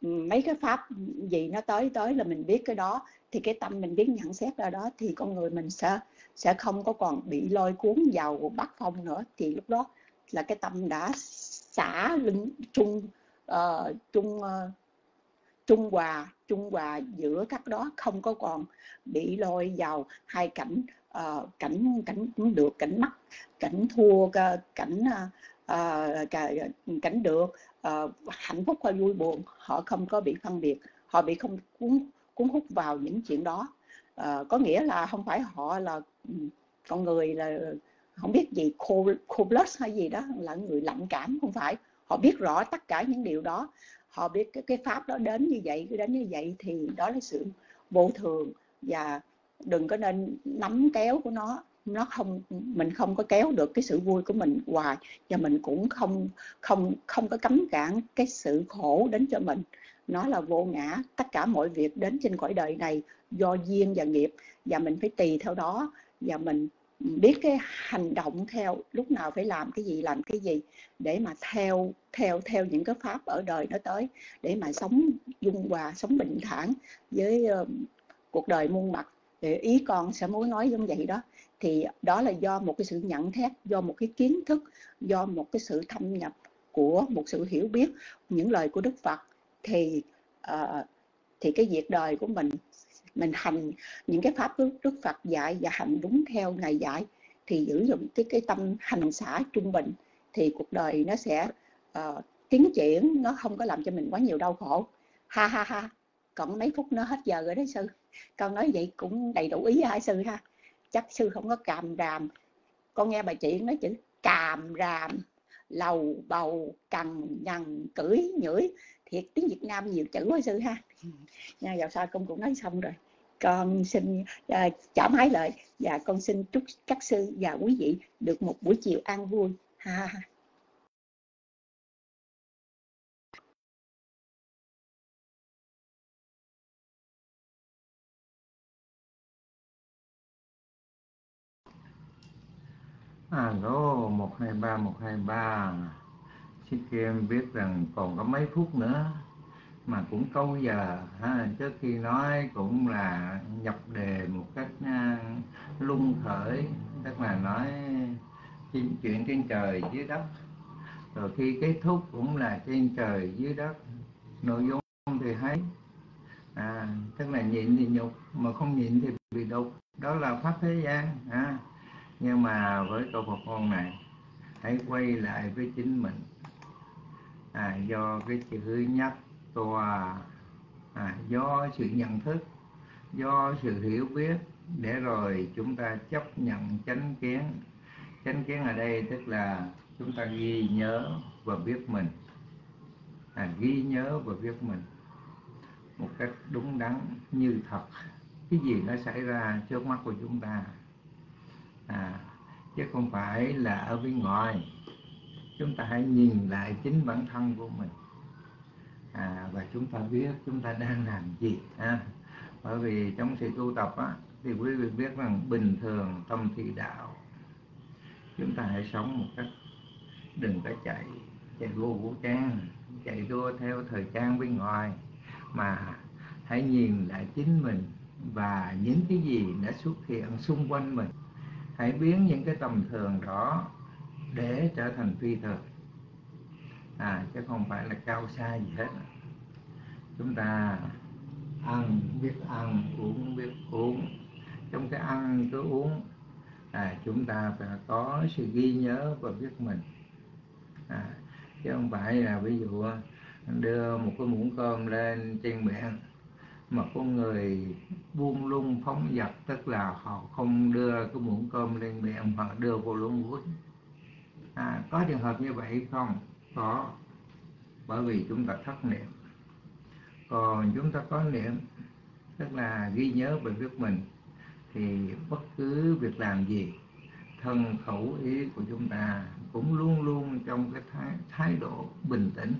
mấy cái pháp gì nó tới tới là mình biết cái đó, thì cái tâm mình biết nhận xét ra đó, thì con người mình sẽ sẽ không có còn bị lôi cuốn vào bát phong nữa. Thì lúc đó là cái tâm đã xả lưng trung uh, trung uh, trung hòa trung hòa giữa các đó, không có còn bị lôi vào hai cảnh uh, cảnh cảnh được, cảnh mắc, cảnh thua, cảnh uh, cảnh được, uh, hạnh phúc hay vui buồn. Họ không có bị phân biệt, họ bị không cuốn cuốn hút vào những chuyện đó. Uh, có nghĩa là không phải họ là con người là không biết gì cold, cold hay gì đó, là người lạnh cảm, không phải. Họ biết rõ tất cả những điều đó, họ biết cái, cái pháp đó đến như vậy, đến như vậy, thì đó là sự vô thường. Và đừng có nên nắm kéo của nó, nó không, mình không có kéo được cái sự vui của mình hoài, và mình cũng không không không có cấm cản cái sự khổ đến cho mình. Nó là vô ngã, tất cả mọi việc đến trên cõi đời này do duyên và nghiệp, và mình phải tùy theo đó, và mình biết cái hành động theo lúc nào phải làm cái gì, làm cái gì để mà theo theo theo những cái pháp ở đời nó tới, để mà sống dung hòa, sống bình thản với uh, cuộc đời muôn mặt. Để ý con sẽ muốn nói giống vậy đó. Thì đó là do một cái sự nhận xét, do một cái kiến thức, do một cái sự thâm nhập của một sự hiểu biết những lời của Đức Phật. Thì uh, thì cái việc đời của mình, mình hành những cái pháp Đức, Đức Phật dạy và hành đúng theo Ngài dạy, thì giữ dụng cái, cái tâm hành xả trung bình, thì cuộc đời nó sẽ uh, tiến triển, nó không có làm cho mình quá nhiều đau khổ. Ha ha ha, còn mấy phút nữa hết giờ rồi đấy sư. Con nói vậy cũng đầy đủ ý hai sư ha. Chắc sư không có càm ràm. Con nghe bà chị nói chữ càm ràm, lầu bầu, cằn nhằn, cưỡi nhửi. Thiệt tiếng Việt Nam nhiều chữ quá sư ha. Nha, vào sau con cũng nói xong rồi. Con xin uh, chào hái lợi, và con xin chúc các sư và quý vị được một buổi chiều an vui. Ha ha. Alo, một hai ba một hai ba. Xin kia em biết rằng còn có mấy phút nữa mà cũng câu giờ ha. Trước khi nói cũng là nhập đề một cách uh, lung khởi, tức là nói chuyện trên trời dưới đất, rồi khi kết thúc cũng là trên trời dưới đất. Nội dung thì hay, à, tức là nhịn thì nhục, mà không nhịn thì bị đục. Đó là pháp thế gian. À, nhưng mà với câu Phật ngôn này, hãy quay lại với chính mình. À, do cái chữ nhắc tòa, à, do sự nhận thức, do sự hiểu biết, để rồi chúng ta chấp nhận chánh kiến. Chánh kiến ở đây tức là chúng ta ghi nhớ và biết mình. À, ghi nhớ và biết mình một cách đúng đắn như thật, cái gì nó xảy ra trước mắt của chúng ta, à, chứ không phải là ở bên ngoài. Chúng ta hãy nhìn lại chính bản thân của mình, à, và chúng ta biết chúng ta đang làm gì. À, bởi vì trong sự tu tập á, thì quý vị biết rằng bình thường tâm thị đạo, chúng ta hãy sống một cách đừng có chạy chạy đua vũ trang, chạy đua theo thời trang bên ngoài, mà hãy nhìn lại chính mình và những cái gì đã xuất hiện xung quanh mình. Hãy biến những cái tầm thường đó để trở thành phi thường, à, chứ không phải là cao xa gì hết. Chúng ta ăn biết ăn, uống biết uống. Trong cái ăn cái uống, à, chúng ta phải có sự ghi nhớ và biết mình, à, chứ không phải là ví dụ đưa một cái muỗng cơm lên trên miệng mà có người buông lung phóng dật, tức là họ không đưa cái muỗng cơm lên miệng, họ đưa vô lung mũi. À, có trường hợp như vậy không? Có, bởi vì chúng ta thất niệm. Còn chúng ta có niệm, tức là ghi nhớ về biết mình, thì bất cứ việc làm gì, thân khẩu ý của chúng ta cũng luôn luôn trong cái thái, thái độ bình tĩnh.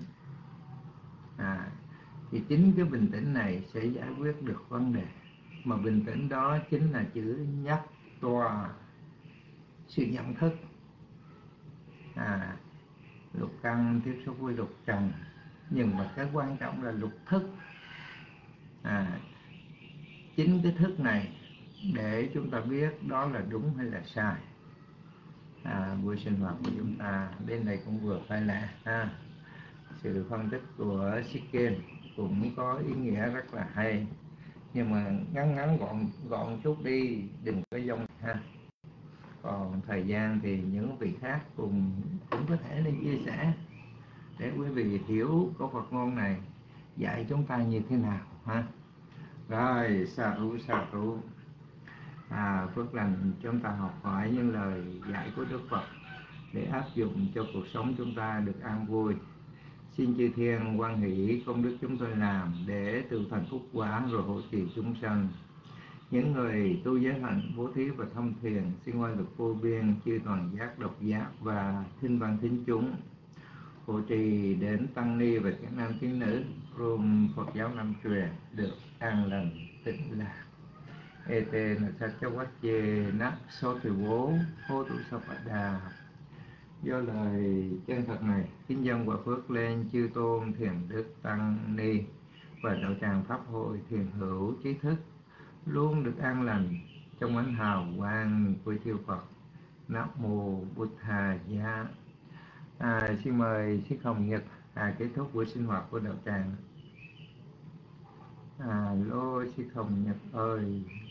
À, thì chính cái bình tĩnh này sẽ giải quyết được vấn đề. Mà bình tĩnh đó chính là chữ nhắc tòa, sự nhận thức. À, lục căn tiếp xúc với lục trần, Nhưng mà cái quan trọng là lục thức. À, chính cái thức này để chúng ta biết đó là đúng hay là sai. À, buổi sinh hoạt của chúng ta đến đây cũng vừa phải là ha. Sự phân tích của Sikken cũng có ý nghĩa rất là hay, nhưng mà ngắn ngắn gọn gọn chút đi, đừng có dông ha. Còn thời gian thì những vị khác cùng cũng có thể lên chia sẻ để quý vị hiểu câu Phật ngôn này dạy chúng ta như thế nào ha. Rồi, sa rú sa rú. À, phước lành chúng ta học hỏi những lời dạy của Đức Phật để áp dụng cho cuộc sống chúng ta được an vui. Xin chư thiên hoan hỷ công đức chúng tôi làm để từ thành phúc quả rồi hộ trì chúng sanh. Những người tu giới hạnh bố thí và thâm thiền xin ngoan lực vô biên chư toàn giác độc giác và thinh văn thính chúng, hộ trì đến tăng ni và các nam tín nữ gồm Phật giáo Nam truyền được an lành tịnh lạc. Ete na sa cha wat chê na so thì bố hô tu sa phật đà. Do lời chân thật này, kính dân và phước lên chư tôn thiền đức tăng ni và đạo tràng pháp hội thiền hữu trí thức luôn được an lành trong ánh hào quang của chư Phật. Nam mô Bụt Thà Giá. À, xin mời Sư Hồng Nhật à, kết thúc buổi sinh hoạt của đạo tràng. À, lô Sư Hồng Nhật ơi.